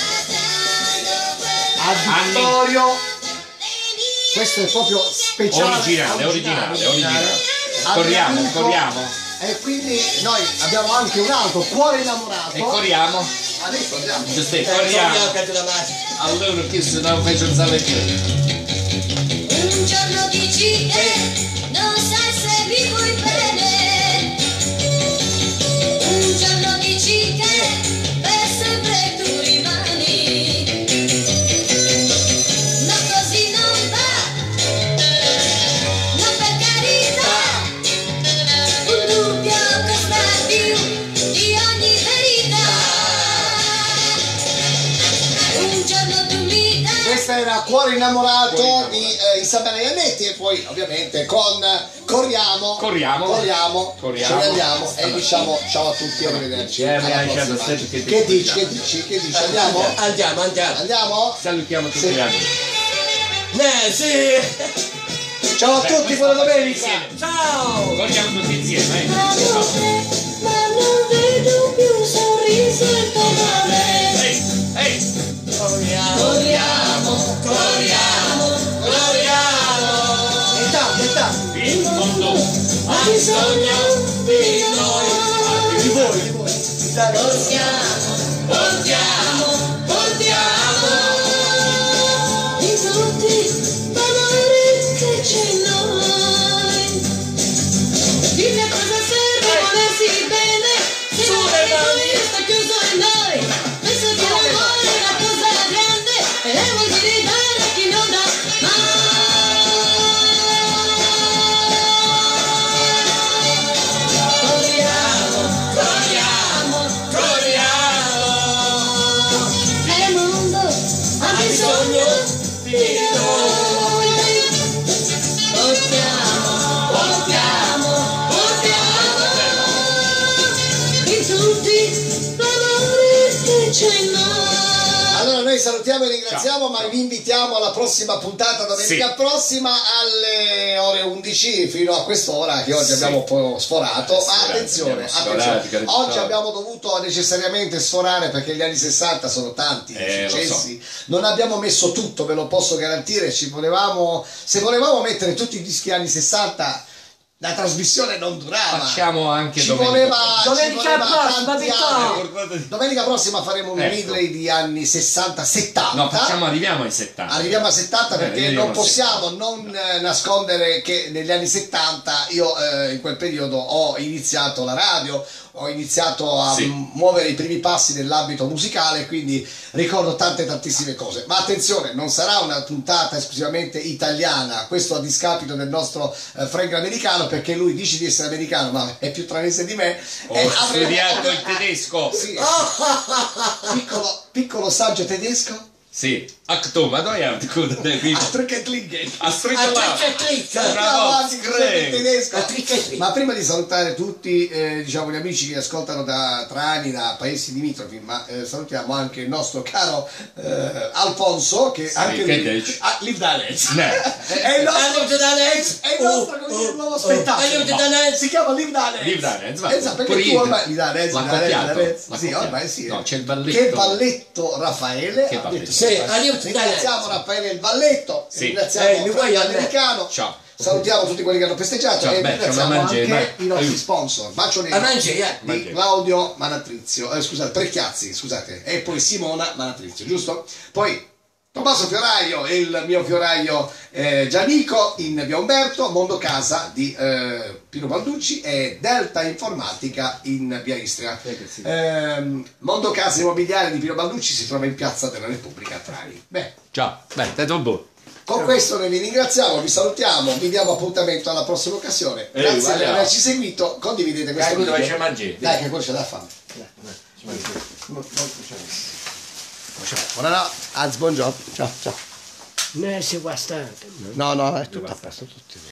Speaker 1: A Vittorio, questo è proprio speciale,
Speaker 6: Originale, originale, originale.
Speaker 1: A
Speaker 6: Corriamo,
Speaker 1: mio amico.
Speaker 6: corriamo.
Speaker 1: E quindi noi abbiamo anche un altro, Cuore innamorato.
Speaker 6: E corriamo.
Speaker 1: Adesso andiamo.
Speaker 6: Giusto,
Speaker 4: Eh,
Speaker 6: corriamo.
Speaker 4: torniamo che te la mangi.
Speaker 6: Allora chi se non faccio alzare più.
Speaker 5: Un giorno dici che non sai se mi vuoi bene. Un giorno dici che per sempre tu rimani. Ma così non va, no per carità. Un dubbio costa più di ogni verità. Un giorno tu mi dai.
Speaker 1: Questa era Cuore innamorato di eh, Isabella Iannetti e poi ovviamente con Corriamo,
Speaker 6: Corriamo.
Speaker 1: corriamo,
Speaker 6: Corriamo.
Speaker 1: ce ne andiamo e diciamo ciao a tutti, arrivederci.
Speaker 6: Eh, mi
Speaker 1: Alla
Speaker 6: hai lasciato
Speaker 1: prossima.
Speaker 6: stretto che ti
Speaker 1: Che dici,
Speaker 6: scusiamo.
Speaker 1: che dici, che dici? Andiamo?
Speaker 4: Andiamo, andiamo.
Speaker 1: Andiamo?
Speaker 6: Salutiamo tutti
Speaker 1: Sì.
Speaker 6: gli amici.
Speaker 4: Eh, sì.
Speaker 1: Ciao a
Speaker 6: Beh,
Speaker 1: tutti,
Speaker 6: questa
Speaker 1: buona
Speaker 6: volta
Speaker 1: domenica!
Speaker 6: insieme.
Speaker 4: Ciao.
Speaker 6: Corriamo tutti insieme, eh.
Speaker 5: Ma non vedo più un sorriso in tuo mare.
Speaker 6: Ehi, ehi.
Speaker 4: Corriamo,
Speaker 5: Corriamo,
Speaker 4: corriamo, corriamo.
Speaker 1: È tardi, è tardi!
Speaker 6: Il mondo
Speaker 5: ha bisogno di noi.
Speaker 1: Di voi, di voi!
Speaker 5: Portiamo, portiamo, portiamo di tutti valori che c'è in noi. Dimmi a cosa serve volersi bene se l'amore sta chiuso in noi. Penso che l'amore è una cosa grande.
Speaker 7: bisogno di noi. Portiamo, portiamo, portiamo in tutti l'amore che c'è in noi.
Speaker 1: Allora noi salutiamo e ringraziamo, ma vi invitiamo alla prossima puntata domenica
Speaker 6: Sì.
Speaker 1: prossima alle ore undici fino a quest'ora che oggi
Speaker 6: Sì.
Speaker 1: abbiamo un po' sforato.
Speaker 6: Eh,
Speaker 1: Ma
Speaker 6: sforati,
Speaker 1: attenzione,
Speaker 6: abbiamo sforato,
Speaker 1: attenzione.
Speaker 6: capito?
Speaker 1: Oggi abbiamo dovuto necessariamente sforare perché gli anni sessanta sono tanti
Speaker 6: Eh, lo
Speaker 1: successi. Non abbiamo messo tutto, ve lo posso garantire. Ci volevamo, se volevamo mettere tutti i dischi anni sessanta, la trasmissione non durava.
Speaker 6: Facciamo anche
Speaker 1: ci
Speaker 6: domenica
Speaker 1: voleva,
Speaker 6: prossima.
Speaker 1: ci
Speaker 4: Domenica
Speaker 1: voleva
Speaker 4: prossima,
Speaker 1: tanti
Speaker 4: Vittorio.
Speaker 1: anni. Domenica prossima faremo un
Speaker 6: Ecco.
Speaker 1: medley di anni sessanta settanta.
Speaker 6: No, facciamo, arriviamo ai settanta.
Speaker 1: Arriviamo a settanta
Speaker 6: Eh,
Speaker 1: perché
Speaker 6: arriviamo
Speaker 1: non
Speaker 6: a
Speaker 1: possiamo non eh, nascondere che negli anni settanta io eh, in quel periodo ho iniziato la radio, ho iniziato a
Speaker 6: Sì.
Speaker 1: m- muovere i primi passi nell'ambito musicale, quindi ricordo tante tantissime cose. Ma attenzione, non sarà una puntata esclusivamente italiana, questo a discapito del nostro eh, Frank americano, perché lui dice di essere americano ma è più tranese di me.
Speaker 6: Ho
Speaker 1: E avremo-
Speaker 6: studiato il tedesco.
Speaker 1: Sì. piccolo, piccolo saggio tedesco.
Speaker 6: Sì. Achtung, ma noi abbiamo
Speaker 1: Astricketlingen.
Speaker 6: Bravo,
Speaker 1: Avanti, scusate il tedesco.
Speaker 4: Astricchetlingen.
Speaker 1: Ma prima di salutare tutti eh, diciamo, gli amici che ascoltano da Trani, da paesi limitrofi, ma eh, salutiamo anche il nostro caro eh, Alfonso che anche
Speaker 6: che
Speaker 1: lui
Speaker 6: dici?
Speaker 1: ah, Live Dance.
Speaker 6: No.
Speaker 1: È il nostro,
Speaker 7: Aiuto da Lex.
Speaker 1: è il nostro come dire, nuovo spettacolo.
Speaker 7: Aiuto da Lex.
Speaker 1: Si chiama Live Dance.
Speaker 6: Live Dance, va.
Speaker 1: Esatto, perché
Speaker 6: Pure
Speaker 1: tu
Speaker 6: io.
Speaker 1: ormai Live Dance,
Speaker 6: L'ha
Speaker 1: Live Dance,
Speaker 6: copiato,
Speaker 1: Live Dance.
Speaker 6: l'ha
Speaker 1: Sì,
Speaker 6: copiato.
Speaker 1: ormai sì.
Speaker 6: No, c'è il balletto.
Speaker 1: Che balletto Raffaele.
Speaker 6: Che
Speaker 1: ha
Speaker 6: balletto.
Speaker 1: detto
Speaker 7: Sì, aiuto da
Speaker 1: Ringraziamo
Speaker 7: Lex.
Speaker 1: Raffaele il balletto,
Speaker 6: Sì.
Speaker 1: ringraziamo
Speaker 4: Eh,
Speaker 1: Frank
Speaker 4: lui vuoi
Speaker 1: l'americano,
Speaker 6: Ciao.
Speaker 1: salutiamo tutti quelli che hanno festeggiato
Speaker 6: Ciao,
Speaker 1: e
Speaker 6: beh,
Speaker 1: ringraziamo
Speaker 6: ciao, Mangi,
Speaker 1: anche
Speaker 6: vai.
Speaker 1: i nostri
Speaker 6: Aiuto.
Speaker 1: sponsor. Bacio nero
Speaker 7: A Mangi, eh.
Speaker 1: di
Speaker 6: Mangi.
Speaker 1: Claudio Manatrizio, eh, scusate, Precchiazzi, scusate, e poi Simona Manatrizio, giusto? Poi Tommaso Fioraio e il mio fioraio eh, Giannico in via Umberto, Mondo Casa di eh, Pino Balducci e Delta Informatica in via Istria. Ehm, Mondo Casa Immobiliare di Pino Balducci si trova in piazza della Repubblica a Trani. Beh,
Speaker 6: Ciao. Beh, è tutto buono.
Speaker 1: con questo noi vi ringraziamo, vi salutiamo, vi diamo appuntamento alla prossima occasione.
Speaker 6: Ehi,
Speaker 1: Grazie
Speaker 6: guarda.
Speaker 1: per averci seguito, condividete questo
Speaker 6: Dai, dove
Speaker 1: video.
Speaker 6: c'è mangi?
Speaker 1: Dai che quello c'è da fame. Buonanotte, az buongiorno. Ciao, ciao.
Speaker 4: Ne si guastante.
Speaker 1: No, no, è tutto a posto, tutti.